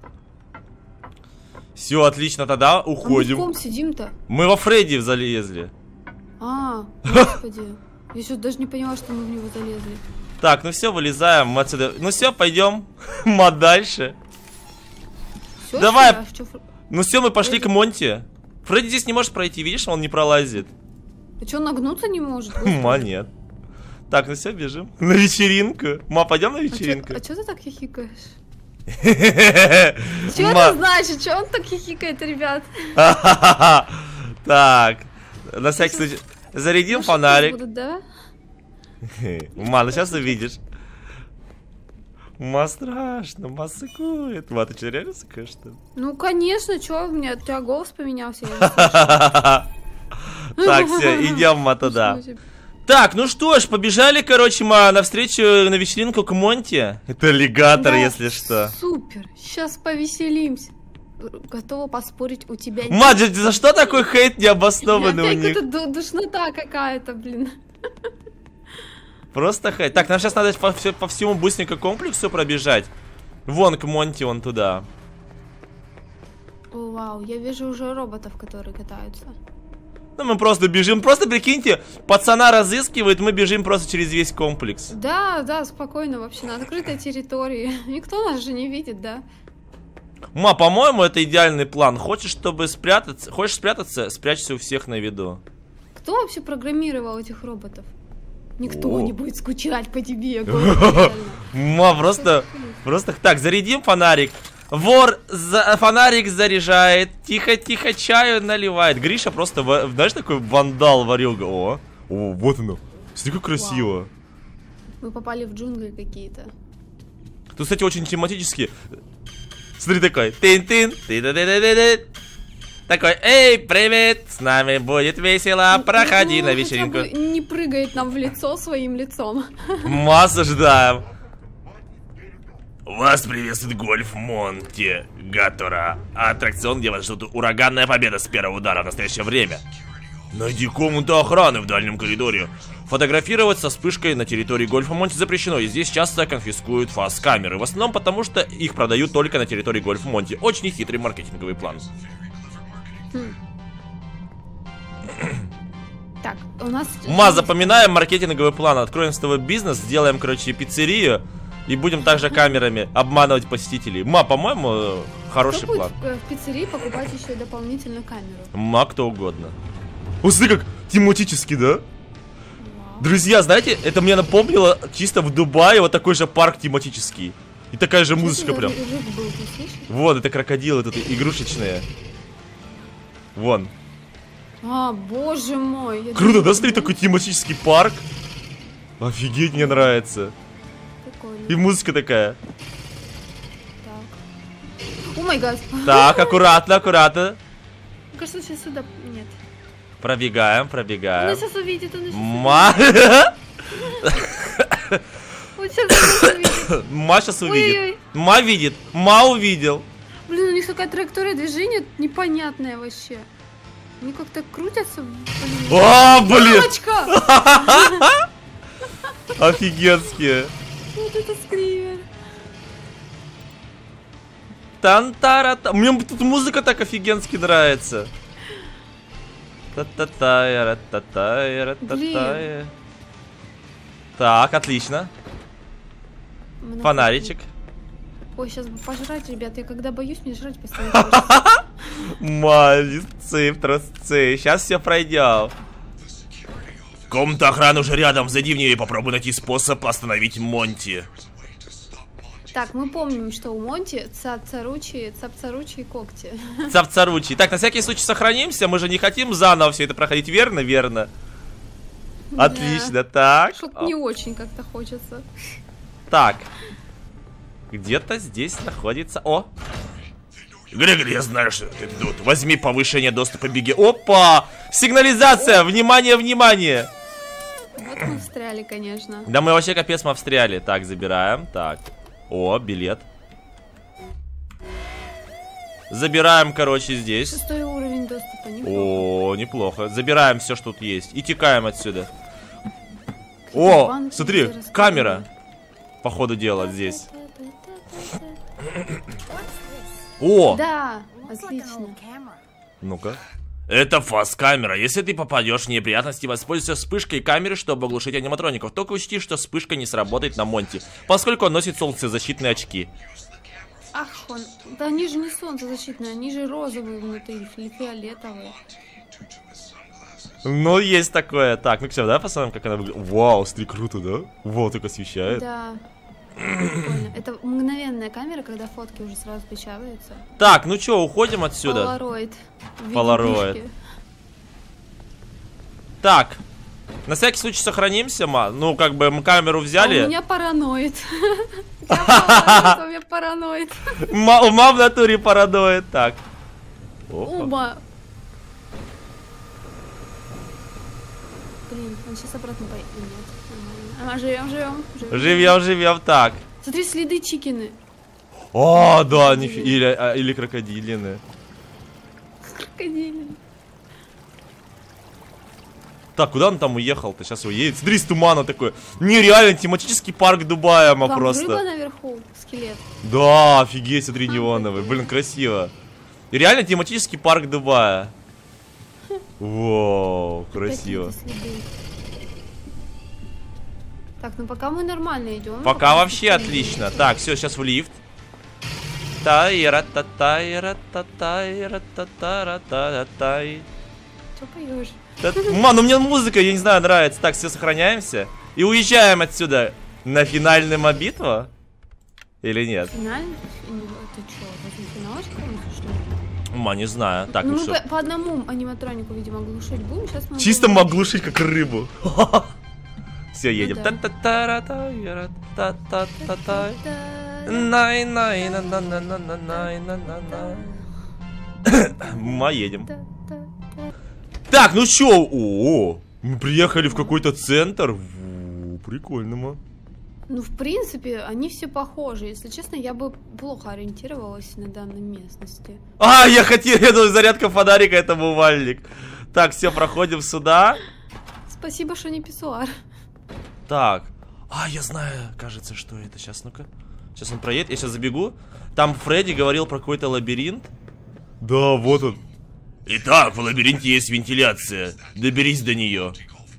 Все, отлично, тогда А мы в уходим. ком сидим-то? Мы во Фредди залезли. А, господи. Я что даже не поняла, что мы в него залезли. Так, ну все, вылезаем. Мы отсюда. Ну все, пойдем. Ма дальше. Всё, Давай. что ли? А что фр- Ну все, мы пошли к Монти. Фредди здесь не может пройти, видишь, он не пролазит. А что, нагнуться не может? Господи. Ма нет. Так, ну все, бежим. На вечеринку. Ма, пойдем на А вечеринку. чё- А что ты так хихикаешь? Что Ма- это значит? Что он так хихикает, ребят? Так, на всякий случай. Зарядим Ну, что фонарик. будут, да? Ма, ну сейчас увидишь. Ма страшно, ма сыкует. Ма, ты что, реально сыкаешь, что ли? Ну, конечно, что, у меня у тебя голос поменялся. я не слышу. Так, все, идем, ма, туда. Что тебе? Так, ну что ж, побежали, короче, ма, навстречу на вечеринку к Монти. Это аллигатор, Да, если что. Супер, сейчас повеселимся. Готова поспорить, у тебя нет. Ма, за за что такой хейт необоснованный у Опять них? это ду- душнота какая-то, блин. Просто хейт. Так, нам сейчас надо по, всё- по всему быстренько комплексу пробежать. Вон к Монти, вон туда. О, вау, я вижу уже роботов, которые катаются. Ну, мы просто бежим. Просто прикиньте, пацана разыскивают, мы бежим просто через весь комплекс. Да, да, спокойно вообще, на открытой территории. Никто нас же не видит, да? Ма, по-моему, это идеальный план. Хочешь, чтобы спрятаться? Хочешь спрятаться? Спрячься у всех на виду. Кто вообще программировал этих роботов? Никто О. не будет скучать по тебе, я говорю, реально. Ма, просто... Просто так, зарядим фонарик. Вор за... фонарик заряжает. Тихо-тихо чаю наливает. Гриша просто, в- знаешь, такой вандал-варюга. О, о, вот оно. Смотри, как красиво. Мы попали в джунгли какие-то. Тут, кстати, очень тематически. Смотри, такой. Тын-тын. Ты-да-да-да-да. Такой, эй, привет, с нами будет весело, проходи Ну, на хотя вечеринку. бы не прыгает нам в лицо своим лицом. Массу ждаем. Вас приветствует Гольф Монти Гатора. Аттракцион, где вас ждут ураганная победа с первого удара в настоящее время. Найди комнату охраны в дальнем коридоре. Фотографировать со вспышкой на территории Гольфа Монти запрещено, и здесь часто конфискуют фас-камеры. В основном потому, что их продают только на территории Гольфа Монти. Очень хитрый маркетинговый план. Так, У нас... Ма, запоминаем маркетинговый план. Откроем с тобой бизнес, сделаем, короче, пиццерию. И будем также камерами обманывать посетителей. Ма, по-моему, хороший Кто план. будет в пиццерии покупать еще и дополнительную камеру? Ма, кто угодно. О, смотри, как тематически, да? Вау. Друзья, знаете, это мне напомнило чисто в Дубае вот такой же парк тематический. И такая же музычка прям. Был, вон, это крокодилы тут игрушечные. Вон. А, боже мой. Круто, да, смотри, такой тематический парк. Офигеть, мне нравится. Прикольно. И музыка такая. О май гад. Так, аккуратно, аккуратно. Мне кажется, сейчас сюда... Нет. Пробегаем, пробегаем. Он сейчас увидит, он сейчас Ма... Он сейчас увидит. Ма сейчас увидит. Ой-ой-ой. Ма видит. Ма увидел. Блин, у них такая траектория движения непонятная вообще. Они как-то крутятся. Блин. О, блин. Мамочка! Офигенские. Вот это скривер. Тан-тара-та. Мне тут музыка так офигенски нравится. Та-та-та, та-та, та-та. Так, отлично. Много Фонаричек. Ой, сейчас бы пожрать, ребят. Я когда боюсь, мне жрать постоянно хочется. Молодцы, трусцы. Сейчас все пройдем. Комната охраны уже рядом, зайди в нее и попробуй найти способ остановить Монти. Так, мы помним, что у Монти цап-царучи, цап-царучи и когти. Цап-царучи. Так, на всякий случай сохранимся. Мы же не хотим заново все это проходить, верно? Верно. Да. Отлично, так. Что-то не очень как-то хочется. Так. Где-то здесь находится... О! Грегори, я знаю, что ты тут. Возьми повышение доступа, беги. Опа! Сигнализация! Внимание, внимание! Вот мы встряли, конечно. Да мы вообще капец мы встряли. Так, забираем. Так. О, билет. Забираем, короче, здесь. Шестой уровень доступа, неплохо. О, неплохо. Забираем все, что тут есть. И текаем отсюда. О, смотри, камера. По ходу дела здесь. О! Да, отлично. Ну-ка. Это фаз-камера. Если ты попадешь в неприятности, воспользуйся вспышкой камеры, чтобы оглушить аниматроников. Только учти, что вспышка не сработает на Монти, поскольку он носит солнцезащитные очки. Ах, он... Да они же не солнцезащитные, они же розовые внутри, или фиолетовые. Ну, есть такое. Так, ну-ка, давай посмотрим, как она выглядит. Вау, смотри, круто, да? Вау, так освещает. Да. Прикольно. Это мгновенная камера, когда фотки уже сразу печатаются. Так, ну чё, уходим отсюда. Полароид. Полароид. Так, на всякий случай сохранимся, ма. Ну, как бы мы камеру взяли. А у меня параноид. У меня параноид. У ма в натуре параноид. Так. Оба. Блин, он сейчас обратно поедет. А, живем, живем, живем. Живем, живем, так. Смотри, следы чикины. О, да, не... или, а, или крокодилины. Крокодилины. Так, куда он там уехал-то? Сейчас его едет. Смотри, с тумана такой. Нереально, тематический парк Дубая, ма, Там просто. рыба наверху, скелет. Да, офигеть, смотри, неоновый. Блин, красиво. И реально тематический парк Дубая. Воу, красиво. Так, ну пока мы нормально идем. Пока вообще отлично. Так, все, сейчас в лифт. Тай-ра-та-тай-ра-та-тай-ра-та-та-ра-та-тай. Что поешь? Ман, ну мне музыка, я не знаю, нравится. Так, все, сохраняемся. И уезжаем отсюда. На финальную битву? Или нет? Финальный? Ты что, возле финалочка, что ли? Ма, не знаю. Так, ну, ну мы что? по, по одному аниматронику, видимо, глушить будем. Сейчас мы Чисто будем... могу глушить, как рыбу. Все, едем. Ну, да. Най, най, на, на, на, на, на, най, на, на, на. Ма, едем. Так, ну чё? О, мы приехали в какой-то центр. Ву, прикольно, ма. Ну, в принципе, они все похожи. Если честно, я бы плохо ориентировалась на данной местности. А, я хотел, я думаю, зарядка фонарика, это бувальник. Так, все, проходим сюда. Спасибо, что не писсуар. Так. А, я знаю, кажется, что это. Сейчас, ну-ка. Сейчас он проедет, я сейчас забегу. Там Фредди говорил про какой-то лабиринт. Да, вот он. Итак, в лабиринте есть вентиляция. Доберись до нее.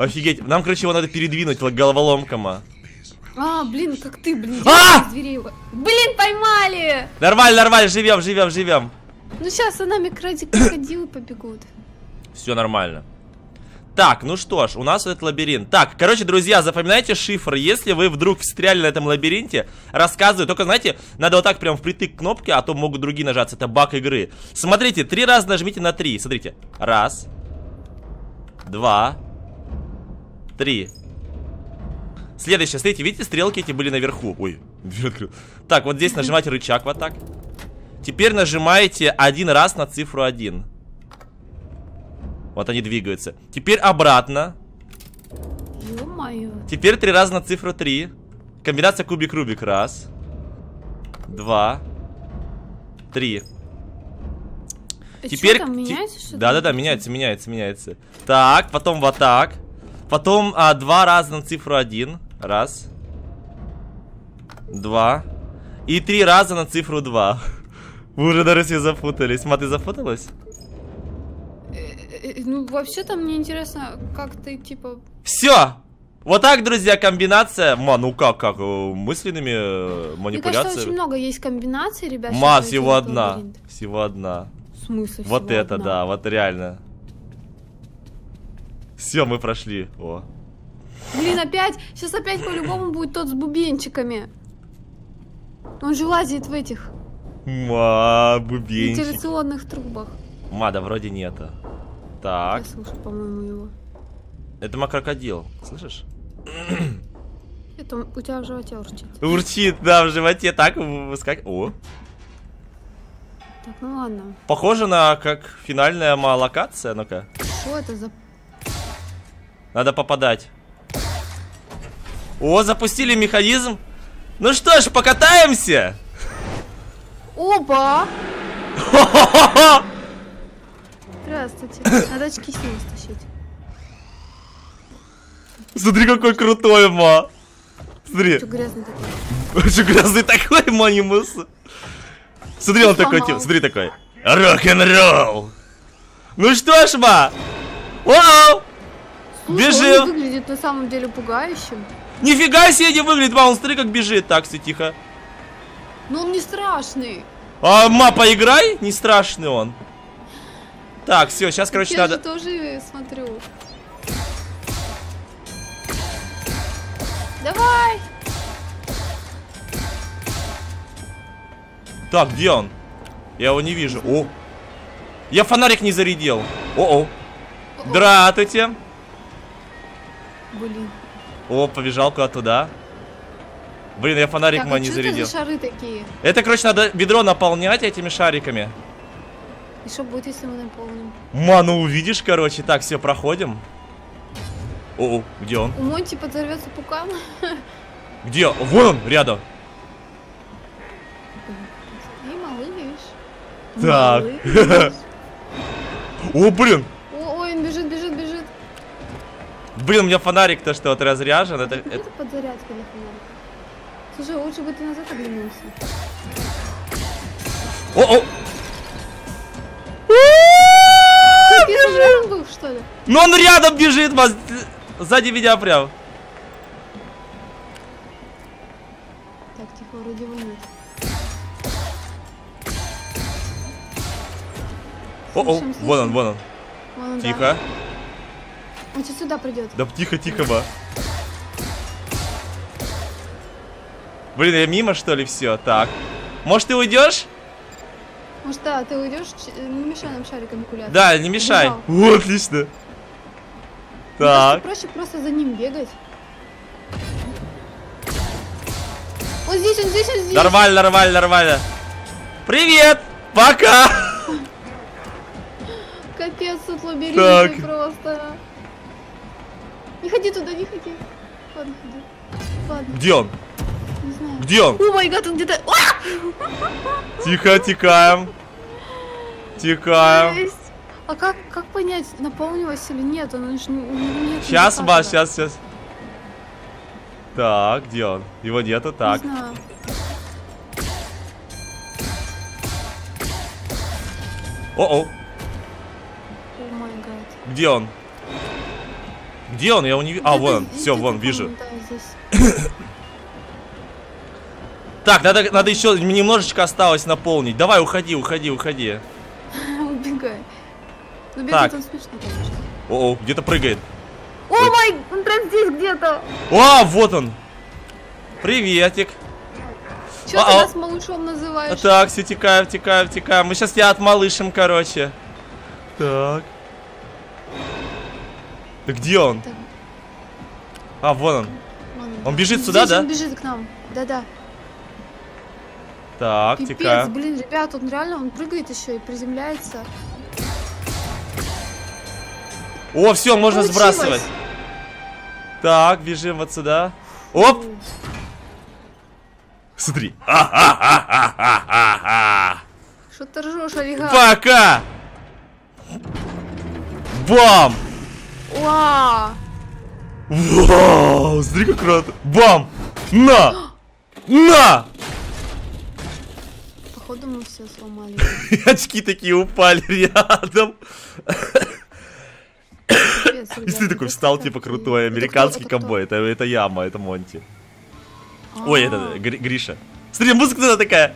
Офигеть. Нам, короче, его надо передвинуть головоломкам. А, блин, как ты, блин, А! из дверей. Блин, поймали! Нормально, нормально, живем, живем, живем. Ну сейчас за нами крокодилы побегут. Все нормально. Так, ну что ж, у нас этот лабиринт. Так, короче, друзья, запоминайте шифр. Если вы вдруг встряли на этом лабиринте, рассказываю. Только, знаете, надо вот так прям впритык к кнопке, а то могут другие нажаться. Это баг игры. Смотрите, три раза нажмите на три. Смотрите. Раз. Два. Три. Следующее, смотрите, видите, стрелки эти были наверху. Ой, дверь открыл. Так, вот здесь нажимаете рычаг вот так. Теперь нажимаете один раз на цифру один. Вот они двигаются. Теперь обратно. Ё-моё. Теперь три раза на цифру три. Комбинация кубик-рубик. Раз. Два. Три. И Теперь... что, там меняется что-то? Да-да-да, меняется, меняется, меняется. Так, потом вот так. Потом а, два раза на цифру один. Раз. Два. И три раза на цифру два. Вы уже, наверное, все запутались. Ма, ты запуталась? Ну, вообще-то мне интересно, как ты, типа... Все! Вот так, друзья, комбинация. Ма, ну как, как? Мысленными э, манипуляциями? Мне кажется, очень много есть комбинаций, ребят. Ма, всего одна. Всего одна. В смысле Вот всего это, одна? да, вот реально. Все, мы прошли. О. Блин, опять, сейчас опять по-любому будет тот с бубенчиками. Он же лазит в этих Ма, бубенчик. вентиляционных трубах. Ма, да вроде нету. Так. Я слышу, по-моему, его. Это крокодил, слышишь? Это у тебя в животе урчит. Урчит, да, в животе. Так, выскакивает. О. Так, ну ладно. Похоже на как финальная ма локация, ну-ка. Что это за... Надо попадать. О, запустили механизм. Ну что ж, покатаемся. Опа! Здравствуйте. Надо очки с него стащить. Смотри, какой крутой, ма. Смотри. Что грязный такой? Что грязный такой, манимус. Смотри, он такой, типа, смотри такой. Рок-н-ролл. Ну что ж, ма. Вау. Слушай, Бежим. он выглядит на самом деле пугающим. Нифига себе не выглядит, ма, он смотри, как бежит. Так, все тихо. Но он не страшный. А, ма, поиграй, не страшный он. Так, все, сейчас, короче, Я надо... же тоже смотрю. Давай! Так, где он? Я его не вижу. О! Я фонарик не зарядил. О-о. Здравствуйте. Блин. О, побежал куда-то туда. Блин, я фонарик Так, ма а не что зарядил. это за шары такие? Это, короче, надо ведро наполнять этими шариками. И что будет, если мы наполним? Ма, ну увидишь, короче. Так, все, проходим. О, где он? У Монти подзорвется пукан. Где? Вон он, рядом. И малыш. Так. Малыш. О, блин. О, ой, он бежит, бежит, бежит. Блин, у меня фонарик-то что, вот разряжен. Это, Это это... подзарядка для фонарика. Слушай, лучше бы ты назад оглянулся. О-о. Капец, он рядом был, что ли? Ну он рядом бежит, ма. Сзади меня прям. Так, тихо, вроде его нет. О-о, Слушаем, вон он, слушаем. вон он. Вон он, да. Тихо. Он сейчас сюда придет. Да тихо, тихо, ма. Блин, я мимо, что ли, все? Так. Может, ты уйдешь? Может, да, ты уйдешь, ч- не мешай нам шариками гулять. Да, не мешай. Убежал. О, отлично. Мне Так. кажется, проще просто за ним бегать. Он здесь, он здесь, он здесь. Нормально, нормально, нормально. Привет! Пока! Капец, тут Так. лабиринты просто. Не ходи туда, не ходи. Ладно, ходи. Ладно, Где он? не знаю. Где он? О май гад, он где-то... А! Тихо, тикаем. Тикаем. Жесть. А как, как понять, наполнилось или нет? Он же не- у него нет Сейчас, индикатора. Маш, сейчас, сейчас. Так, где он? Его нету, так. Не знаю. О-о, О май гад. где он? Где он? Я его не вижу. А, вон, все, вон, вижу. Так, надо, надо еще немножечко осталось наполнить. Давай, уходи, уходи, уходи. Убегай. Ну, так. Он смешно, конечно. О, где-то прыгает. О, май, он прям здесь где-то. О, вот он. Приветик. Че ты нас малышом называешь? Так, все, текаем, текаем, текаем. Мы сейчас тебя отмалышим, короче. Так. Да где он? Так. А, вон он. Вон он. Он бежит Здесь сюда, да? Он бежит к нам. Да-да. Так, Пипец, текаем. блин, ребят, он реально, он прыгает еще и приземляется. О, все, можно Получилось. сбрасывать. Так, бежим вот сюда. Оп! Смотри. Что ты ржешь, олигарх? Пока! Бам! Вау! Вау! Смотри, как круто. Бам! На! На! Походу мы все сломали. Очки такие упали рядом. Пипец, И ребят, ты такой это встал, как типа, это? крутой Это американский кто? Это ковбой. Это, это яма, это Монти. кто? Ой, А, это Гри- Гриша. Смотри, музыка туда такая.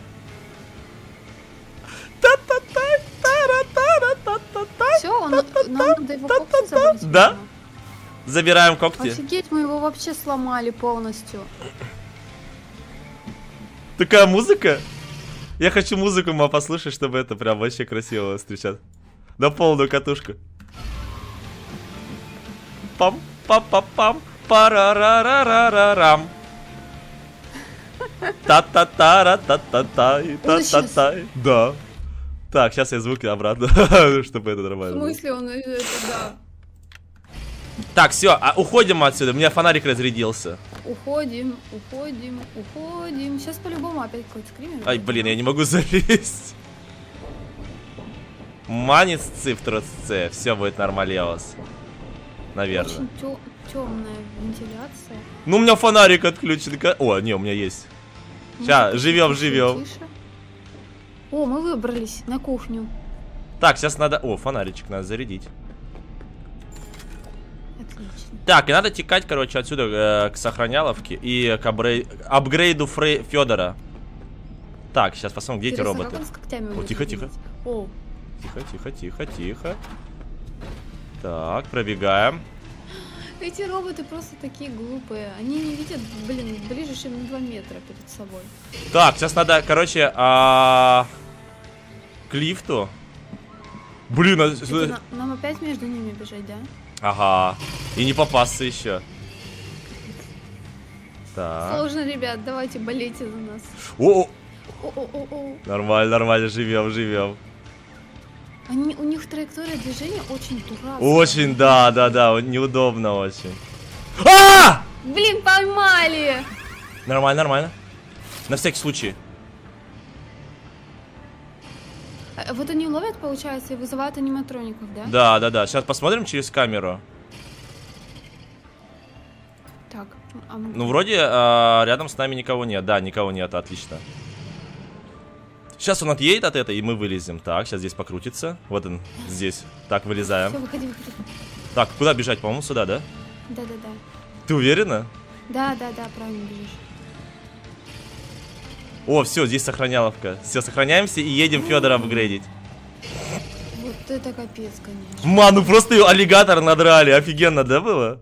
Все, он, нам надо его когти забрать. Да? видимо. Забираем когти. Офигеть, мы его вообще сломали полностью. Такая музыка. Я хочу музыку ма послушать, чтобы это прям вообще красиво встречать. На полную катушку. Пам, пам, пам, пам, парарарарарам. Та-та-та-ра-та-та-та, та-та-та. Да. Так, сейчас я звуки обратно, чтобы это В нормально было. смысле он это, да. Так, все, а уходим отсюда. У меня фонарик разрядился. Уходим, уходим, уходим. Сейчас по-любому опять какой-то скример. Ай, блин, я не могу залезть. Манец цифтросце. Все будет нормалеос. Наверное. Очень тё- темная вентиляция. Ну, у меня фонарик отключен. О, не, у меня есть. Сейчас, Ну, живем, тише, живем. тише. О, мы выбрались на кухню. Так, сейчас надо... О, фонаричек надо зарядить. Отлично. Так, и надо текать, короче, отсюда э, к сохраняловке и к апгрей... апгрейду Фрей... Федора. Так, сейчас посмотрим, где эти Интересно, роботы. как он с когтями О, будет тихо, тихо. выглядеть? О, Тихо, тихо, тихо, тихо. Так, пробегаем. эти роботы просто такие глупые. Они не видят, блин, ближе, чем на два метра перед собой. Так, сейчас надо, короче, а... к лифту. Блин, а... Это на- нам опять между ними бежать, да? Ага. И не попасться еще. Так. Сложно, ребят, давайте болейте за нас. О, О-о-о-о. нормально, нормально, живем, живем. Они, у них траектория движения очень дурацкая. Очень, да, да, да, неудобно очень. А! Блин, поймали! Нормально, нормально. На всякий случай. А вот они ловят, получается, и вызывают аниматроников, да? Да, да, да. Сейчас посмотрим через камеру. Так, а мы... Ну, вроде а, рядом с нами никого нет. Да, никого нет, отлично. Сейчас он отъедет от этой, и мы вылезем. Так, сейчас здесь покрутится. Вот он здесь. Так, вылезаем. Все, выходи, выходи. Так, куда бежать? По-моему, сюда, да? Да-да-да. Ты уверена? Да-да-да, правильно бежишь. О, все, здесь сохраняловка. Все, сохраняемся и едем Федора апгрейдить. Вот это капец, конечно. Ман, ну просто ее аллигатор надрали. Офигенно, да, было?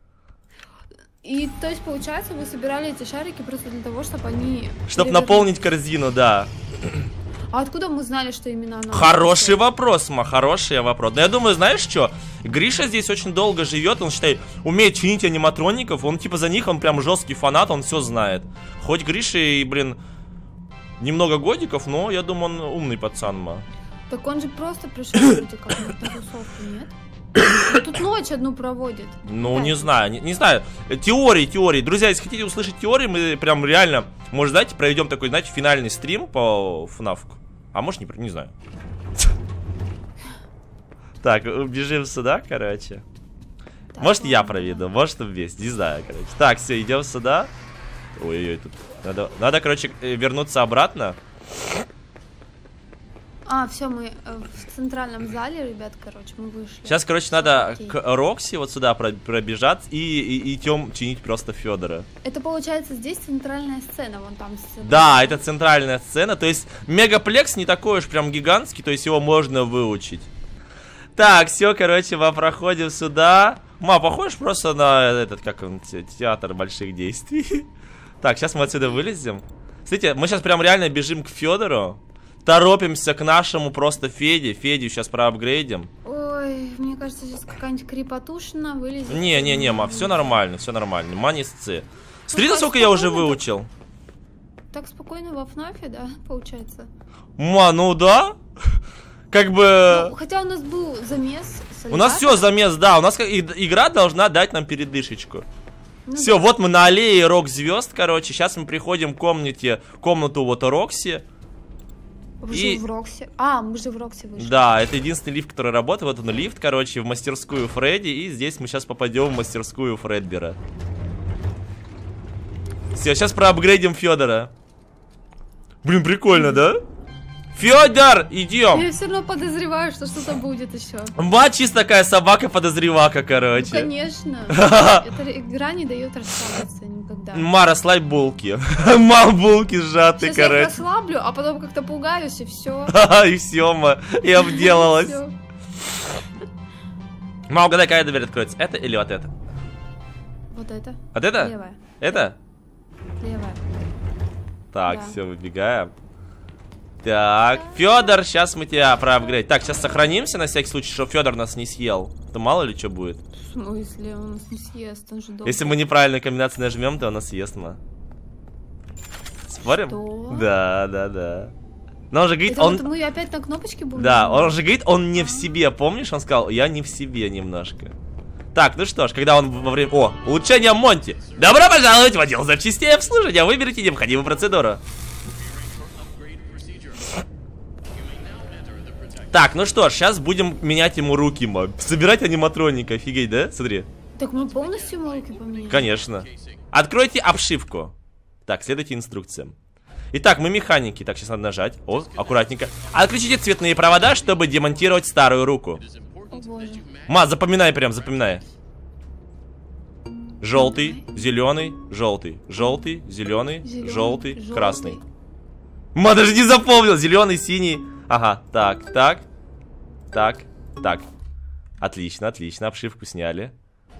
И, то есть, получается, вы собирали эти шарики просто для того, чтобы они... Чтобы перевернули- наполнить корзину, да. А откуда мы знали, что именно она... Хороший вопрос, ма, хороший вопрос. Но я думаю, знаешь что? Гриша здесь очень долго живет, он, считай, умеет чинить аниматроников, он типа за них, он прям жесткий фанат, он все знает. Хоть Гриша и, блин, немного годиков, но я думаю, он умный пацан, ма. Так он же просто пришел вроде как на тусовку, нет? Он тут ночь одну проводит. Ну, Да. не знаю, не, не знаю. Теории, теории. Друзья, если хотите услышать теории, мы прям реально, может, знаете, проведем такой, знаете, финальный стрим по фнафку. А может, не, не знаю. Так, бежим сюда, короче. Так, Может, я ладно. проведу, может, вместе, не знаю, короче. Так, все, идем сюда. Ой-ой-ой, тут надо, надо, короче, вернуться обратно. А, все, мы э, в центральном зале, ребят, короче, мы вышли. Сейчас, короче, надо к Рокси вот сюда пробежать и, и идем чинить просто Федора. Это получается здесь центральная сцена, вон там сцена. Да, это центральная сцена, то есть мегаплекс не такой уж прям гигантский, то есть его можно выучить. Так, все, короче, мы проходим сюда. Ма, похож просто на этот, как он, театр больших действий. Так, сейчас мы отсюда вылезем. Смотрите, мы сейчас прям реально бежим к Федору. Торопимся к нашему просто Феде. Федю сейчас проапгрейдим. Ой, мне кажется, сейчас какая-нибудь крипотушина вылезет. Не-не-не, ма, все нормально, все нормально. Манисцы. Смотри, насколько я уже выучил. Так спокойно во ФНАФе, да, получается? Ма, ну да. Как бы... Ну, хотя у нас был замес. У нас все замес, да. У нас как... игра должна дать нам передышечку. Ну, все, да. Вот мы на аллее рок-звезд, короче. Сейчас мы приходим к комнате, комнату вот Рокси. Вы и... же в Рокси. А, мы же в Рокси вышли. Да, это единственный лифт, который работает. Вот он лифт, короче, в мастерскую Фредди. И здесь мы сейчас попадем в мастерскую Фредбера. Все, сейчас проапгрейдим Федора. Блин, прикольно, да? Федор, идем. Я все равно подозреваю, что что-то будет еще. Ма, чисто такая собака-подозревака, короче. Ну, конечно. Эта игра не дает расслабиться никогда. Ма, расслабь булки. Ма, булки сжаты, сейчас короче. Я расслаблю, а потом как-то пугаюсь, и все. И все, ма, и обделалась. Ма, угадай, какая дверь откроется. Это или вот это? Вот это. Вот это? Левая. Это? Левая. Так, все, выбегаем. Так, Федор, сейчас мы тебя проапгрейдим. Так, сейчас сохранимся на всякий случай, чтобы Федор нас не съел. То мало ли что будет. Ну, если он нас не съест, он же добрый. Если мы неправильную комбинацию нажмем, то он нас съест, ма. Спорим? Что? Да, да, да. Но он же говорит, это он... Вот мы опять на кнопочке будем? Да, он же говорит, он не в себе, помнишь? Он сказал, я не в себе немножко. Так, ну что ж, когда он во время... О, улучшение Монти. Добро пожаловать в отдел запчастей обслуживания. Выберите необходимую процедуру. Так, ну что ж, сейчас будем менять ему руки, ма. Собирать аниматроника, офигеть, да? Смотри. Так мы полностью ему руки поменяли? Конечно. Откройте обшивку. Так, следуйте инструкциям. Итак, мы механики. Так, сейчас надо нажать. О, аккуратненько. Отключите цветные провода, чтобы демонтировать старую руку. О, боже. Ма, запоминай прям, запоминай. Желтый, зеленый, желтый, желтый, зеленый, Зеленый, желтый, желтый. красный. Ма, даже не запомнил. Зеленый, синий. Ага, так, так, так, так. Отлично, отлично, обшивку сняли.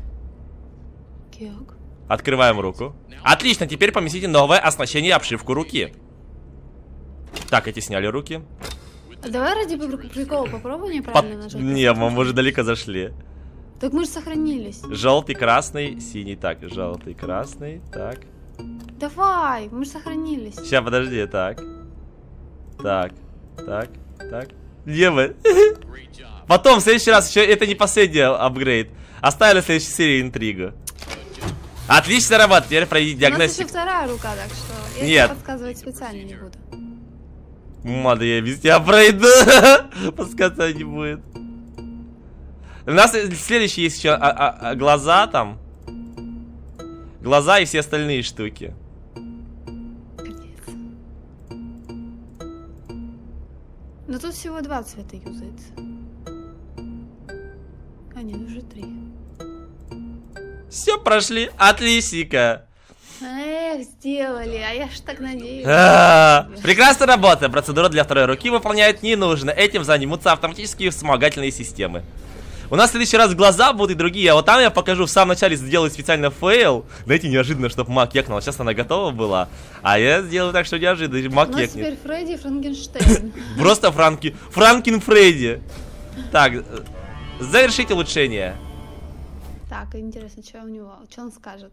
Как? Открываем руку. Отлично, теперь поместите новое оснащение обшивку руки. Так, эти сняли руки. А давай ради прикола попробуем неправильно По... нажать. Не, мы уже далеко зашли. Так мы же сохранились. Желтый, красный, синий. Так, желтый, красный, так. Давай, мы же сохранились. Сейчас, подожди, так. Так, так, так. Девы. Потом, в следующий раз, еще это не последний апгрейд. Оставили в следующей серии интригу. Отлично работа, теперь пройди диагностику. У нас еще вторая рука, так что я Нет. тебе подсказывать специально не буду. Мада, я без тебя пройду. Подсказать не будет. У нас следующий есть еще а, а, а, глаза там. Глаза и все остальные штуки. Но тут всего два цвета юзается. А нет, уже три. Все прошли, отличненько. Эх, сделали, а я ж так надеюсь. А -а -а. Прекрасная работа. Процедура для второй руки выполняет не нужно. Этим занимаются автоматические вспомогательные системы. У нас в следующий раз глаза будут и другие. А вот там я покажу, в самом начале сделаю специально фейл. Знаете, неожиданно, чтобы Мак екнула. Сейчас она готова была. А я сделаю так, что неожиданно Мак У нас екнет. теперь Фредди Франкенштейн. Просто Франки... Франкин Фредди. Так, завершить улучшение. Так, интересно, что у него, что он скажет.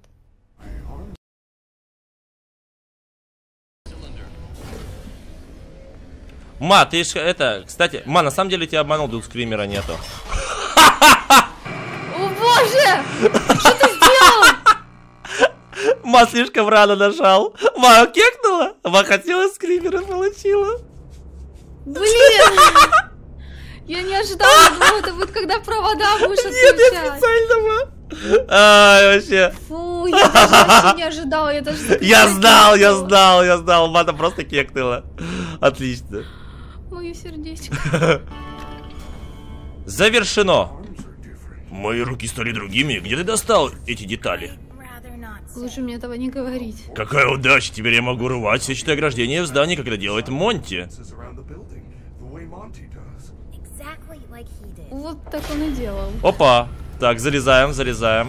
Ма, ты ж это, кстати, Ма, на самом деле тебя обманул, тут скримера нету. О боже! Что ты сделал? Ма слишком рано нажал. Ма кекнула. Ма хотела скримера, получила. Блин! Я не ожидала, что это будет, когда провода будешь отключать. Нет, я специально, Ма. Ай, вообще. Фу, я даже вообще не ожидала, я даже... Я знал, я знал, я знал. Ма там просто кекнула. Отлично. мое сердечко. Завершено. Мои руки стали другими. Где ты достал эти детали? Лучше мне этого не говорить. Какая удача, теперь я могу рвать сетчатое ограждение в здании, как это делает Монти. Вот так он и делал. Опа. Так, залезаем, залезаем.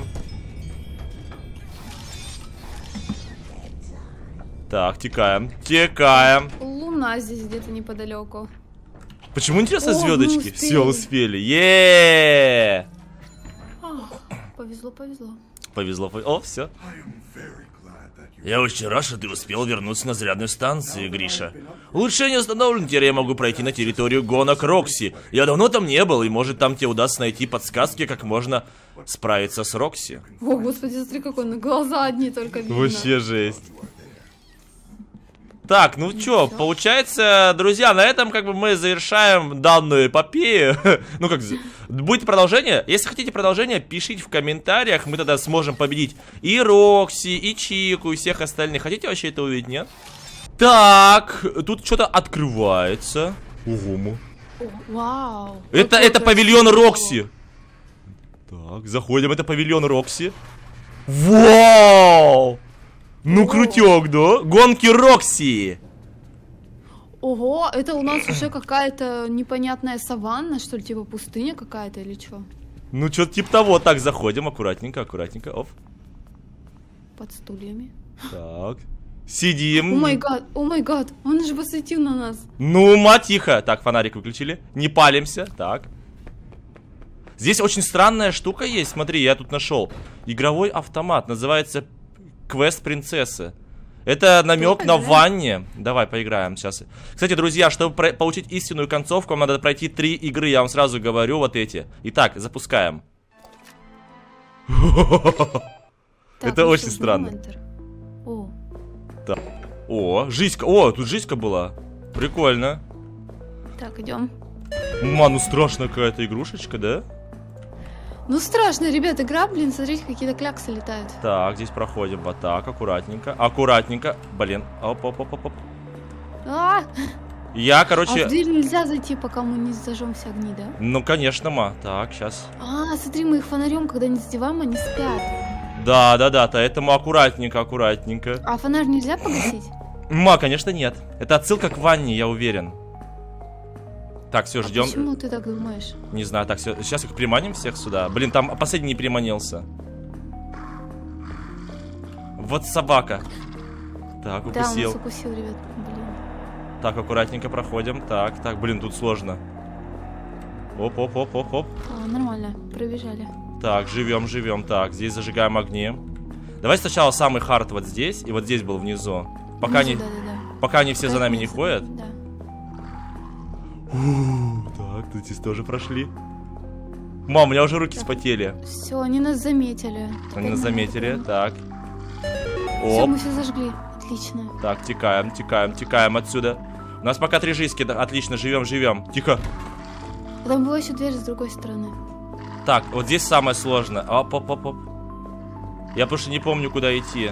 Так, текаем, текаем. Луна здесь где-то неподалеку. Почему, интересно, О, звездочки? мы Все, успели. успели. Е. Повезло, повезло. Повезло, повезло. О, все. Я очень рад, что ты успел вернуться на зарядную станцию, Гриша. Улучшение установлено, теперь я могу пройти на территорию гонок Рокси. Я давно там не был, и может там тебе удастся найти подсказки, как можно справиться с Рокси. О, господи, смотри, какой на глаза одни только видно. Вообще жесть. Так, ну чё, получается, друзья, на этом как бы мы завершаем данную эпопею. Ну как, будет продолжение? Если хотите продолжение, пишите в комментариях, мы тогда сможем победить и Рокси, и Чику, и всех остальных. Хотите вообще это увидеть, нет? Так, тут что-то открывается. Ого. Вау. Это, это павильон Рокси. Так, заходим, это павильон Рокси. Вау! Ну, крутёк, да? Гонки Рокси! Ого, это у нас уже какая-то непонятная саванна, что ли, типа пустыня какая-то или что? Ну, что-то типа того. Так, заходим, аккуратненько, аккуратненько. Оп. Под стульями. Так. О Сидим. май гад, о май гад, он же посветил на нас. Ну, ма, тихо. Так, фонарик выключили. Не палимся. Так. Здесь очень странная штука есть. Смотри, я тут нашел. Игровой автомат. Называется Квест Принцессы. Это намек на ванне. Давай поиграем сейчас. Кстати, друзья, чтобы получить истинную концовку, вам надо пройти три игры. Я вам сразу говорю вот эти. Итак, запускаем. Это очень странно. О. Так. О, жизнька. О, тут жизнька была. Прикольно. Так, идем. Ма, ну страшная какая-то игрушечка, да? Ну страшно, ребят, игра, блин, смотрите, какие-то кляксы летают. Так, здесь проходим вот так, аккуратненько. Аккуратненько. Блин. Оп-оп-оп-оп. А, Я, а короче... в дверь нельзя зайти, пока мы не зажжем все огни, да? Ну, конечно, ма. Так, сейчас. А, смотри, мы их фонарем, когда не задеваем, они спят. Да, да, да, поэтому аккуратненько, аккуратненько. А фонарь нельзя погасить? Ма, конечно, нет. Это отсылка к ванне, я уверен. Так, все, А ждем. почему ты так думаешь? Не знаю, так, все. Сейчас их приманим всех сюда. Блин, там последний не приманился. Вот собака. Так, Да, он укусил. нас укусил, ребят. Блин. Так, аккуратненько проходим. Так, так, блин, тут сложно. Оп-оп-оп-оп-оп. А, нормально, пробежали. Так, живем, живем. Так, здесь зажигаем огни. Давай сначала самый хард вот здесь, и вот здесь был внизу. Пока Внизу, они, да, да, да. пока они все за нами не Внизу, ходят. Да. Так, тут здесь тоже прошли. Мам, у меня уже руки вспотели. Все, они нас заметили. Они нас заметили. Так. Все, Оп. мы все зажгли. Отлично. Так, текаем, текаем, текаем отсюда. У нас пока три жизни. Да, отлично, живем, живем. Тихо. А там была еще дверь с другой стороны. Так, вот здесь самое сложное. Оп, оп, оп, оп. Я просто не помню, куда идти.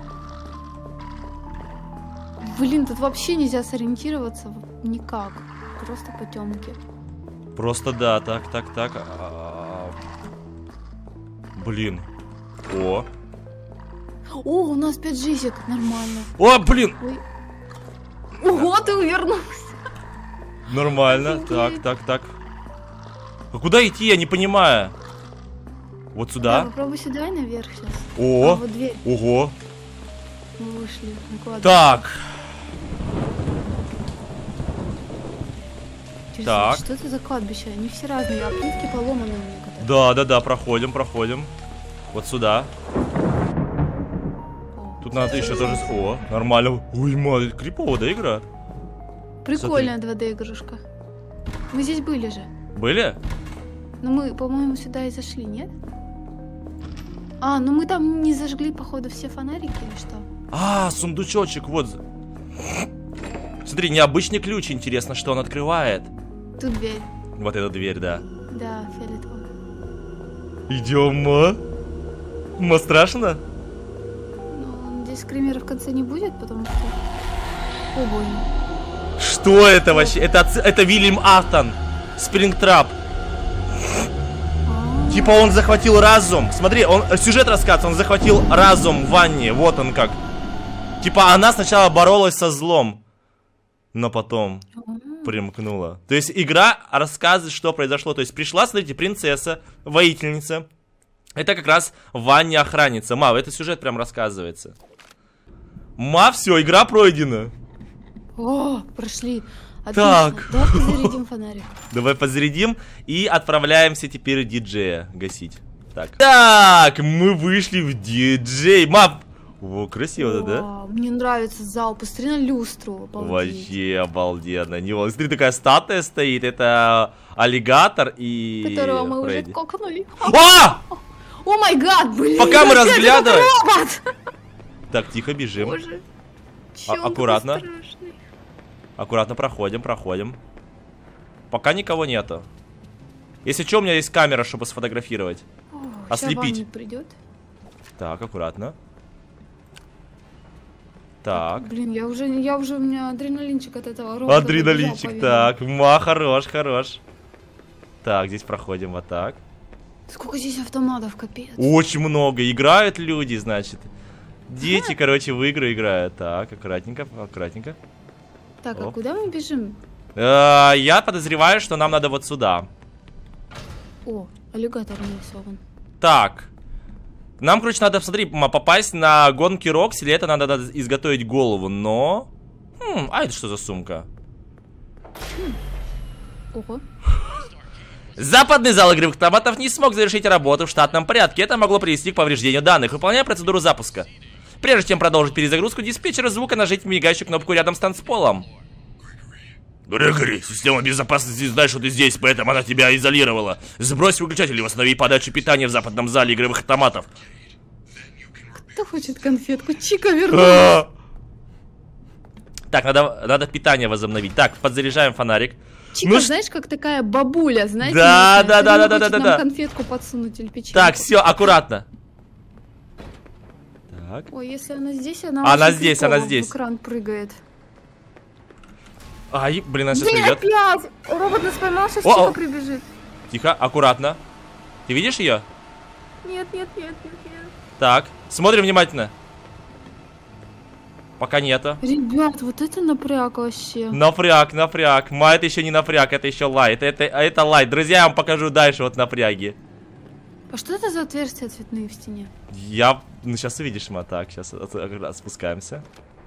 Блин, тут вообще нельзя сориентироваться никак. Просто потемки. Просто да, так, так, так. А-а-а. Блин. О. О, у нас пять жизнек. Нормально. О, блин. Ой. Ого, ты увернулся. Нормально. Офигеть. Так, так, так. А куда идти, я не понимаю. Вот Да, сюда. попробуй сюда и наверх сейчас. А, О. вот дверь. Ого. Мы вышли. Накладывай. Так. Интересно, так. Что это за кладбище? Они все разные, а плитки поломаны у некоторых. Да, да, да, проходим, проходим. Вот сюда. О, Тут надо еще тоже... О, нормально. Ой, ма, крипово, да, игра? прикольная два дэ игрушка. Мы здесь были же. Были? Но мы, по-моему, сюда и зашли, нет? А, ну мы там не зажгли, походу, все фонарики или что? А, сундучочек, вот. Смотри, необычный ключ, интересно, что он открывает. Тут дверь. Вот эта дверь, да. Да, фиолетовая. Идем, ма. Ма, страшно? Ну, надеюсь, скримера в конце не будет, потому что... О, больно. Что это вообще? Это, это Вильям Афтон. Спрингтрап. Типа он захватил разум. Смотри, он сюжет рассказывает, он захватил разум в ванне. Вот он как. Типа она сначала боролась со злом, но потом примкнула. То есть игра рассказывает, что произошло. То есть пришла, смотрите, принцесса, воительница. Это как раз в ванне охранница. Ма, это сюжет прям рассказывается. Ма, все, игра пройдена. О, прошли. Отлично. Так. Давай позарядим фонарик. Давай позарядим и отправляемся теперь диджея гасить. Так. Так, мы вышли в диджей. Ма, о, красиво, да? Вау, мне нравится зал. Посмотри на люстру. Обалдеть. Вообще обалденно. Не, смотри, такая статуя стоит. Это аллигатор и... Которого мы Фредди. уже кокнули. А! О май гад, блин! Пока мы опять разглядываем. этот робот! Так, тихо, бежим. Боже, А- чё он аккуратно. такой страшный? Аккуратно проходим, проходим. Пока никого нету. Если что, у меня есть камера, чтобы сфотографировать. О, Ослепить. ща Ваня придет. Так, аккуратно. Так. Блин, я уже, я уже, у меня адреналинчик от этого робота. Адреналинчик, побежал, так. Ма, хорош, хорош. Так, здесь проходим вот так. Сколько здесь автоматов, капец. Очень много. Играют люди, значит. Дети, короче, в игры играют. Так, аккуратненько, аккуратненько. Так, а Оп. куда мы бежим? Э, Я подозреваю, что нам надо вот сюда. О, аллигатор нарисован. Так. Нам, короче, надо, смотри, ма, попасть на гонки Рокси, или это надо, надо изготовить голову, но... Хм, а это что за сумка? Ого. Западный зал игровых автоматов не смог завершить работу в штатном порядке. Это могло привести к повреждению данных. Выполняя процедуру запуска. Прежде чем продолжить перезагрузку диспетчера звука, нажмите мигающую кнопку рядом с танцполом. Грегори, система безопасности знает, что ты здесь, поэтому она тебя изолировала. Сбрось выключатель и восстанови подачу питания в западном зале игровых автоматов. Кто хочет конфетку? Чика вернулась. А! Так, надо, надо питание возобновить. Так, подзаряжаем фонарик. Чика, Ну ш- знаешь, как такая бабуля, знаете? Да, местная, да, всё да, время да, хочет да, нам да. конфетку подсунуть или печенье. Так, все, аккуратно. Так. Ой, если она здесь, она Она очень здесь, прикольно она здесь. в экран прыгает. Ай, блин, она сейчас Блин, придет. опять! Робот нас поймал, сейчас О-о. Чика прибежит. Тихо, аккуратно. Ты видишь ее? Нет, нет, нет, нет, нет. Так, смотрим внимательно. Пока нету. Ребят, вот это напряг вообще. Напряг, напряг. Ма, это еще не напряг, это еще лайт. Это, это, это лайт. Друзья, я вам покажу дальше вот напряги. А что это за отверстия цветные в стене? Я... Ну, сейчас увидишь, Ма. Так, сейчас спускаемся.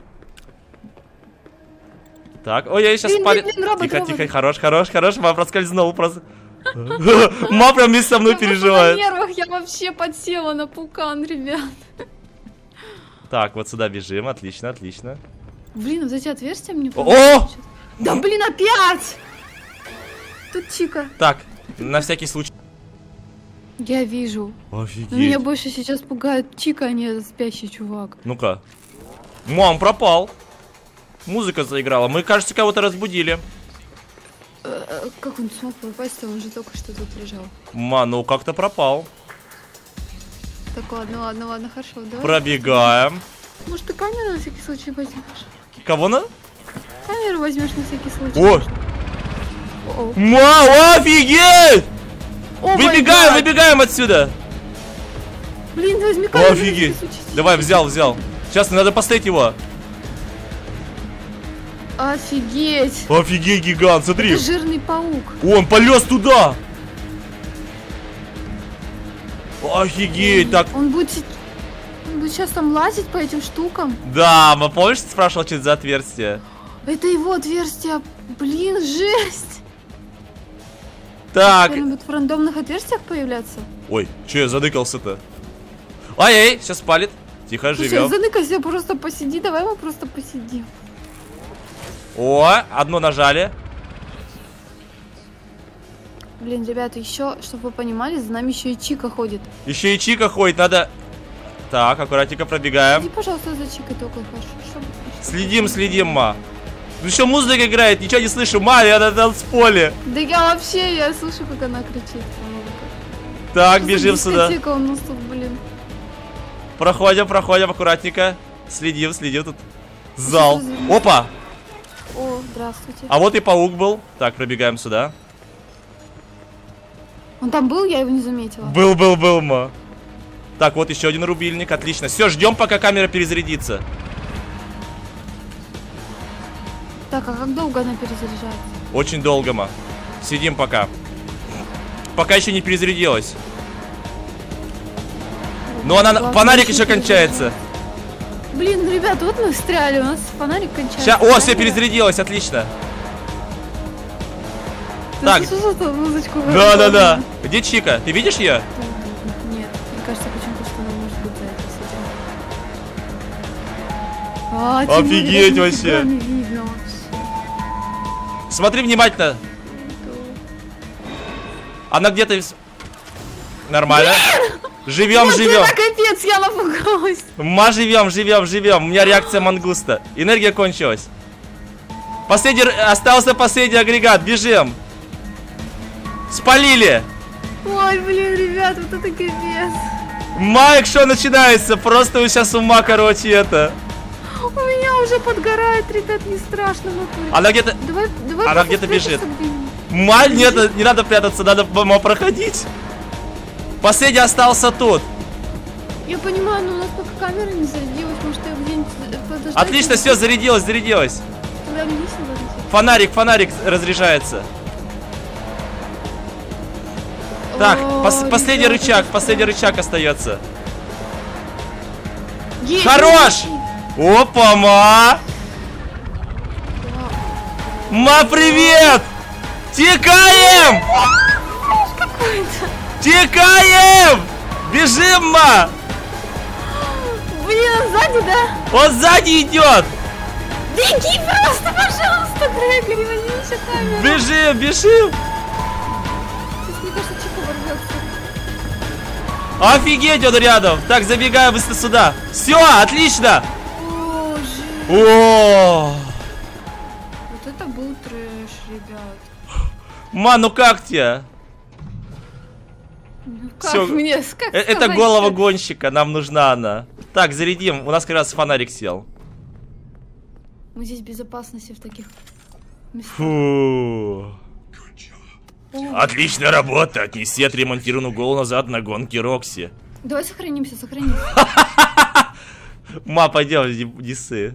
Так, ой, я сейчас Блин, спали... блин, блин, робот, Тихо, робот. тихо, хорош, хорош, хорош. Ма проскользнул просто. Ма прям вместе со мной Я просто на переживает. нервах, я вообще подсела на пукан, ребят. Так, вот сюда бежим. Отлично, отлично. Блин, вот эти отверстия мне... О! Да блин, опять! Тут Чика. Так, на всякий случай. Я вижу. Но Офигеть. меня больше сейчас пугает Чика, а не этот спящий чувак. Ну-ка. Мам, пропал. Музыка заиграла. Мы, кажется, кого-то разбудили. Э, э, Как он смог попасть-то? Он же только что тут лежал. Ма, ну как-то пропал. Так, ладно, ладно, ладно, хорошо, да? Пробегаем. Может, ты камеру на всякий случай возьмешь? Кого на? Камеру возьмешь на всякий случай. О! О-о. Ма, офигеть! О май Выбегаем, гад! выбегаем отсюда. Блин, возьми камеру на Офигеть. всякий случай. Давай, взял, взял. Сейчас надо поставить его. Офигеть! Офигеть, гигант, смотри. Это жирный паук. Он полез туда. Офигеть, так. Он будет, се- он будет сейчас там лазить по этим штукам. Да, мы помнишь, ты спрашивал, что это за отверстие? Это его отверстие. Блин, жесть! Так. Теперь он будет в рандомных отверстиях появляться. Ой, че я задыкался-то? Ай-ай, сейчас палит. Тихо, Слушай, живем. заныкайся, просто посиди. Давай мы просто посидим. О, одно нажали. Блин, ребята, еще, чтобы вы понимали, за нами еще и Чика ходит. Еще и Чика ходит, надо... Так, аккуратненько пробегаем. Иди, пожалуйста, за Чикой только, хорошо. Чтобы- Следим, следим, ма. Ну еще музыка играет, ничего не слышу. Ма, я на танцполе. Да я вообще, я слышу, как она кричит. Так, Что за бежим сюда. дискотека у нас тут, блин. Проходим, проходим аккуратненько. Следим, следим тут. Зал. Что за- Опа. О, здравствуйте. А вот и паук был. Так, пробегаем сюда. Он там был, я его не заметила. Был, был, был, ма. Так, вот еще один рубильник, отлично. Все, ждем, пока камера перезарядится. Так, а как долго она перезаряжается? Очень долго, ма. Сидим пока. Пока еще не перезарядилась. Но она, Главное, фонарик еще еще кончается. Блин, ребят, вот мы встряли, у нас фонарик кончается. Ща, о, все перезарядилось, отлично. Ты Так. слышал эту музычку? Да, да, да. Где Чика? Ты видишь ее? Нет, мне кажется, почему-то, что она может быть за это с этим. А, Тимур, Офигеть это вообще. нифига не видно вообще. Смотри внимательно. Она где-то... Нормально. Живем, Вот живем. это капец, я напугалась. Ма, живем, живем, живем. У меня реакция мангуста. Энергия кончилась. Последний... Остался последний агрегат. Бежим. Спалили. Ой, блин, ребят, вот это капец. Майк, что начинается? Просто вы сейчас ума, короче, это. У меня уже подгорает, ребят, не страшно. Натуре. Она где-то... Давай, давай Она где-то спрячемся бежит. где-нибудь. Ма, нет, не надо прятаться, надо ма, проходить. Последний остался тут. Я понимаю, но у нас пока камера не зарядилась, может я где-нибудь подождать? Отлично, все, зарядилось, зарядилось. Тогда мне сюда лететь. Фонарик, фонарик разряжается. Так, О, пос- последний ребята, рычаг, это последний страшно. рычаг остается. Есть, Хорош! Опа, ма! Ма, привет! Текаем! Текаем! Бежим, ма! Блин, сзади, да? Он сзади идет! Беги просто, пожалуйста, Грегори, возьми еще камеру. Бежим, бежим! Сейчас, мне кажется, Чика ворвется. Офигеть, он рядом! Так, забегаем быстро сюда! Все, отлично! О, жесть. О, Вот это был трэш, ребят. ма, ну как тебе? Ну как Всё. мне, как Э, Это сказать, голова как- гонщика, нам нужна она. Так, зарядим, у нас как раз фонарик сел. Мы здесь в безопасности в таких местах. Фу. Отличная работа, отнеси отремонтированную голову назад на гонке Рокси. Давай сохранимся, сохранимся. Ма, пойдем, Дисы.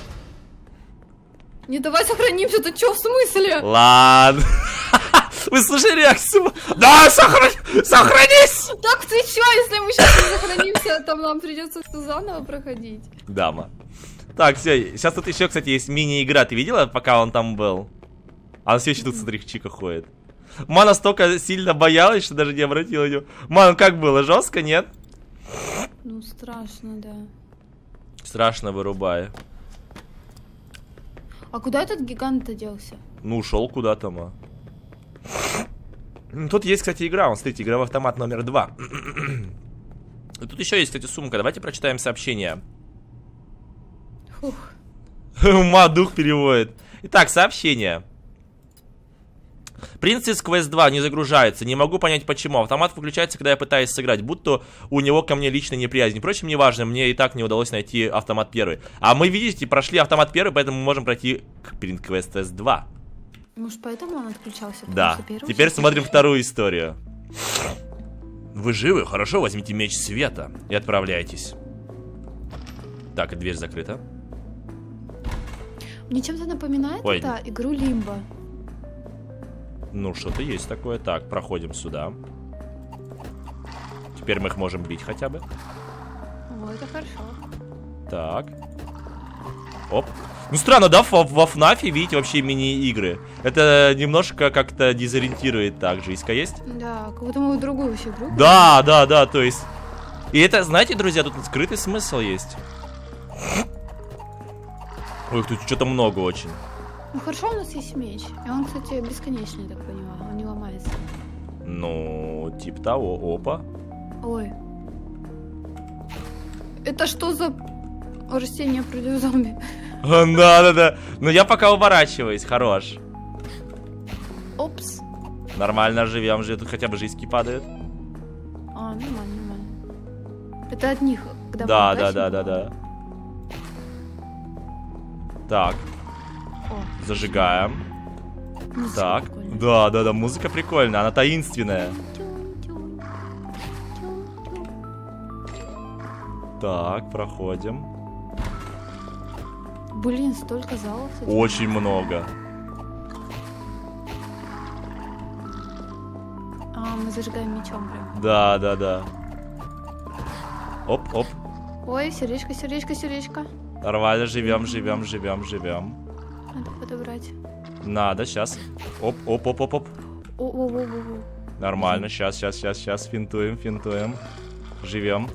Не, давай сохранимся, ты чё, в смысле? Ладно. Вы слышали реакцию? Да, сохрани... сохранись! Так ты чё, если мы сейчас не сохранимся, там нам придется все заново проходить. Да, ма. Так, все, сейчас тут еще, кстати, есть мини-игра. Ты видела, пока он там был? Она все еще тут, смотри, в Чика ходит. Ма настолько сильно боялась, что даже не обратила ее. Ма, ну как было, жестко, нет? Ну, страшно, да. Страшно, вырубай. А куда этот гигант-то делся? Ну, ушел куда-то, ма. Тут есть, кстати, игра. Вон, смотрите, игровой автомат номер два. И тут еще есть, кстати, сумка. Давайте прочитаем сообщение. Фух. Ма, дух переводит. Итак, сообщение. Принцесс Квест два не загружается. Не могу понять почему. Автомат выключается, когда я пытаюсь сыграть. Будто у него ко мне личная неприязнь. Впрочем, неважно. Мне и так не удалось найти автомат первый. А мы, видите, прошли автомат первый, поэтому мы можем пройти Принцесс Квест два. Может, поэтому он отключался? потому Да. что первый Теперь же- смотрим вторую историю. Вы живы? Хорошо, возьмите меч света и отправляйтесь. Так, и дверь закрыта. Мне чем-то напоминает Ой. это игру Лимбо. Ну, что-то есть такое. Так, проходим сюда. Теперь мы их можем бить хотя бы. О, это хорошо. Так. Оп. Ну, странно, да, во, во ФНАФе, видите, вообще мини-игры. Это немножко как-то дезориентирует так. Жизнь-ка есть? Да, как будто мы в другую вообще игру. Да, да, да, то есть... И это, знаете, друзья, тут скрытый смысл есть. Ой, тут что-то много очень. Ну хорошо, у нас есть меч. И он, кстати, бесконечный, я так понимаю. Он не ломается. Ну, типа того, опа. Ой. Это что за растение против зомби? Да-да-да. Но я пока уворачиваюсь, хорош. Опс. Нормально живем же, тут хотя бы жизньки падают. А, нормально, нормально. Это от них, когда Да, мы да, удачно да, да, было? да. Так. О. Зажигаем. Музыка Так. прикольная. Да, да, да, музыка прикольная, она таинственная. Так, проходим. Блин, столько залов. кстати. Очень много. А, мы зажигаем мечом прям. Да, да, да. Оп, оп. Ой, сердечко, сердечко, сердечко. Нормально, живем, живем, живем, живем. Надо подобрать. Надо, сейчас. Оп, оп, оп, оп, оп. О-о-о-о-о. Нормально, сейчас, сейчас, сейчас, сейчас. Финтуем, финтуем. Живем.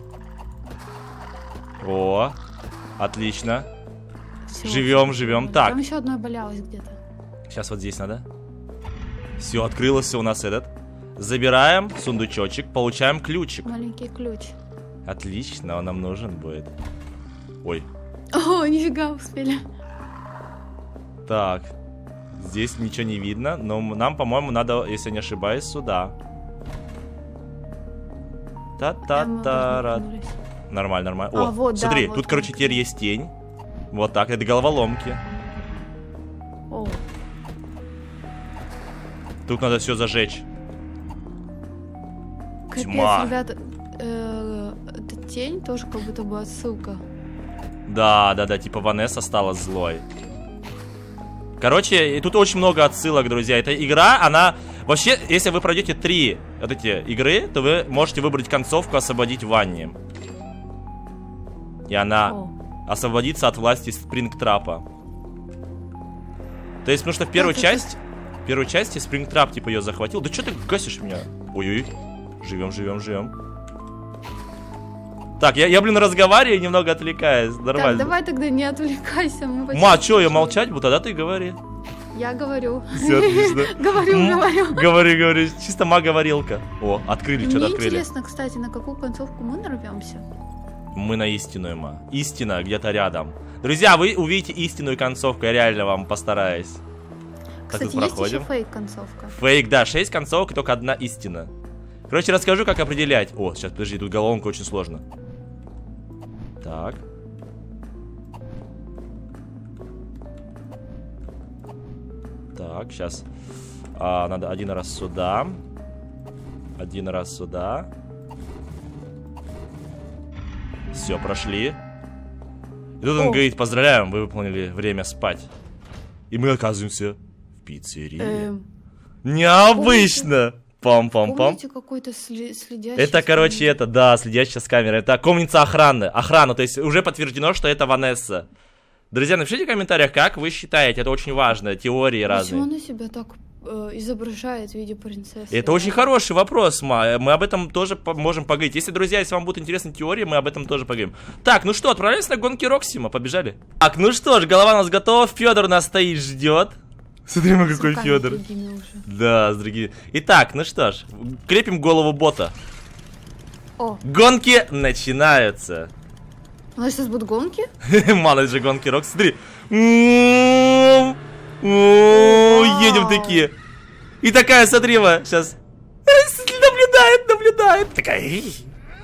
О, отлично. Всё, Живем, всё, живем. всё. Так. Там еще одно болялось где-то. Сейчас вот здесь надо. Все, открылся у нас этот. Забираем сундучочек, получаем ключик. Маленький ключ. Отлично, он нам нужен будет. Ой, О, нифига, успели. так. Здесь ничего не видно, но м- нам, по-моему, надо, если не ошибаюсь, сюда. Прямо в Та-та-та-ра. воздух кинулись. Нормально, нормально. О, А, вот, да, смотри, вот тут, он. короче, теперь есть тень. Вот так, это головоломки. О, Тут надо все зажечь. капец, Тьма. ребята. Э, эта тень тоже как будто бы отсылка. Да, да, да, типа Ванесса стала злой. Короче, и тут очень много отсылок, друзья. Эта игра, она... Вообще, если вы пройдете три вот эти игры, то вы можете выбрать концовку «Освободить Ванни». И она О. освободится от власти Спрингтрапа. То есть, потому что в первую это- часть... В первой части Спрингтрап, типа, ее захватил. Да что ты гасишь меня? Ой-ой. Живем, живем, живем. Так, я, я, блин, разговариваю и немного отвлекаюсь. Так, Нормально. давай тогда не отвлекайся. Мы почти Ма, что, я пришли. молчать буду? Тогда ты говори. Я говорю. Все отлично. Говорю, М, говорю. Говори, говори. Чисто ма-говорилка. О, открыли, что-то Мне открыли. интересно, кстати, на какую концовку мы нарвемся. Мы на истинную, ма. Истина где-то рядом. Друзья, вы увидите истинную концовку. Я реально вам постараюсь. Так, Кстати, тут есть еще проходим. фейк-концовка. Фейк, да, шесть концовок и только одна истина. Короче, расскажу, как определять. О, сейчас, подожди, тут головоломка очень сложно. Так. Так, сейчас. А, надо один раз сюда. Один раз сюда. Все, прошли. И тут он О. говорит: поздравляем, вы выполнили время спать. И мы оказываемся в пиццерии. Эм, Необычно! Пам-пам-пам. помните какой-то сли- следящий... Это, с короче, камерой? это, да, следящая с камерой. Это комната охраны. Охрана, то есть уже подтверждено, что это Ванесса. Друзья, напишите в комментариях, как вы считаете, это очень важно, теории Почему разные. она себя так э, изображает в виде принцессы? Это очень хороший вопрос, Ма. Мы об этом тоже по- можем поговорить. Если, друзья, если вам будут интересны теории, мы об этом тоже поговорим. Так, ну что, отправляемся на гонки Роксима, побежали. Так, ну что ж, голова у нас готова, Федор нас стоит, ждет. Смотри, мы С какой руками Федор. другими уже. Да, с другими. Итак, ну что ж, крепим голову бота. О, Гонки начинаются. у нас сейчас будут гонки? Мало же гонки Рок, смотри. М-м-м. О, едем такие. И такая, смотри, ма, сейчас. Наблюдает, наблюдает. Такая. «Эй».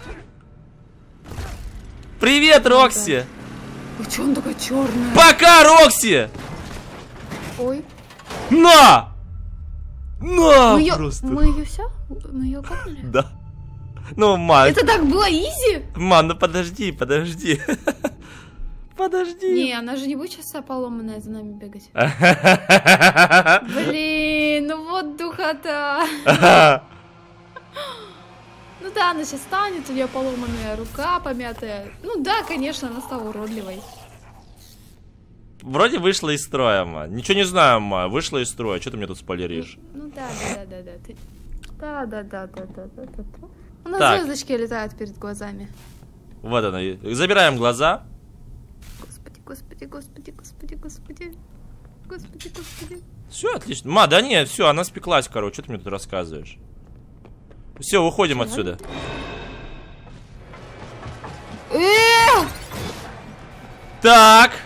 Привет, Рокси. Ой, чё она такая черная? Пока, Рокси. Ой, На! На, мы ее, просто. мы ее все? Мы ее копнули? Да. Ну, ма, Это так было изи? ма, ну подожди, подожди. Подожди. Не, она же не будет сейчас поломанная за нами бегать. Блин, ну вот духота. Ну да, она сейчас станет, у нее поломанная рука помятая. Ну да, конечно, она стала уродливой. Вроде вышла из строя, ма. Ничего не знаю, ма. Вышла из строя. Что ты мне тут спойлеришь? Ну да, да, да, да, да. Ты... Да, да, да, да, да, да, да. У нас Так. звездочки летают перед глазами. Вот она. Забираем глаза. Господи, господи, господи, господи, господи. Господи, господи. Все, отлично. Ма, да нет, все, она спеклась, короче. Что ты мне тут рассказываешь? Все, уходим Чего? отсюда. Э! Так,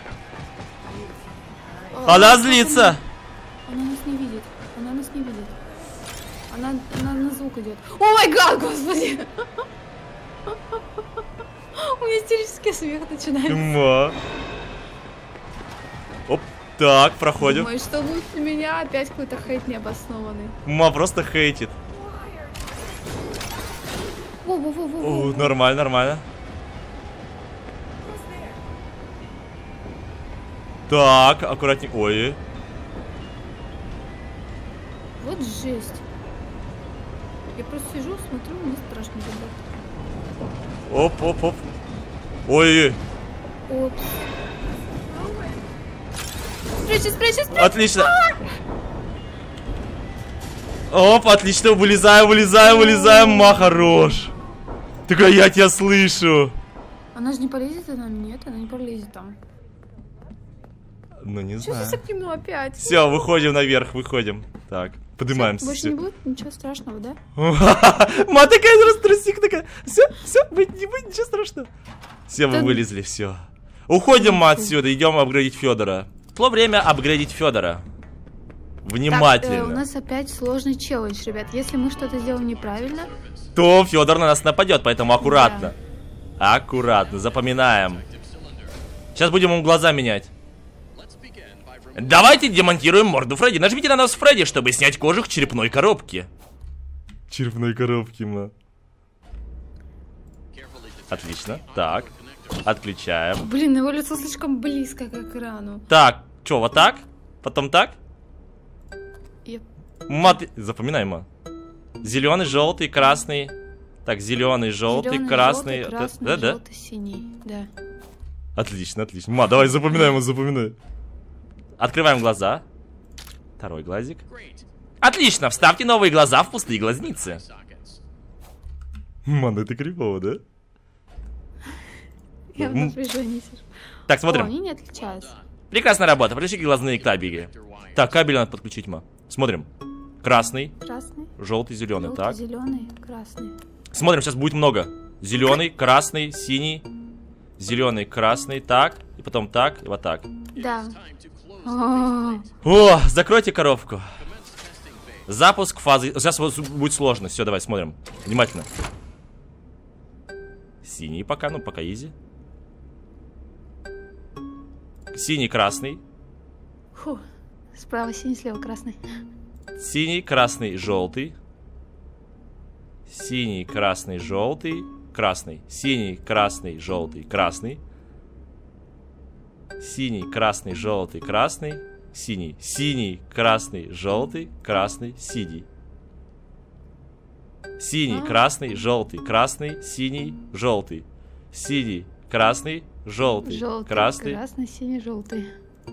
она как злится. Она нас не видит. Она нас не видит. Она, она на звук идет. О май гад, господи! У меня истерический смех начинается. Ма. Оп. Так, проходим. Думаешь, что лучше меня? Опять какой-то хейт необоснованный. Ма просто хейтит. О, нормально, нормально. Так, аккуратней. Ой. Вот жесть. Я просто сижу, смотрю, мне страшно, ребят. Оп, оп, оп. Ой. Опс. Спрячься, спрячься, спрячься. Отлично. Оп, отлично. Вылезаем, вылезаем, вылезаем. Ма, хорош. Такая, я тебя слышу. Она же не полезет за нами? Нет, она не полезет там. Ну, не Что знаю. за кино опять? Все, выходим наверх, выходим. Так, поднимаемся. Больше не будет ничего страшного, да? Ма такая раструсик такая. Все, все, не будет ничего страшного. Все, мы Да... вылезли, все. Уходим мы отсюда, идем апгрейдить Федора. Пришло время апгрейдить Федора. Внимательно. Так, э, у нас опять сложный челлендж, ребят. Если мы что-то сделаем неправильно, то Федор на нас нападет, поэтому аккуратно. Да. Аккуратно, запоминаем. Сейчас будем ему глаза менять. Давайте демонтируем морду Фредди. Нажмите на нос Фредди, чтобы снять кожух черепной коробки. Черепной коробки, ма. Отлично. Так. Отключаем. Блин, его лицо слишком близко к экрану. Так, что, вот так? Потом так? Yep. Мат... Запоминай, ма. Зеленый, желтый, красный. Так, зеленый, желтый, Зеленый, красный. желтый, красный, да, да? желтый, синий, да. Отлично, отлично. Ма, давай запоминаем, запоминай. Открываем глаза. Второй глазик. Отлично, вставьте новые глаза в пустые глазницы. Ман, это крипово, да? Я в напряжении сижу. Так, смотрим. О, они не отличаются. Прекрасная работа, подключите глазные кабели. Так, кабель надо подключить, ма. Смотрим. Красный. Красный. Желтый, зеленый, Желтый, так. зеленый, красный. Смотрим, сейчас будет много. Зеленый, красный, синий. Зеленый, красный, так. И потом так, и вот так. Да. О, О, закройте коробку. Запуск фазы. Сейчас будет сложно. Все, давай, смотрим. Внимательно. Синий пока, ну пока изи. Синий, красный. Фу. Справа синий, слева красный. Синий, красный, желтый. Синий, красный, желтый. Красный. Синий, красный, желтый, красный. Синий, красный, желтый, красный. Синий. Синий, красный, желтый, красный, синий. Синий, А? красный, желтый, красный, синий, желтый. Синий, красный, желтый, Желтый, красный. красный, синий, желтый.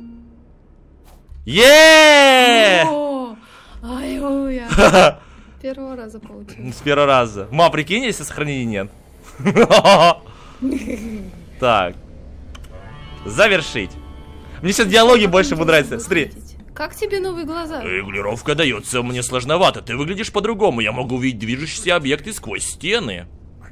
Е! О, ай, ой, я первого раза получилось. С первого раза. Ма, прикинь, если сохранений нет. Так. Завершить. Мне сейчас диалоги больше будут нравиться. Смотри. Как тебе новые глаза? Регулировка дается мне сложновато. Ты выглядишь по-другому. Я могу увидеть движущиеся объекты сквозь стены.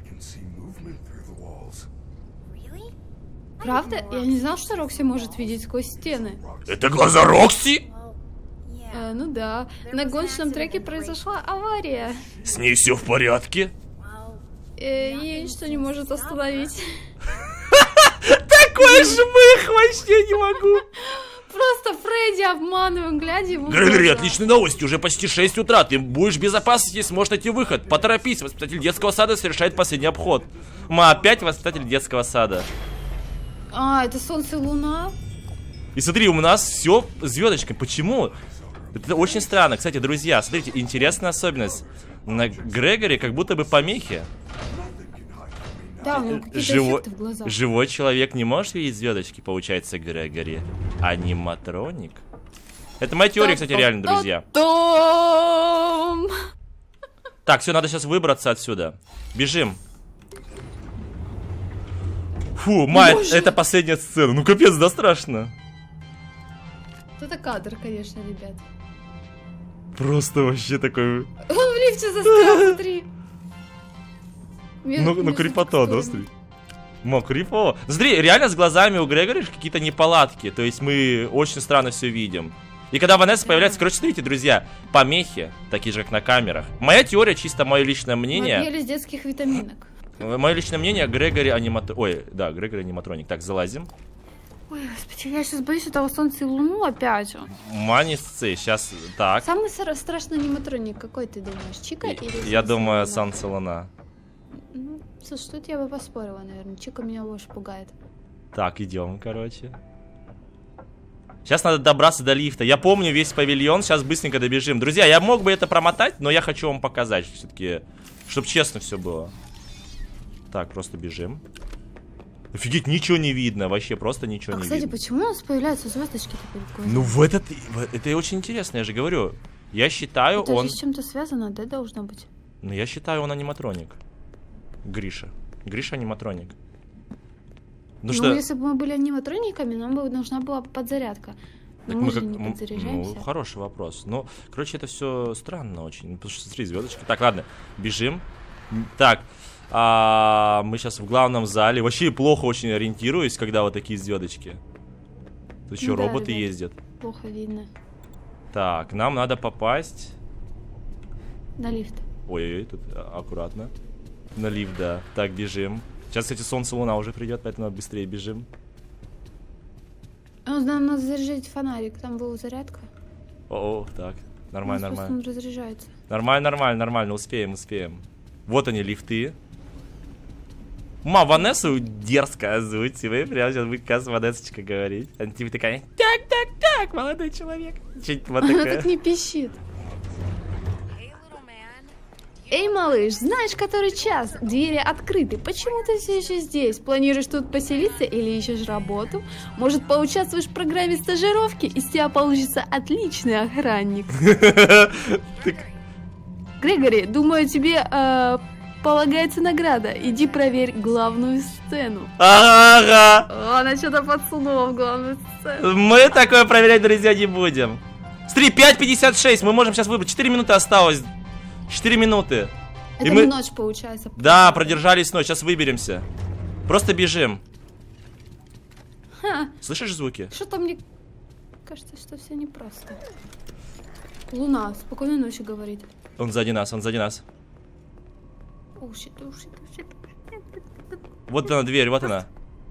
Правда? Я не знал, что Рокси может видеть сквозь стены. Это глаза Рокси? Э, ну да. На гоночном треке произошла авария. С ней все в порядке? Э, ее ничто не может остановить. Такой жмых вообще не могу. Просто Фредди обманываем, глядя ему в Грегори, глаза. отличные новости. Уже почти шесть утра. Ты будешь в безопасности, сможешь найти выход. Поторопись, воспитатель детского сада совершает последний обход. Ма, опять воспитатель детского сада. А, это солнце и луна? И смотри, у нас все звездочкой. Почему? Это очень странно. Кстати, друзья, смотрите, интересная особенность. На Грегори как будто бы помехи. Да, у него какие-то Живо... эффекты в глазах. Живой человек не может видеть звездочки, получается, Грегори. Аниматроник. Это моя теория, кстати, реально, друзья. Том! Так, все, надо сейчас выбраться отсюда. Бежим. Фу, мать, Боже. это последняя сцена. Ну капец, да, страшно. Это кадр, конечно, ребят. Просто вообще такой... Он в лифте застрял, смотри. Ну, ну крипота, да, смотри. Мо, крипово. Смотри, реально с глазами у Грегори какие-то неполадки. То есть мы очень странно все видим. И когда Ванесса появляется, короче, смотрите, друзья, помехи, такие же, как на камерах. Моя теория, чисто мое личное мнение. Мы ели с детских витаминок. Мое личное мнение, Грегори аниматроник. Ой, да, Грегори аниматроник. Так, залазим. Ой, господи, я сейчас боюсь этого солнца и луну опять. Манисцы, сейчас, так. Самый страшный аниматроник какой ты думаешь? Чика или... Я думаю, солнце, луна. Ну, слушай, тут я бы поспорила, наверное. Чика меня больше пугает. Так, идем, короче. Сейчас надо добраться до лифта. Я помню весь павильон, сейчас быстренько добежим. Друзья, я мог бы это промотать, но я хочу вам показать все-таки, чтобы честно все было. Так, просто бежим. Офигеть, ничего не видно, вообще просто ничего а, не кстати, видно. почему у нас появляются звездочки теперь в глазах? Ну в этот, в, это очень интересно, я же говорю. Я считаю, это он... Это с чем-то связано, да, должно быть? Ну я считаю, он аниматроник. Гриша. Гриша аниматроник. Ну, ну что... если бы мы были аниматрониками, нам бы нужна была подзарядка. Но мы, мы же как... не подзаряжаемся. Ну, хороший вопрос. Ну, короче, это все странно очень. Потому что, смотри, звездочки. Так, ладно, бежим. Так, а, мы сейчас в главном зале. Вообще плохо очень ориентируюсь, когда вот такие звездочки. Тут еще ну, роботы да, ездят. Плохо видно. Так, нам надо попасть... На лифт. Ой-ой-ой, тут аккуратно. На лифт, да. Так, бежим. Сейчас, кстати, солнце, луна уже придет, поэтому быстрее бежим. Ну, нам надо заряжать фонарик, там была зарядка. О, -о так, нормально, нормально. Он разряжается. Нормально, нормально, нормально, успеем, успеем. Вот они, лифты. Ма, Ванессу дерзко озвучите, вы прямо сейчас будете как Ванессочка говорить. Она типа такая, так, так, так, молодой человек. Чуть вот такая. Она так не пищит. Эй, малыш, знаешь, который час? Двери открыты. Почему ты все еще здесь? Планируешь тут поселиться или ищешь работу? Может, поучаствуешь в программе стажировки? Из тебя получится отличный охранник. Грегори, думаю, тебе э, полагается награда. Иди проверь главную сцену. Ага. О, она что-то подсунула в главную сцену. Мы такое проверять, друзья, не будем. Смотри, пять пятьдесят шесть, мы можем сейчас выбрать. четыре минуты осталось. четыре минуты. Это и мы... мы... ночь, получается. Да, продержались ночь, сейчас выберемся. Просто бежим. Ха. Слышишь звуки? Что-то мне кажется, что все непросто. Луна, спокойной ночи говорит. Он сзади нас, он сзади нас. О, щит, о, щит, о, щит. Вот она, дверь, вот она.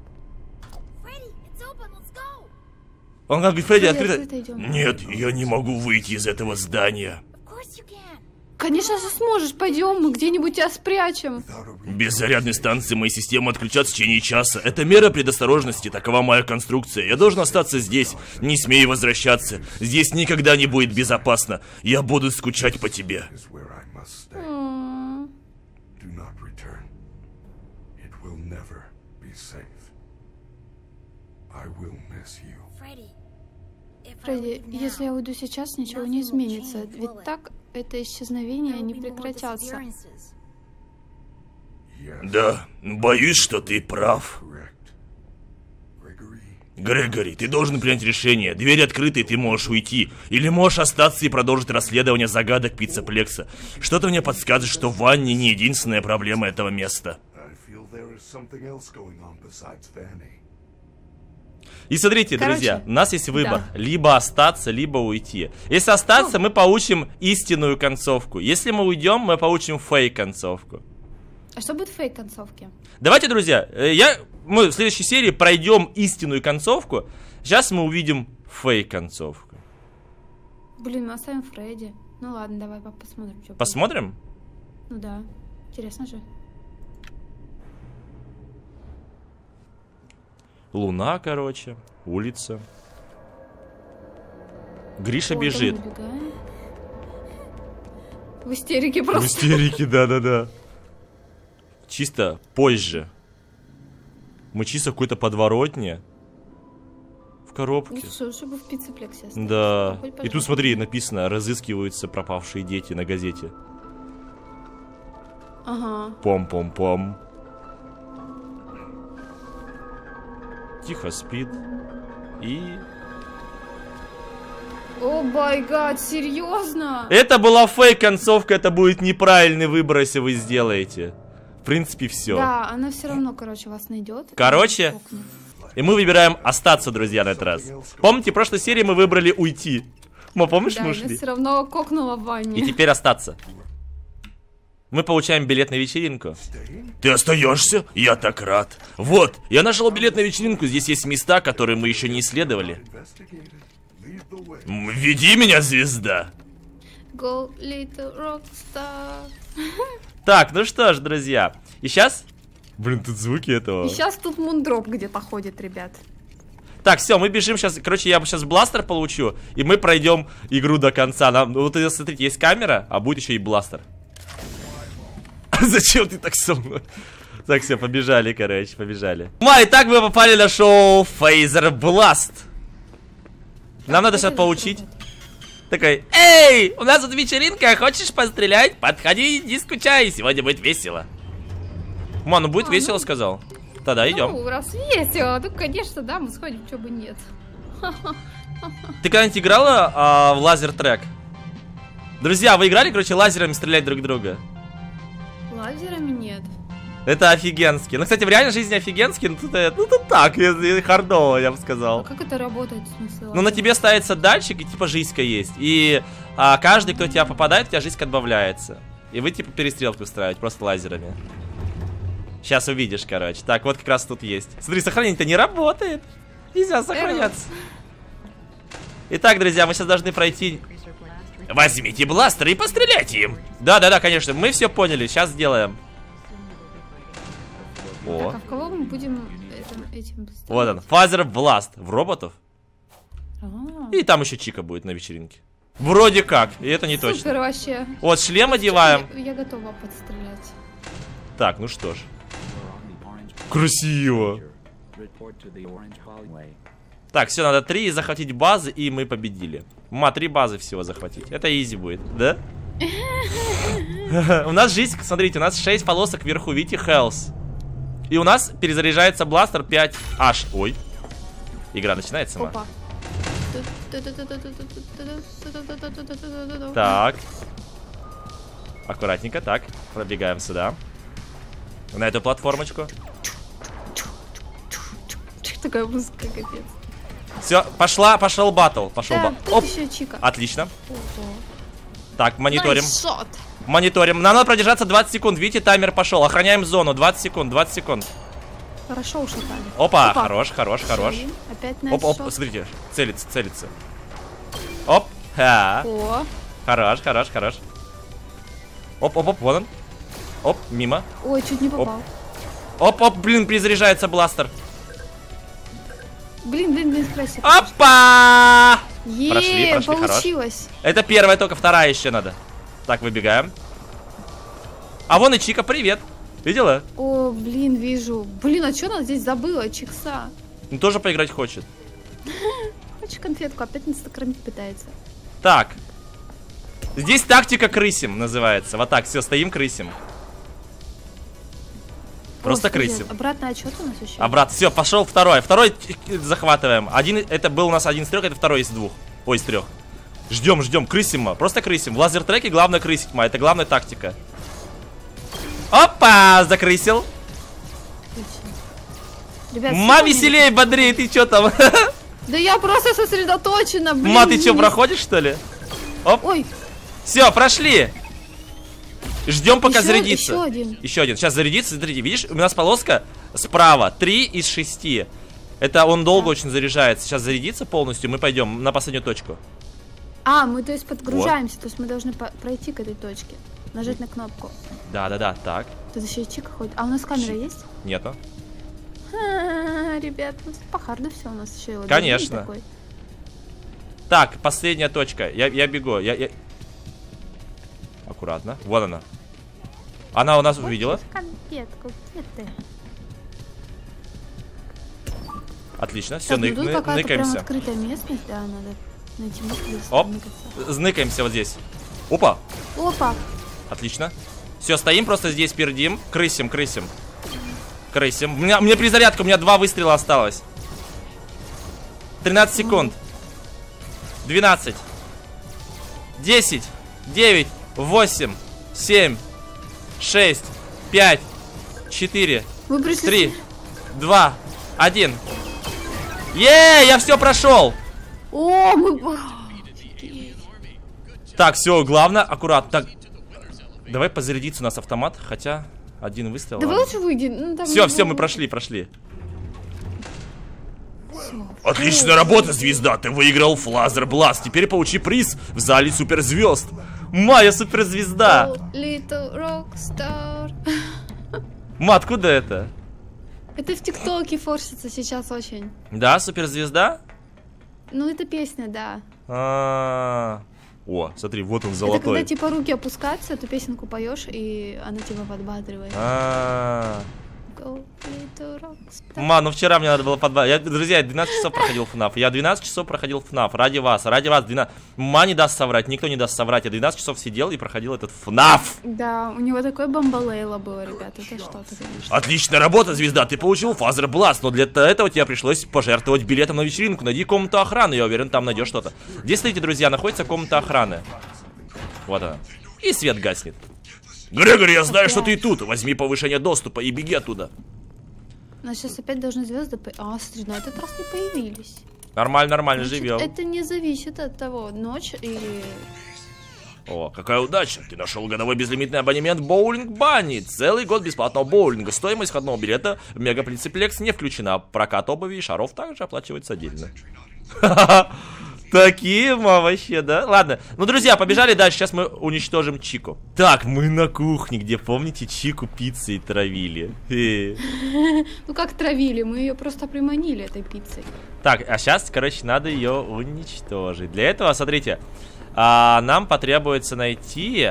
Он говорит, Фредди, открыто. Нет, я не могу выйти из этого здания. Конечно же сможешь, пойдем, мы где-нибудь тебя спрячем. Без зарядной станции мои системы отключат в течение часа. Это мера предосторожности, такова моя конструкция. Я должен остаться здесь, не смей возвращаться. Здесь никогда не будет безопасно. Я буду скучать по тебе. Фредди, если я уйду сейчас, ничего не изменится. Ведь так это исчезновение не прекратятся. Да, боюсь, что ты прав. Грегори, ты должен принять решение. Двери открыты, и ты можешь уйти. Или можешь остаться и продолжить расследование загадок Пиццеплекса. Что-то мне подсказывает, что в ванне не единственная проблема этого места. И смотрите, Короче, друзья, у нас есть выбор. Да. Либо остаться, либо уйти. Если остаться, мы получим истинную концовку. Если мы уйдем, мы получим фейк-концовку. А что будет в фейк-концовке? Давайте, друзья, я, мы в следующей серии пройдем истинную концовку. Сейчас мы увидим фейк-концовку. Блин, мы оставим Фредди. Ну ладно, давай посмотрим. Что Посмотрим? будет. Ну да, интересно же. Луна, короче, улица. Гриша О, бежит. В истерике просто. В истерике, да-да-да. Чисто позже. Мы чисто в какой-то подворотне. В коробке. Ну, чтобы в Пиццеплексе остаться. Да. Ну, и тут, смотри, написано: разыскиваются пропавшие дети на газете. Ага. Пом-пом-пом. Тихо спит. И... О май гад, серьезно? Это была фейк-концовка, это будет неправильный выбор, если вы сделаете. В принципе, все. Да, она все равно, короче, вас найдет. Короче, и мы выбираем остаться, друзья, на этот раз. Помните, в прошлой серии мы выбрали уйти. Мы, помнишь, да, мы я ушли? все равно кокнула в ванне. И теперь остаться. мы получаем билет на вечеринку. Ты остаешься? Я так рад. Вот, я нашел билет на вечеринку. Здесь есть места, которые мы еще не исследовали. М, Веди меня, звезда. Go, little rockstar. Так, ну что ж, друзья. И сейчас... Блин, тут звуки этого. И сейчас тут мундроп где-то ходит, ребят. Так, все, мы бежим сейчас. Короче, я сейчас бластер получу, и мы пройдем игру до конца. Нам, ну, вот смотрите, есть камера, а будет еще и бластер. Зачем ты так со мной? Так, все, побежали, короче, побежали. Ну, и так мы попали на шоу Фейзер Бласт. Нам надо сейчас поучить. Такой, эй, у нас тут вечеринка, хочешь пострелять? Подходи, не скучай, сегодня будет весело. Ман, ну будет а, весело, ну... сказал. Тогда идем. Ну, раз весело, ну, конечно, да, мы сходим, чего бы нет. Ты когда-нибудь играла а, в лазер-трек? Друзья, вы играли, короче, лазерами стрелять друг друга? Лазерами нет. Это офигенски. Ну, кстати, в реальной жизни офигенски, ну, тут, ну, тут так, хардово, я бы А сказал. как это работает, в смысле? Ну, на тебе ставится датчик, и типа жизнька есть. И а, каждый, кто тебя попадает, у тебя жизнь отбавляется. И вы, типа, перестрелку устраиваете, просто лазерами. Сейчас увидишь, короче. Так, вот как раз тут есть. Смотри, сохранение-то не работает. Нельзя сохраняться. Итак, друзья, мы сейчас должны пройти... Возьмите бластер и постреляйте им. Да-да-да, конечно, мы все поняли, сейчас сделаем. О. Так, а в кого мы будем этим, этим Вот он, Фазер Бласт. В роботов. А -а -а. И там еще Чика будет на вечеринке. Вроде как, и это не точно. Супер вообще. Вот, шлем одеваем. Я, я готова подстрелять. Так, ну что ж. Красиво. Так, все, надо три захватить базы, и мы победили. Ма, три базы всего захватить. Это изи будет, да? У нас жизнь, смотрите, у нас шесть полосок вверху, видите, health. И у нас перезаряжается бластер пять аш. Ой. Игра начинается, Ма. Опа. Так. Аккуратненько, так. Пробегаем сюда. На эту платформочку. Такая музыка, капец. Все, пошла, пошел батл. Пошел Да, батл. тут еще Чика. Отлично. Ого. Так, мониторим. Nice shot. Мониторим. Нам надо продержаться двадцать секунд. Видите, таймер пошел. Охраняем зону. двадцать секунд, двадцать секунд. Хорошо ушатали. Опа, Опа. хорош, хорош, хорош. Стоим. Опять на Оп, оп, shot. смотрите. Целится, целится. Оп. Ха. О, Хорош, хорош, хорош. Оп, оп, оп, вон он. Оп, мимо. ой, чуть не попал. Оп, оп, блин, перезаряжается бластер. Блин, блин, блин, спроси. Опа! Е, Прошли, прошли, хорош. получилось. Это первая, только вторая еще надо. Так, выбегаем. А вон и Чика, привет. Видела? О, блин, вижу. Блин, а что она здесь забыла? Чикса. Он тоже поиграть хочет. Хочешь конфетку? Опять нас накормить пытается. Так. Здесь тактика крысим называется. Вот так, все, стоим крысим. Просто О, скажи, крысим. Обратный отчет у нас еще? Обратно, все, пошел второй. Второй захватываем. Один, это был у нас один из трех, это второй из двух. Ой, из трех. Ждем, ждем, крысим, ма. Просто крысим. В лазер-треке главное крысить, ма. Это главная тактика. Опа, закрысил. Ребят, Ма, сегодня- веселей, бодрее, ты что там? Да я просто сосредоточена, блин. Ма, ты что, не- проходишь, что ли? Оп, Ой, все, прошли. Ждем, пока Еще- зарядится. еще один. Еще один. Сейчас зарядится, смотрите, видишь, у нас полоска справа. Три из шести. Это он долго очень заряжается. Сейчас зарядится полностью, мы пойдем на последнюю точку. а, мы то есть подгружаемся, то есть мы должны по- пройти к этой точке. Нажать на кнопку. Да-да-да, так. Тут еще и Чика ходит. А у нас камера Чи- есть? Нету. А, ребят, ну по харду все у нас еще и лабиринт Конечно. такой. Так, последняя точка. Я, я бегу. Я, я... Аккуратно. Вон она. Она у нас увидела. Конфетку, где ты? Отлично. Все, Так, ну ны, тут ны- какая-то прям ныкаемся. открытая местность, да, надо найти место, где Оп. ныкаться. Зныкаемся вот здесь. Опа. Опа! Отлично. Все, стоим просто здесь, пердим. Крысим, крысим. Крысим. У меня, у меня перезарядка, у меня два выстрела осталось. тринадцать секунд. двенадцать. десять. девять. восемь. семь. шесть. пять. четыре. Мы пришли... три. два. один. Е, я все прошел. О, мы... Так, все, главное, аккуратно. Так. Давай позарядится у нас автомат, хотя один выстрел. Давай лучше выйди. Ну, все, все, мы прошли, прошли. Всё. Отличная работа, звезда, ты выиграл Флазер Бласт. Теперь получи приз в зале суперзвезд. Моя суперзвезда. Oh, little rockstar. Ма, откуда это? Это в ТикТоке форсится сейчас очень. Да, суперзвезда? Ну, это песня, да. А-а-а. О, смотри, вот он Это золотой. когда типа руки опускаются, эту песенку поешь, и она тебя подбадривает. А-а-а. Go, little rockstar. Ма, ну вчера мне надо было подбавить. Друзья, я двенадцать часов проходил ФНАФ. Я двенадцать часов проходил ФНАФ. Ради вас, ради вас. двенадцать... Ма не даст соврать, никто не даст соврать. Я двенадцать часов сидел и проходил этот ФНАФ. Да, у него такой бомбалейла было, ребята. Это что-то, конечно. Отличная работа, звезда, ты получил Флазер Бласт. Но для этого тебе пришлось пожертвовать билетом на вечеринку. Найди комнату охраны, я уверен, там найдешь что-то. Где, смотрите, друзья, находится комната охраны. Вот она. И свет гаснет. Грегори, я знаю, что ты тут. Возьми повышение доступа и беги оттуда. У нас сейчас опять должны звезды по... А, смотри, на этот раз не появились. Нормально, нормально, Значит, живем. это не зависит от того, ночь или... О, какая удача. Ты нашел годовой безлимитный абонемент Боулинг Банни. Целый год бесплатного боулинга. Стоимость входного билета в Мегаплицеплекс не включена. Прокат обуви и шаров также оплачивается отдельно. Такие, ма, вообще, да? Ладно, ну, друзья, побежали дальше. Сейчас мы уничтожим Чику. Так, мы на кухне, где, помните, Чику пиццей травили. Ну как травили, мы ее просто приманили этой пиццей. Так, а сейчас, короче, надо ее уничтожить. Для этого, смотрите, а, нам потребуется найти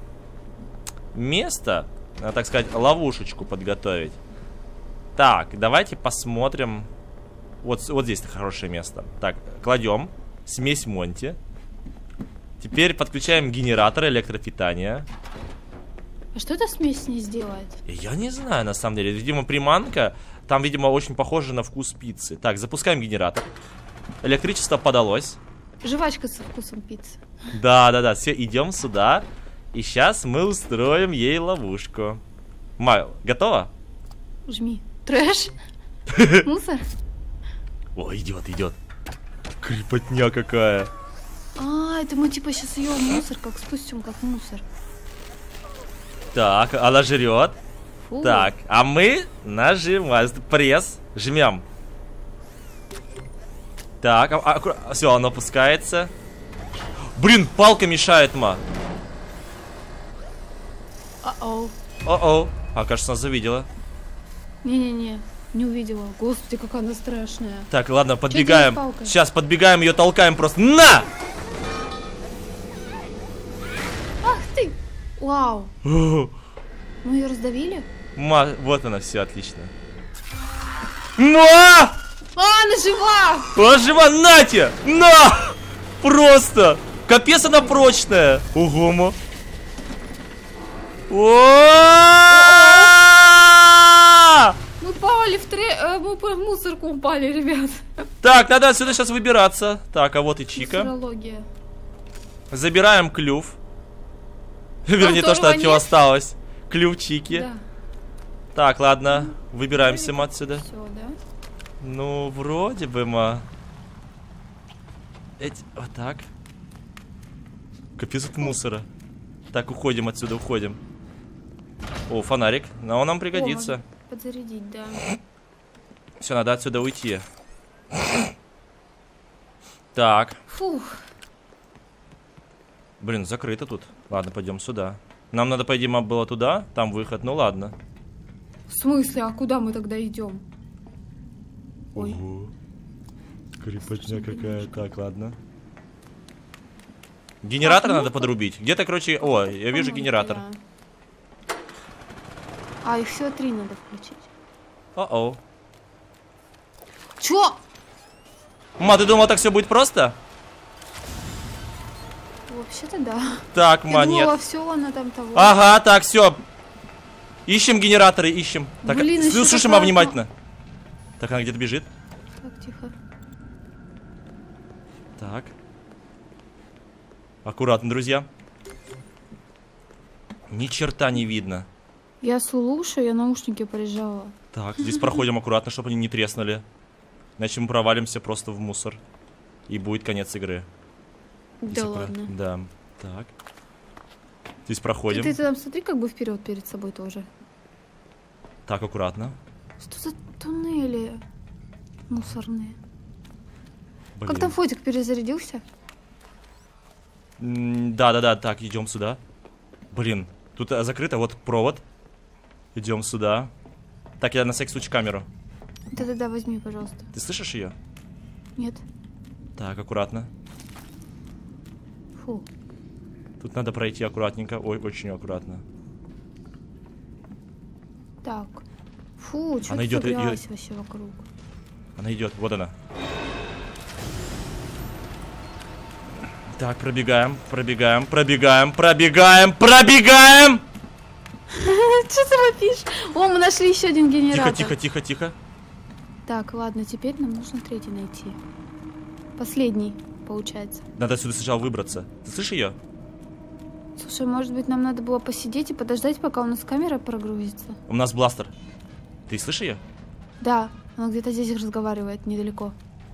место, а, так сказать, ловушечку подготовить. Так, давайте посмотрим. Вот, вот здесь хорошее место. Так, кладем смесь Монти. Теперь подключаем генератор электропитания. А что эта смесь с ней сделает? Я не знаю, на самом деле. Видимо, приманка. Там, видимо, очень похоже на вкус пиццы. Так, запускаем генератор. Электричество подалось. Жвачка со вкусом пиццы. Да-да-да, все, идем сюда. И сейчас мы устроим ей ловушку. Ма, готова? Жми. Трэш? Мусор? О, идет, идет. Крепотня какая. А, это мы типа сейчас ее в мусор как спустим, как мусор. Так, она жрет. Фу. Так, а мы нажимаем. Пресс. Жмем. Так, а, а, все, оно опускается. Блин, палка мешает, ма. А-оу. О-о. А, кажется, нас завидела. Не-не-не, не увидела. Господи, какая она страшная. Так, ладно, подбегаем. делать палкой? Сейчас подбегаем, ее толкаем просто. На! Ах ты! Вау. Мы ее раздавили? Ма, вот она, все отлично. На! А, она жива! Она жива, нате! На! Просто! Капец она прочная! Ого, ма. О! Мы попали в тре... э, Мы в мусорку упали, ребят. Так, надо отсюда сейчас выбираться. Так, а вот и Чика. Мусорология. Забираем клюв. Вернее, то, что которого от чего нет. осталось. Клюв Чики. Да. Так, ладно, выбираемся мы отсюда. Все, да? Ну, вроде бы, ма. Эть, вот так. Капец от мусора. Так, уходим отсюда, уходим. О, фонарик. Но он нам пригодится. О, подзарядить, да. Все, надо отсюда уйти. Так. Фух. Блин, закрыто тут. Ладно, пойдем сюда. Нам надо, по идее, было туда. Там выход. Ну ладно. В смысле, а куда мы тогда идем? Ой. Ого. Крепотня какая. Так, ладно. Генератор А, надо ну, подрубить. Где-то, короче... О, я вижу По-моему, генератор. да. А, их всего три надо включить. О-о. Чё? Ма, ты думала, так все будет просто? Вообще-то да. Так, Я ма, думала, нет. все, она там того. Ага, так, все. Ищем генераторы, ищем. Так, Блин, слушай, ещё слушай, ма, такая- внимательно. Так, она где-то бежит. Так, тихо. Так. Аккуратно, друзья. Ни черта не видно. Я слушаю, я наушники прижала. Так, здесь проходим аккуратно, чтобы они не треснули. Иначе мы провалимся просто в мусор. И будет конец игры. Да Если про- ладно. Да. Так. Здесь проходим. Ты, ты там смотри как бы вперед перед собой тоже. Так, аккуратно. Что за туннели мусорные? Блин. Как там фотик перезарядился? Да-да-да, так, идем сюда. Блин, тут а, закрыто, вот провод. Идем сюда. Так, я на всякий случай камеру. Да-да-да, возьми, пожалуйста. Ты слышишь ее? Нет. Так, аккуратно. Фу. Тут надо пройти аккуратненько. Ой, очень аккуратно. Так. Фу, что Она это идет, за грязь идет. вообще вокруг? Она идет, вот она. Так, пробегаем, пробегаем, пробегаем, пробегаем, пробегаем! Что ты вопишь? О, мы нашли еще один генератор. Тихо, тихо, тихо, тихо. Так, ладно, теперь нам нужно третий найти. Последний, получается. Надо отсюда сначала выбраться. Ты слышишь ее? Слушай, может быть, нам надо было посидеть и подождать, пока у нас камера прогрузится? У нас бластер. Ты слышишь ее? Да, она где-то здесь разговаривает, недалеко.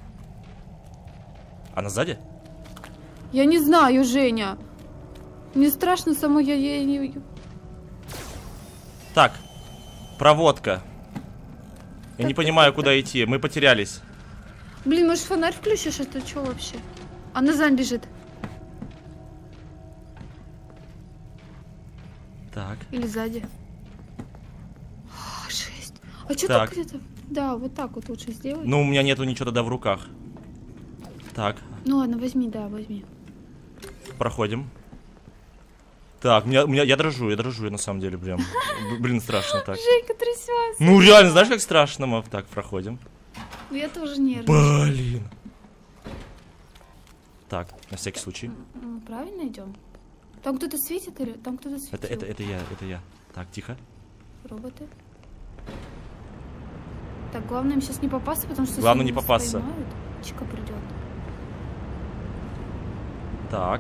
Она сзади? Я не знаю, Женя. Мне страшно самой, я, я, я, я... Так, проводка. Я Так, не так, понимаю, так, куда идти. Мы потерялись. Блин, может фонарь включишь? Это что вообще? Она за нами бежит. Так. Или сзади. А, жесть. А что Так. так где-то? Да, вот так вот лучше сделать. Ну, у меня нету ничего тогда в руках. Так, Ну ладно, возьми, да, возьми. проходим. Так, меня, меня, я дрожу, я дрожу, я на самом деле прям. Б- Блин, страшно так. Женька трясется. Ну, реально, знаешь, как страшно, Мав? Так, проходим. Ну, я тоже нервничаю. Блин. Так, на всякий случай. Мы правильно идем? Там кто-то светит или там кто-то светит? Это, это, это я, это я. Так, тихо. Роботы. Так, главное им сейчас не попасться, потому что... Главное если не нас попасться. поймают, Чика придет. Так.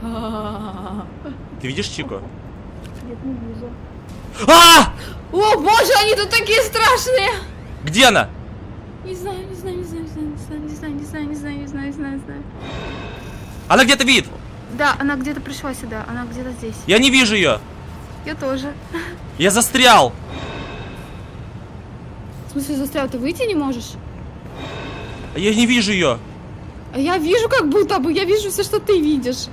Ты видишь Чику? Нет, не вижу. А! О, боже, они тут такие страшные! Где она? Не знаю, не знаю, не знаю, не знаю, не знаю, не знаю, не знаю, не знаю, не знаю, не знаю. Она где-то видит. Да, она где-то пришла сюда, она где-то здесь. Я не вижу ее. Я тоже. Я застрял. В смысле застрял, ты выйти не можешь? Я не вижу ее. А я вижу как будто бы, я вижу все, что ты видишь.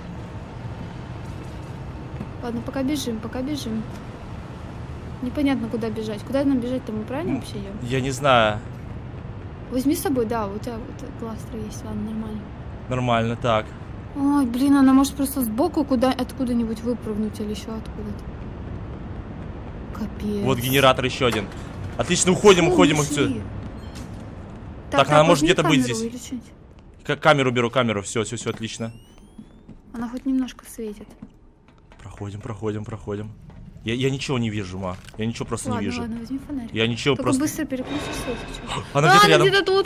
Ладно, пока бежим, пока бежим. Непонятно, куда бежать. Куда нам бежать-то, мы правильно вообще идем? Я не знаю. Возьми с собой, да, у тебя вот кластер есть, ладно, нормально. Нормально, так. Ой, блин, она может просто сбоку куда откуда-нибудь выпрыгнуть или еще откуда-то. Капец. Вот генератор еще один. Отлично, уходим, Фу, уходим нашли. отсюда. Так, она может возьми где-то быть камеру здесь. или что-нибудь. К- камеру беру, камеру. Все, все, все, отлично. Она хоть немножко светит. Проходим, проходим, проходим. Я, я ничего не вижу, ма. Я ничего просто Ладно, не вижу. ладно, возьми фонарь. Я ничего Только просто... быстро переключишь свет. чё. Она А, где-то она рядом. где-то тут.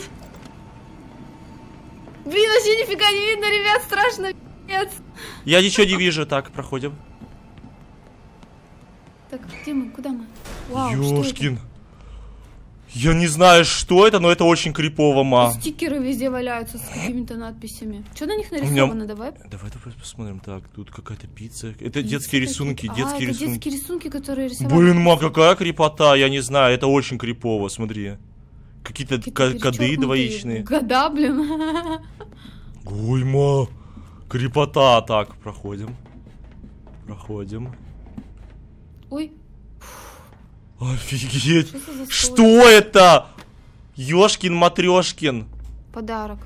Блин, вообще нифига не видно, ребят, страшно. Нет. Я ничего не вижу. Так, проходим. Так, где мы? Куда мы? Вау, что Ёшкин. Я не знаю, что это, но это очень крипово, ма. это? Стикеры везде валяются с какими-то надписями. Что на них меня- нарисовано? Давай. Давай, давай посмотрим. Так, тут какая-то пицца. Это Пиццы детские какие-то. рисунки, А, детские это рисунки. детские рисунки, которые рисовали. Блин, ма, какая крепота, я не знаю, это очень крипово, смотри. Какие-то Какие-то ко- коды перечеркнутые двоичные. Года, блин. Ой, ма, крепота. Так, проходим. Проходим. Ой, Офигеть. что это за стол? Что это? Ёшкин Матрешкин. Подарок.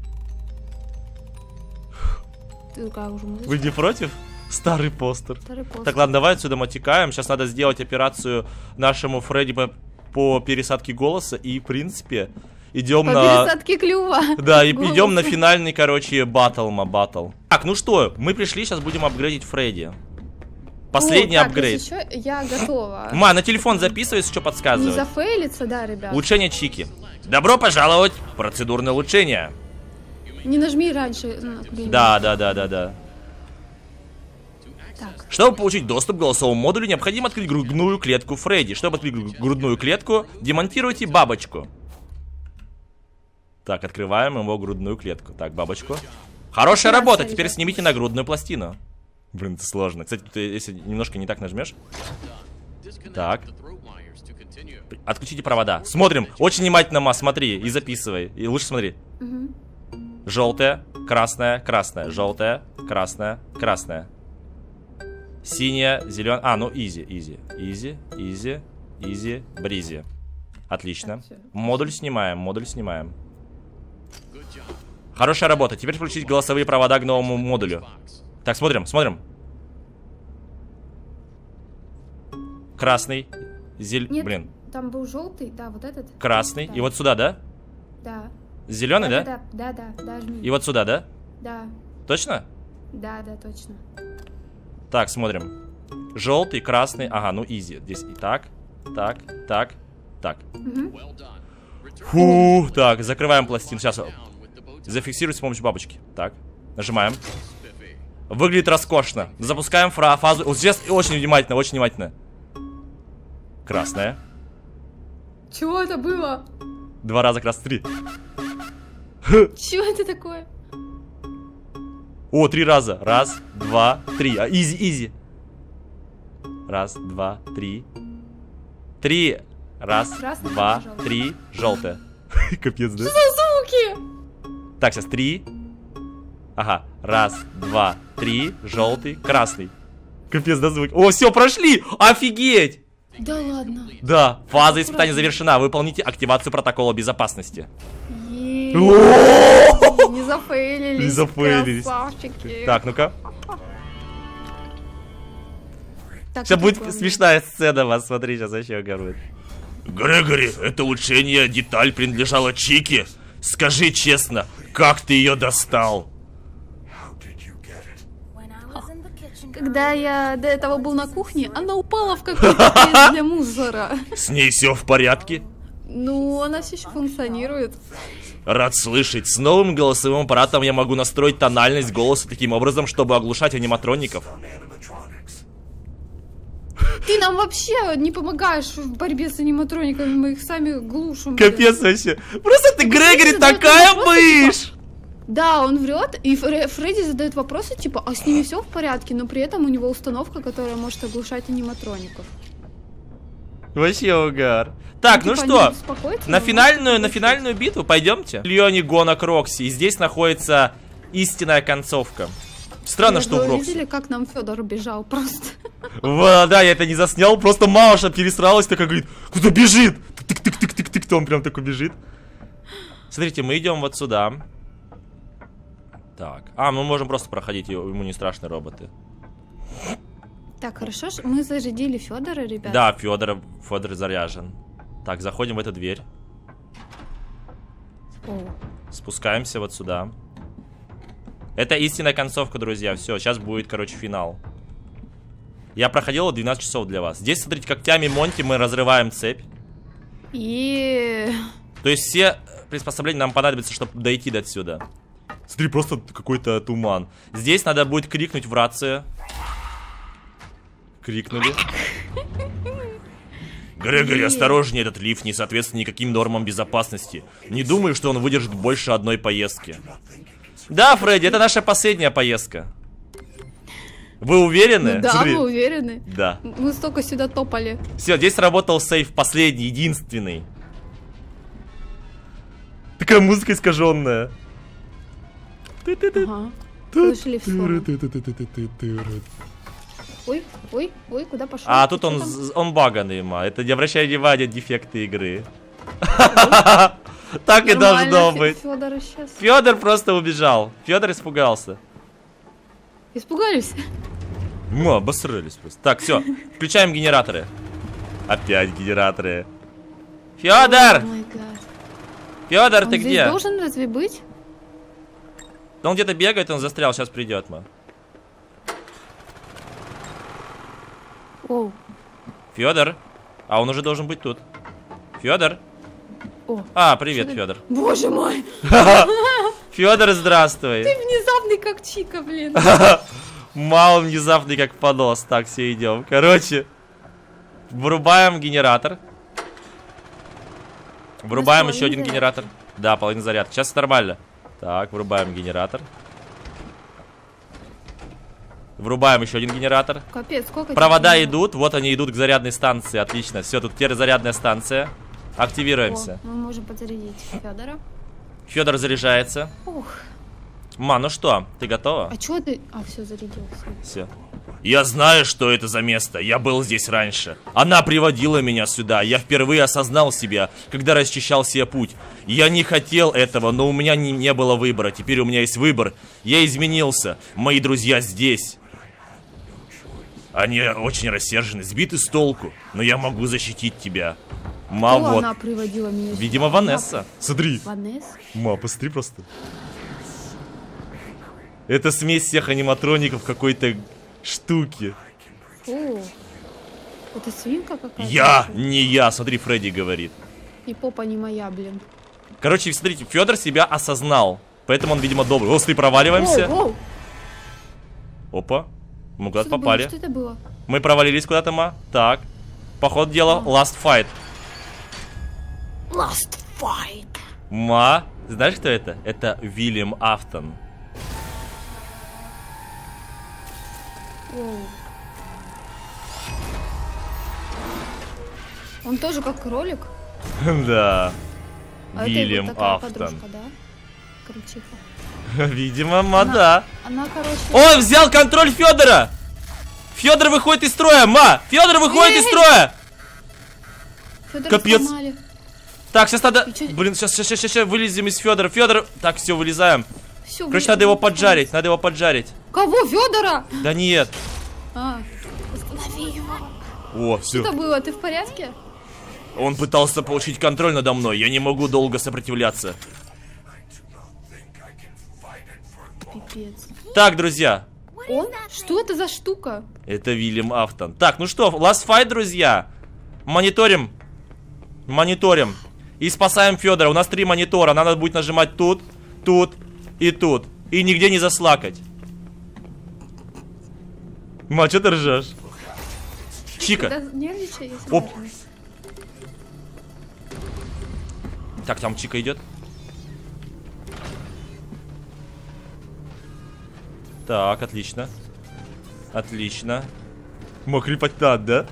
Ты какая уже музычка? Вы не против? Старый постер. Старый пост. Так, ладно, давай отсюда мотикаем. Сейчас надо сделать операцию нашему Фредди по, по пересадке голоса. И, в принципе, идем По на... пересадке клюва. Да, и Голоса. идем на финальный, короче, батл, ма, батл. Так, ну что, мы пришли, сейчас будем апгрейдить Фредди. Последний О, так, апгрейд. если чё, я готова. Ма, на телефон записывай, если что Не подсказывать. зафейлиться, да, ребят? Улучшение Чики. Добро пожаловать в процедурное улучшение. Не нажми раньше. ну, блин. Да, да, да, да, да. Так. Чтобы получить доступ к голосовому модулю, необходимо открыть грудную клетку Фредди. Чтобы открыть гру- грудную клетку, демонтируйте бабочку. Так, открываем его грудную клетку. Так, бабочку. Хорошая Операция, работа, теперь ребят. снимите нагрудную пластину. Блин, это сложно. Кстати, ты, если немножко не так нажмешь. Так. Отключите провода. Смотрим. Очень внимательно, Ма, смотри и записывай. И лучше смотри. Угу. Желтая, красная, красная, желтая, красная, красная. Синяя, зеленая. А, ну изи, изи, изи, изи, изи, бризи. Отлично. Модуль снимаем, модуль снимаем. Хорошая работа. Теперь включить голосовые провода к новому модулю. Так, смотрим, смотрим. Красный, зель... Нет, Блин. там был желтый, да, вот этот. Красный. Да. И вот сюда, да? Да. Зеленый, да? Да, да, да, да, да, жми. И вот сюда, да? Да. Точно? Да, да, точно. Так, смотрим. Желтый, красный. Ага, ну изи. Здесь и так, так, так, так. Угу. Фу, так, закрываем пластину. Сейчас зафиксируй с помощью бабочки. Так, нажимаем. Выглядит роскошно. Запускаем фра фазу. Вот сейчас очень внимательно, очень внимательно. Красная. Чего это было? Два раза красный. Три. Чего это такое? О, три раза. Раз, два, три. А, изи, изи. Раз, два, три. Три. Раз, Красный, два, пожалуйста. три. Желтая. Капец, да? Звуки! Так, сейчас три. Ага. Раз, два, три. Желтый, красный. Капец, да, звук. О, все, прошли! Офигеть! Да ладно. Да, фаза испытания завершена. Выполните активацию протокола безопасности. Е-е-е. О! Не зафейлились. Не зафейлились. Красавчики. Так, ну-ка. Так, Сейчас это будет главное. смешная сцена, вас смотри, сейчас вообще говорит. Грегори, это улучшение деталь принадлежала Чике. Скажи честно, как ты ее достал? Когда я до этого был на кухне, она упала в какой-то кейс для мусора. С ней все в порядке? Ну, она все еще функционирует. Рад слышать. С новым голосовым аппаратом я могу настроить тональность голоса таким образом, чтобы оглушать аниматроников. Ты нам вообще не помогаешь в борьбе с аниматрониками, мы их сами глушим. блин. Капец вообще. Просто ты, Грегори, задает такая вопросы, мышь! Да, он врет, и Фре- Фредди задает вопросы, типа, а с ними все в порядке, но при этом у него установка, которая может оглушать аниматроников. Вообще угар. Так, ну Типа, что, они беспокоятся, на но финальную, может на быть, финальную битву пойдемте. Леони гонок Рокси. И здесь находится истинная концовка. Странно, Вы что в Рокси. видели, как нам Федор бежал просто? Во, да, я это не заснял, просто Маша пересралась, такая говорит, куда бежит? Тык-тык-тык-тык-тык, он прям такой бежит. Смотрите, мы идем вот сюда. Так, а, мы можем просто проходить, ему не страшны роботы. Так, хорошо, ж- мы зарядили Федора, ребят. Да, Федор, Федор заряжен. Так, заходим в эту дверь. О. Спускаемся вот сюда. Это истинная концовка, друзья. Все, сейчас будет, короче, финал. Я проходил двенадцать часов для вас. Здесь, смотрите, когтями Монти мы разрываем цепь. И То есть все приспособления нам понадобятся, чтобы дойти до отсюда. Смотри, просто какой-то туман. Здесь надо будет крикнуть в рацию. Крикнули. Грегори, осторожнее, этот лифт не соответствует никаким нормам безопасности. Не думаю, что он выдержит больше одной поездки. Да, Фредди, это наша последняя поездка. Вы уверены? Ну да, Смотри. мы уверены. Да. Мы столько сюда топали. Все, здесь работал сейф последний, единственный. Такая музыка искаженная. Ага. Слышали в сторону. Ой, ой, ой, куда пошел? А Ты тут чё он, там? з- он баганный, ма. Это не обращай внимания, дефекты игры. Так и Нормально, должно Фе- быть. Фёдора сейчас. Федор просто убежал. Федор испугался. Испугались? Мы обосрались просто. Так, все, включаем генераторы. Опять генераторы. Федор! О май гад. Федор, Он ты здесь где? должен разве быть? Да он где-то бегает, он застрял, сейчас придет, ма. Оу. Федор, а он уже должен быть тут. Федор. О. А, привет, Что ты- Федор. Боже мой! Федор, здравствуй. Ты внезапный как Чика, блин. Мало внезапный как понос. Так, все идем. Короче, врубаем генератор. Врубаем половина еще один зарядки. генератор. Да, половина зарядки. Сейчас нормально. Так, врубаем генератор. Врубаем еще один генератор. Капец, сколько... Провода тебе идут, вот они идут к зарядной станции. Отлично, все, тут теперь зарядная станция. Активируемся. О, мы можем подзарядить Федора. Федор заряжается. Ух. Ма, ну что, ты готова? А чё ты... А, все, зарядился. Все. Я знаю, что это за место. Я был здесь раньше. Она приводила меня сюда. Я впервые осознал себя, когда расчищал себе путь. Я не хотел этого, но у меня не, не было выбора. Теперь у меня есть выбор. Я изменился. Мои друзья здесь. Они очень рассержены, сбиты с толку. Но я могу защитить тебя. Ма, Кто вот. она приводила меня сюда? Видимо, Ванесса. Смотри. Ванесса? Ма, посмотри просто. Это смесь всех аниматроников какой-то штуки. О, это свинка какая-то? Я, не я. Смотри, Фредди говорит. И попа не моя, блин. Короче, смотрите, Федор себя осознал. Поэтому он, видимо, добрый. О, смотри, проваливаемся. Воу, воу. Опа. Мы куда-то Что это попали. было? Что это было? Мы провалились куда-то, Ма. Так. По ходу дела, last fight. Last fight. Ма, знаешь, кто это? Это Вильям Афтон. Воу. Он тоже как кролик? Да. А Вильям это его такая Афтон. подружка, да? Крутиха. Видимо, Ма, Она- да. Она, короче... Он взял контроль Федора! Федор выходит из строя, Ма! Федор выходит из Эй! строя! Фёдора Капец. сломали. Так, сейчас надо... И чё- Блин, сейчас, сейчас, сейчас, сейчас вылезем из Федора. Федор... Так, все, вылезаем. Всё, Короче, вы- надо его вы- поджарить, надо его поджарить. Кого? Федора? Да нет. А, останови его. О, Что все. это было? Ты в порядке? Он пытался получить контроль надо мной. Я не могу долго сопротивляться. Пипец. Так, друзья. Он? Что это за штука? Это Вильям Афтон. Так, ну что, last fight, друзья. Мониторим. Мониторим. И спасаем Федора. У нас три монитора. Надо будет нажимать тут, тут и тут. И нигде не заслакать. Ма, что ты ржешь? Чика. Да, нервничай, если Оп. можно. Так, там Чика идет. Так, отлично. Отлично. Мог крепать надо, да?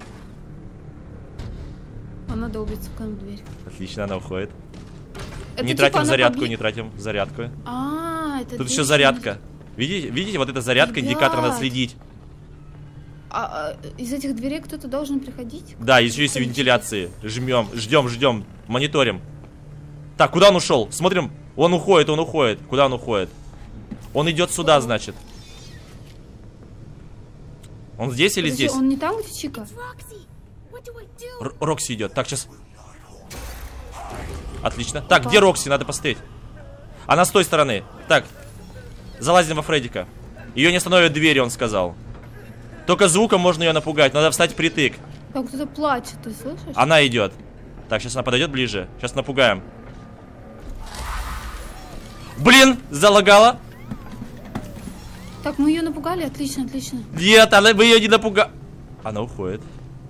Она долбится в дверь. Отлично, она уходит. Это не типа тратим она зарядку, побли- не тратим зарядку. А, это Тут дверь, еще зарядка. Видите, видите, вот эта зарядка, индикатор надо Ребят. следить. А, а, из этих дверей кто-то должен приходить? Да, еще есть вентиляции. Жмем, ждем, ждем, мониторим. Так, куда он ушел? Смотрим. Он уходит, он уходит. Куда он уходит? Он идет сюда, значит. Он здесь или Подожди, здесь? он не там, где Чика? Р- Рокси идет. Так, сейчас. Отлично. Так, где Рокси? Надо посмотреть. Она с той стороны. Так. Залазим во Фреддика. Ее не остановят двери, он сказал. Только звуком можно ее напугать. Надо встать впритык. Там кто-то плачет, ты слышишь? Она идет. Так, сейчас она подойдет ближе. Сейчас напугаем. Блин, залагала. Так, мы ее напугали, отлично, отлично. Нет, она, вы ее не напугали. Она уходит.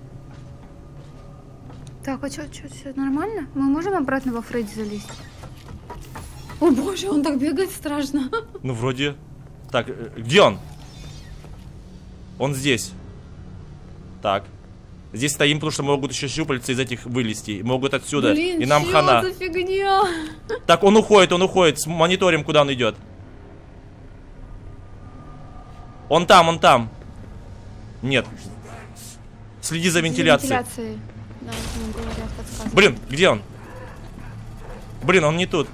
Так, а что, что, все нормально? Мы можем обратно во Фредди залезть? О боже, он так бегает страшно. Ну, вроде... Так, э, где он? Он здесь. Так. Здесь стоим, потому что могут еще щупальца из этих вылезти. Могут отсюда. Блин, И нам чё хана. за фигня? Так, он уходит, он уходит. С мониторим, куда он идет. Он там, он там. Нет. Следи за вентиляцией. Вентиляцией. Да, ему говорят, подсказывают. Блин, где он? Блин, он не тут.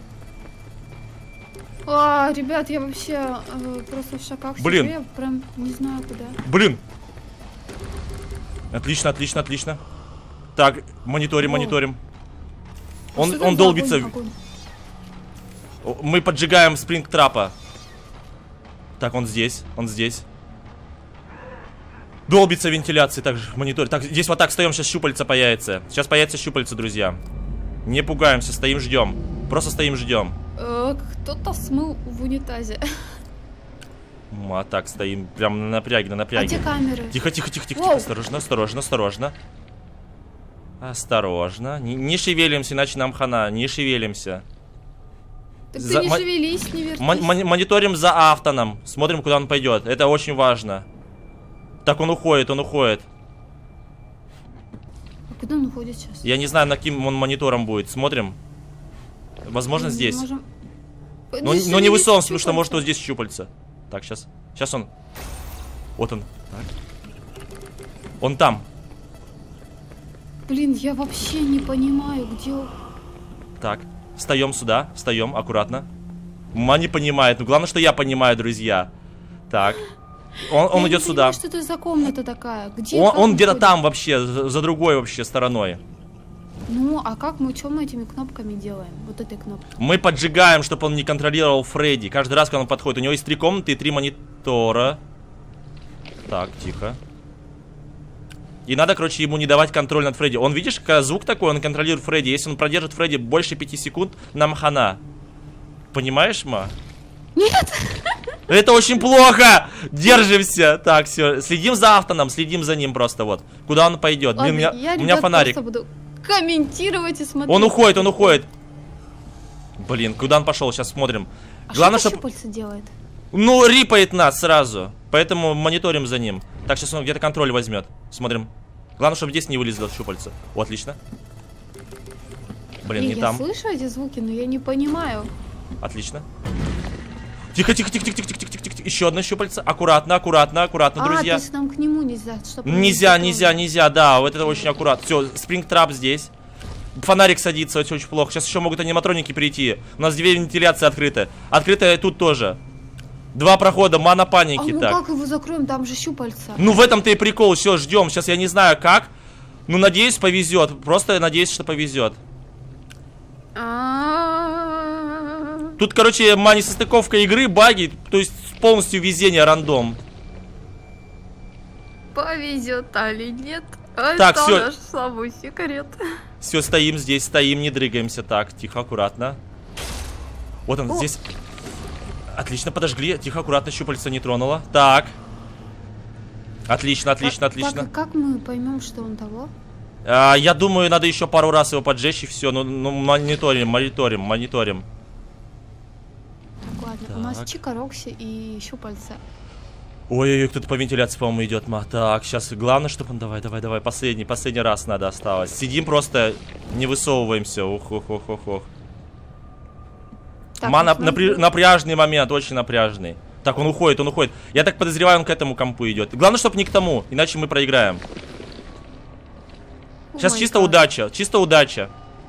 А, ребят, я вообще э, просто в шоках. Блин. сижу, я прям не знаю куда. Блин. Отлично, отлично, отлично. Так, мониторим, Воу. мониторим. А Он, что там он за долбится. огонь, огонь? О, Мы поджигаем спрингтрапа. Так, он здесь, он здесь. Долбится вентиляции, также монитор. Так, здесь вот так стоим, сейчас щупальца появится. Сейчас появится щупальца, друзья. Не пугаемся, стоим, ждем. Просто стоим, ждем. Э, кто-то смыл в унитазе. А так, стоим прям на напряге, на А напряге. где камеры? Тихо, тихо, тихо, тихо, Воу. тихо. Осторожно, осторожно, осторожно. Осторожно. Не, не шевелимся, иначе нам хана. Не шевелимся. Так За... ты не шевелись, не вертись. Мон мон мониторим за Автоном. Смотрим, куда он пойдет. Это очень важно. Так, он уходит, он уходит. А куда он уходит сейчас? Я не знаю, на каким он монитором будет. Смотрим. Возможно, Мы не здесь. можем- Но, Не но не шевелись, высовываемся, потому что щупальца. может вот здесь щупальца. Так, сейчас. Сейчас он. Вот он. Так. Он там. Блин, я вообще не понимаю, где... он. Так. Встаем сюда. Встаем, аккуратно. Ма не понимает. Ну, главное, что я понимаю, друзья. Так. Он, он Я идет не сюда. понимаю, что это за комната такая? Где? Он, как он где-то ходит? там вообще, за, за другой вообще стороной. Ну, а как мы, что мы этими кнопками делаем? Вот этой кнопкой. Мы поджигаем, чтобы он не контролировал Фредди. Каждый раз, когда он подходит. У него есть три комнаты и три монитора. Так, тихо. И надо, короче, ему не давать контроль над Фредди. Он, видишь, как звук такой, он контролирует Фредди. Если он продержит Фредди больше пяти секунд, нам хана. Понимаешь, ма? Нет! Это очень плохо! Держимся! Так, все. Следим за Автоном, следим за ним просто вот. Куда он пойдет? Блин, у меня, я, у меня ребят, фонарик. просто буду комментировать и смотреть. Он уходит, он уходит. Блин, куда он пошел? Сейчас смотрим. А Главное, что чтобы... щупальца делает? Ну, рипает нас сразу. Поэтому мониторим за ним. Так, сейчас он где-то контроль возьмет. Смотрим. Главное, чтобы здесь не вылезло щупальца. О, отлично. Блин, Блин, не я там. слышу эти звуки, но я не понимаю. Отлично. Тихо, тихо, тихо, тихо, тихо, тихо, тихо, тихо. Еще одно щупальце. Аккуратно, аккуратно, аккуратно, а, друзья. то есть нам к нему нельзя, чтобы... он Нельзя, не нельзя, нельзя, да, вот это очень аккуратно. Все, спрингтрап здесь. Фонарик садится, это очень плохо. Сейчас еще могут аниматроники прийти. У нас две вентиляции открыты. Открытая тут тоже. Два прохода, мана паники. А ну так. как его закроем, там же щупальца. Ну в этом-то и прикол, все, ждем. Сейчас я не знаю как. Ну, надеюсь, повезет. Просто надеюсь, что повезет. А-а-а. Тут, короче, мани состыковка игры, баги, то есть полностью везение, рандом. Повезет, али нет. Так, Это всё. наш слабый секрет. Все, стоим здесь, стоим, не дрыгаемся. Так, тихо, аккуратно. Вот он О. здесь. Отлично, подожгли. Тихо, аккуратно, щупальца не тронула. Так. Отлично, отлично, Так, отлично. так, а как мы поймем, что он того? А, я думаю, надо еще пару раз его поджечь и все. Ну, ну, мониторим, мониторим, мониторим. Так, ладно, Так. у нас Чика, Рокси и щупальца. Ой-ой-ой, кто-то по вентиляции, по-моему, идет, ма. Так, сейчас главное, чтобы он... Давай, давай, давай, последний, последний раз надо осталось. Сидим просто, не высовываемся. Ух-ух-ух-ух-ух. Так, Ма, ну, нап- смотри. напря- напряжный момент, очень напряжный. Так, он уходит, он уходит. Я так подозреваю, он к этому компу идет. Главное, чтобы не к тому, иначе мы проиграем. О Сейчас май чисто гад. удача, чисто удача.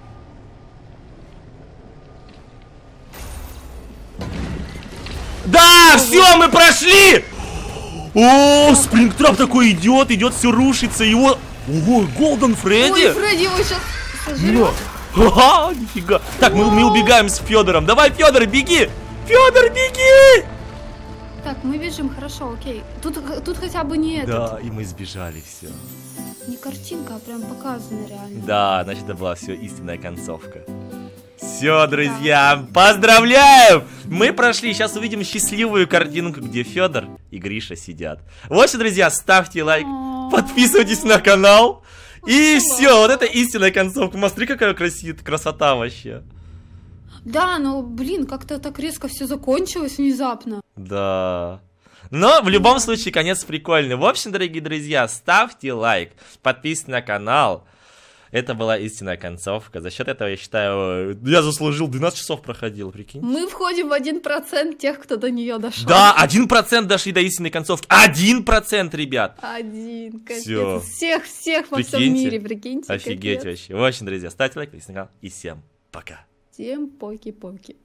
Да, все, мы прошли! О, спрингтрап такой идет, идет, все рушится, его... Ого, Голден Ой, Фредди! Фредди его сейчас сожрет. Ага, нифига. Так, мы, мы убегаем с Федором. Давай, Федор, беги! Федор, беги! Так, мы бежим, хорошо, окей. Тут, тут хотя бы не этот, Да, и мы сбежали, все. не картинка, а прям показано реально. Да, значит, это была все истинная концовка. Все, друзья, поздравляем! Мы прошли, сейчас увидим счастливую картинку, где Федор и Гриша сидят. Вот что, друзья, ставьте лайк, подписывайтесь на канал. И все, вот это истинная концовка. Смотри, какая красивая красота вообще. Да, но, блин, как-то так резко все закончилось внезапно. Да. Но в любом случае конец прикольный. В общем, дорогие друзья, ставьте лайк, подписывайтесь на канал. Это была истинная концовка. За счет этого, я считаю, я заслужил, двенадцать часов проходил, прикинь. Мы входим в один процент тех, кто до нее дошел. Да, один процент дошли до истинной концовки. Один процент, ребят. Один, капец. Всё. Всех, всех во всем Прикиньте. мире, прикиньте. Офигеть капец. вообще. В общем, друзья, ставьте лайк, подписывайтесь на канал. И всем пока. Всем поки-поки.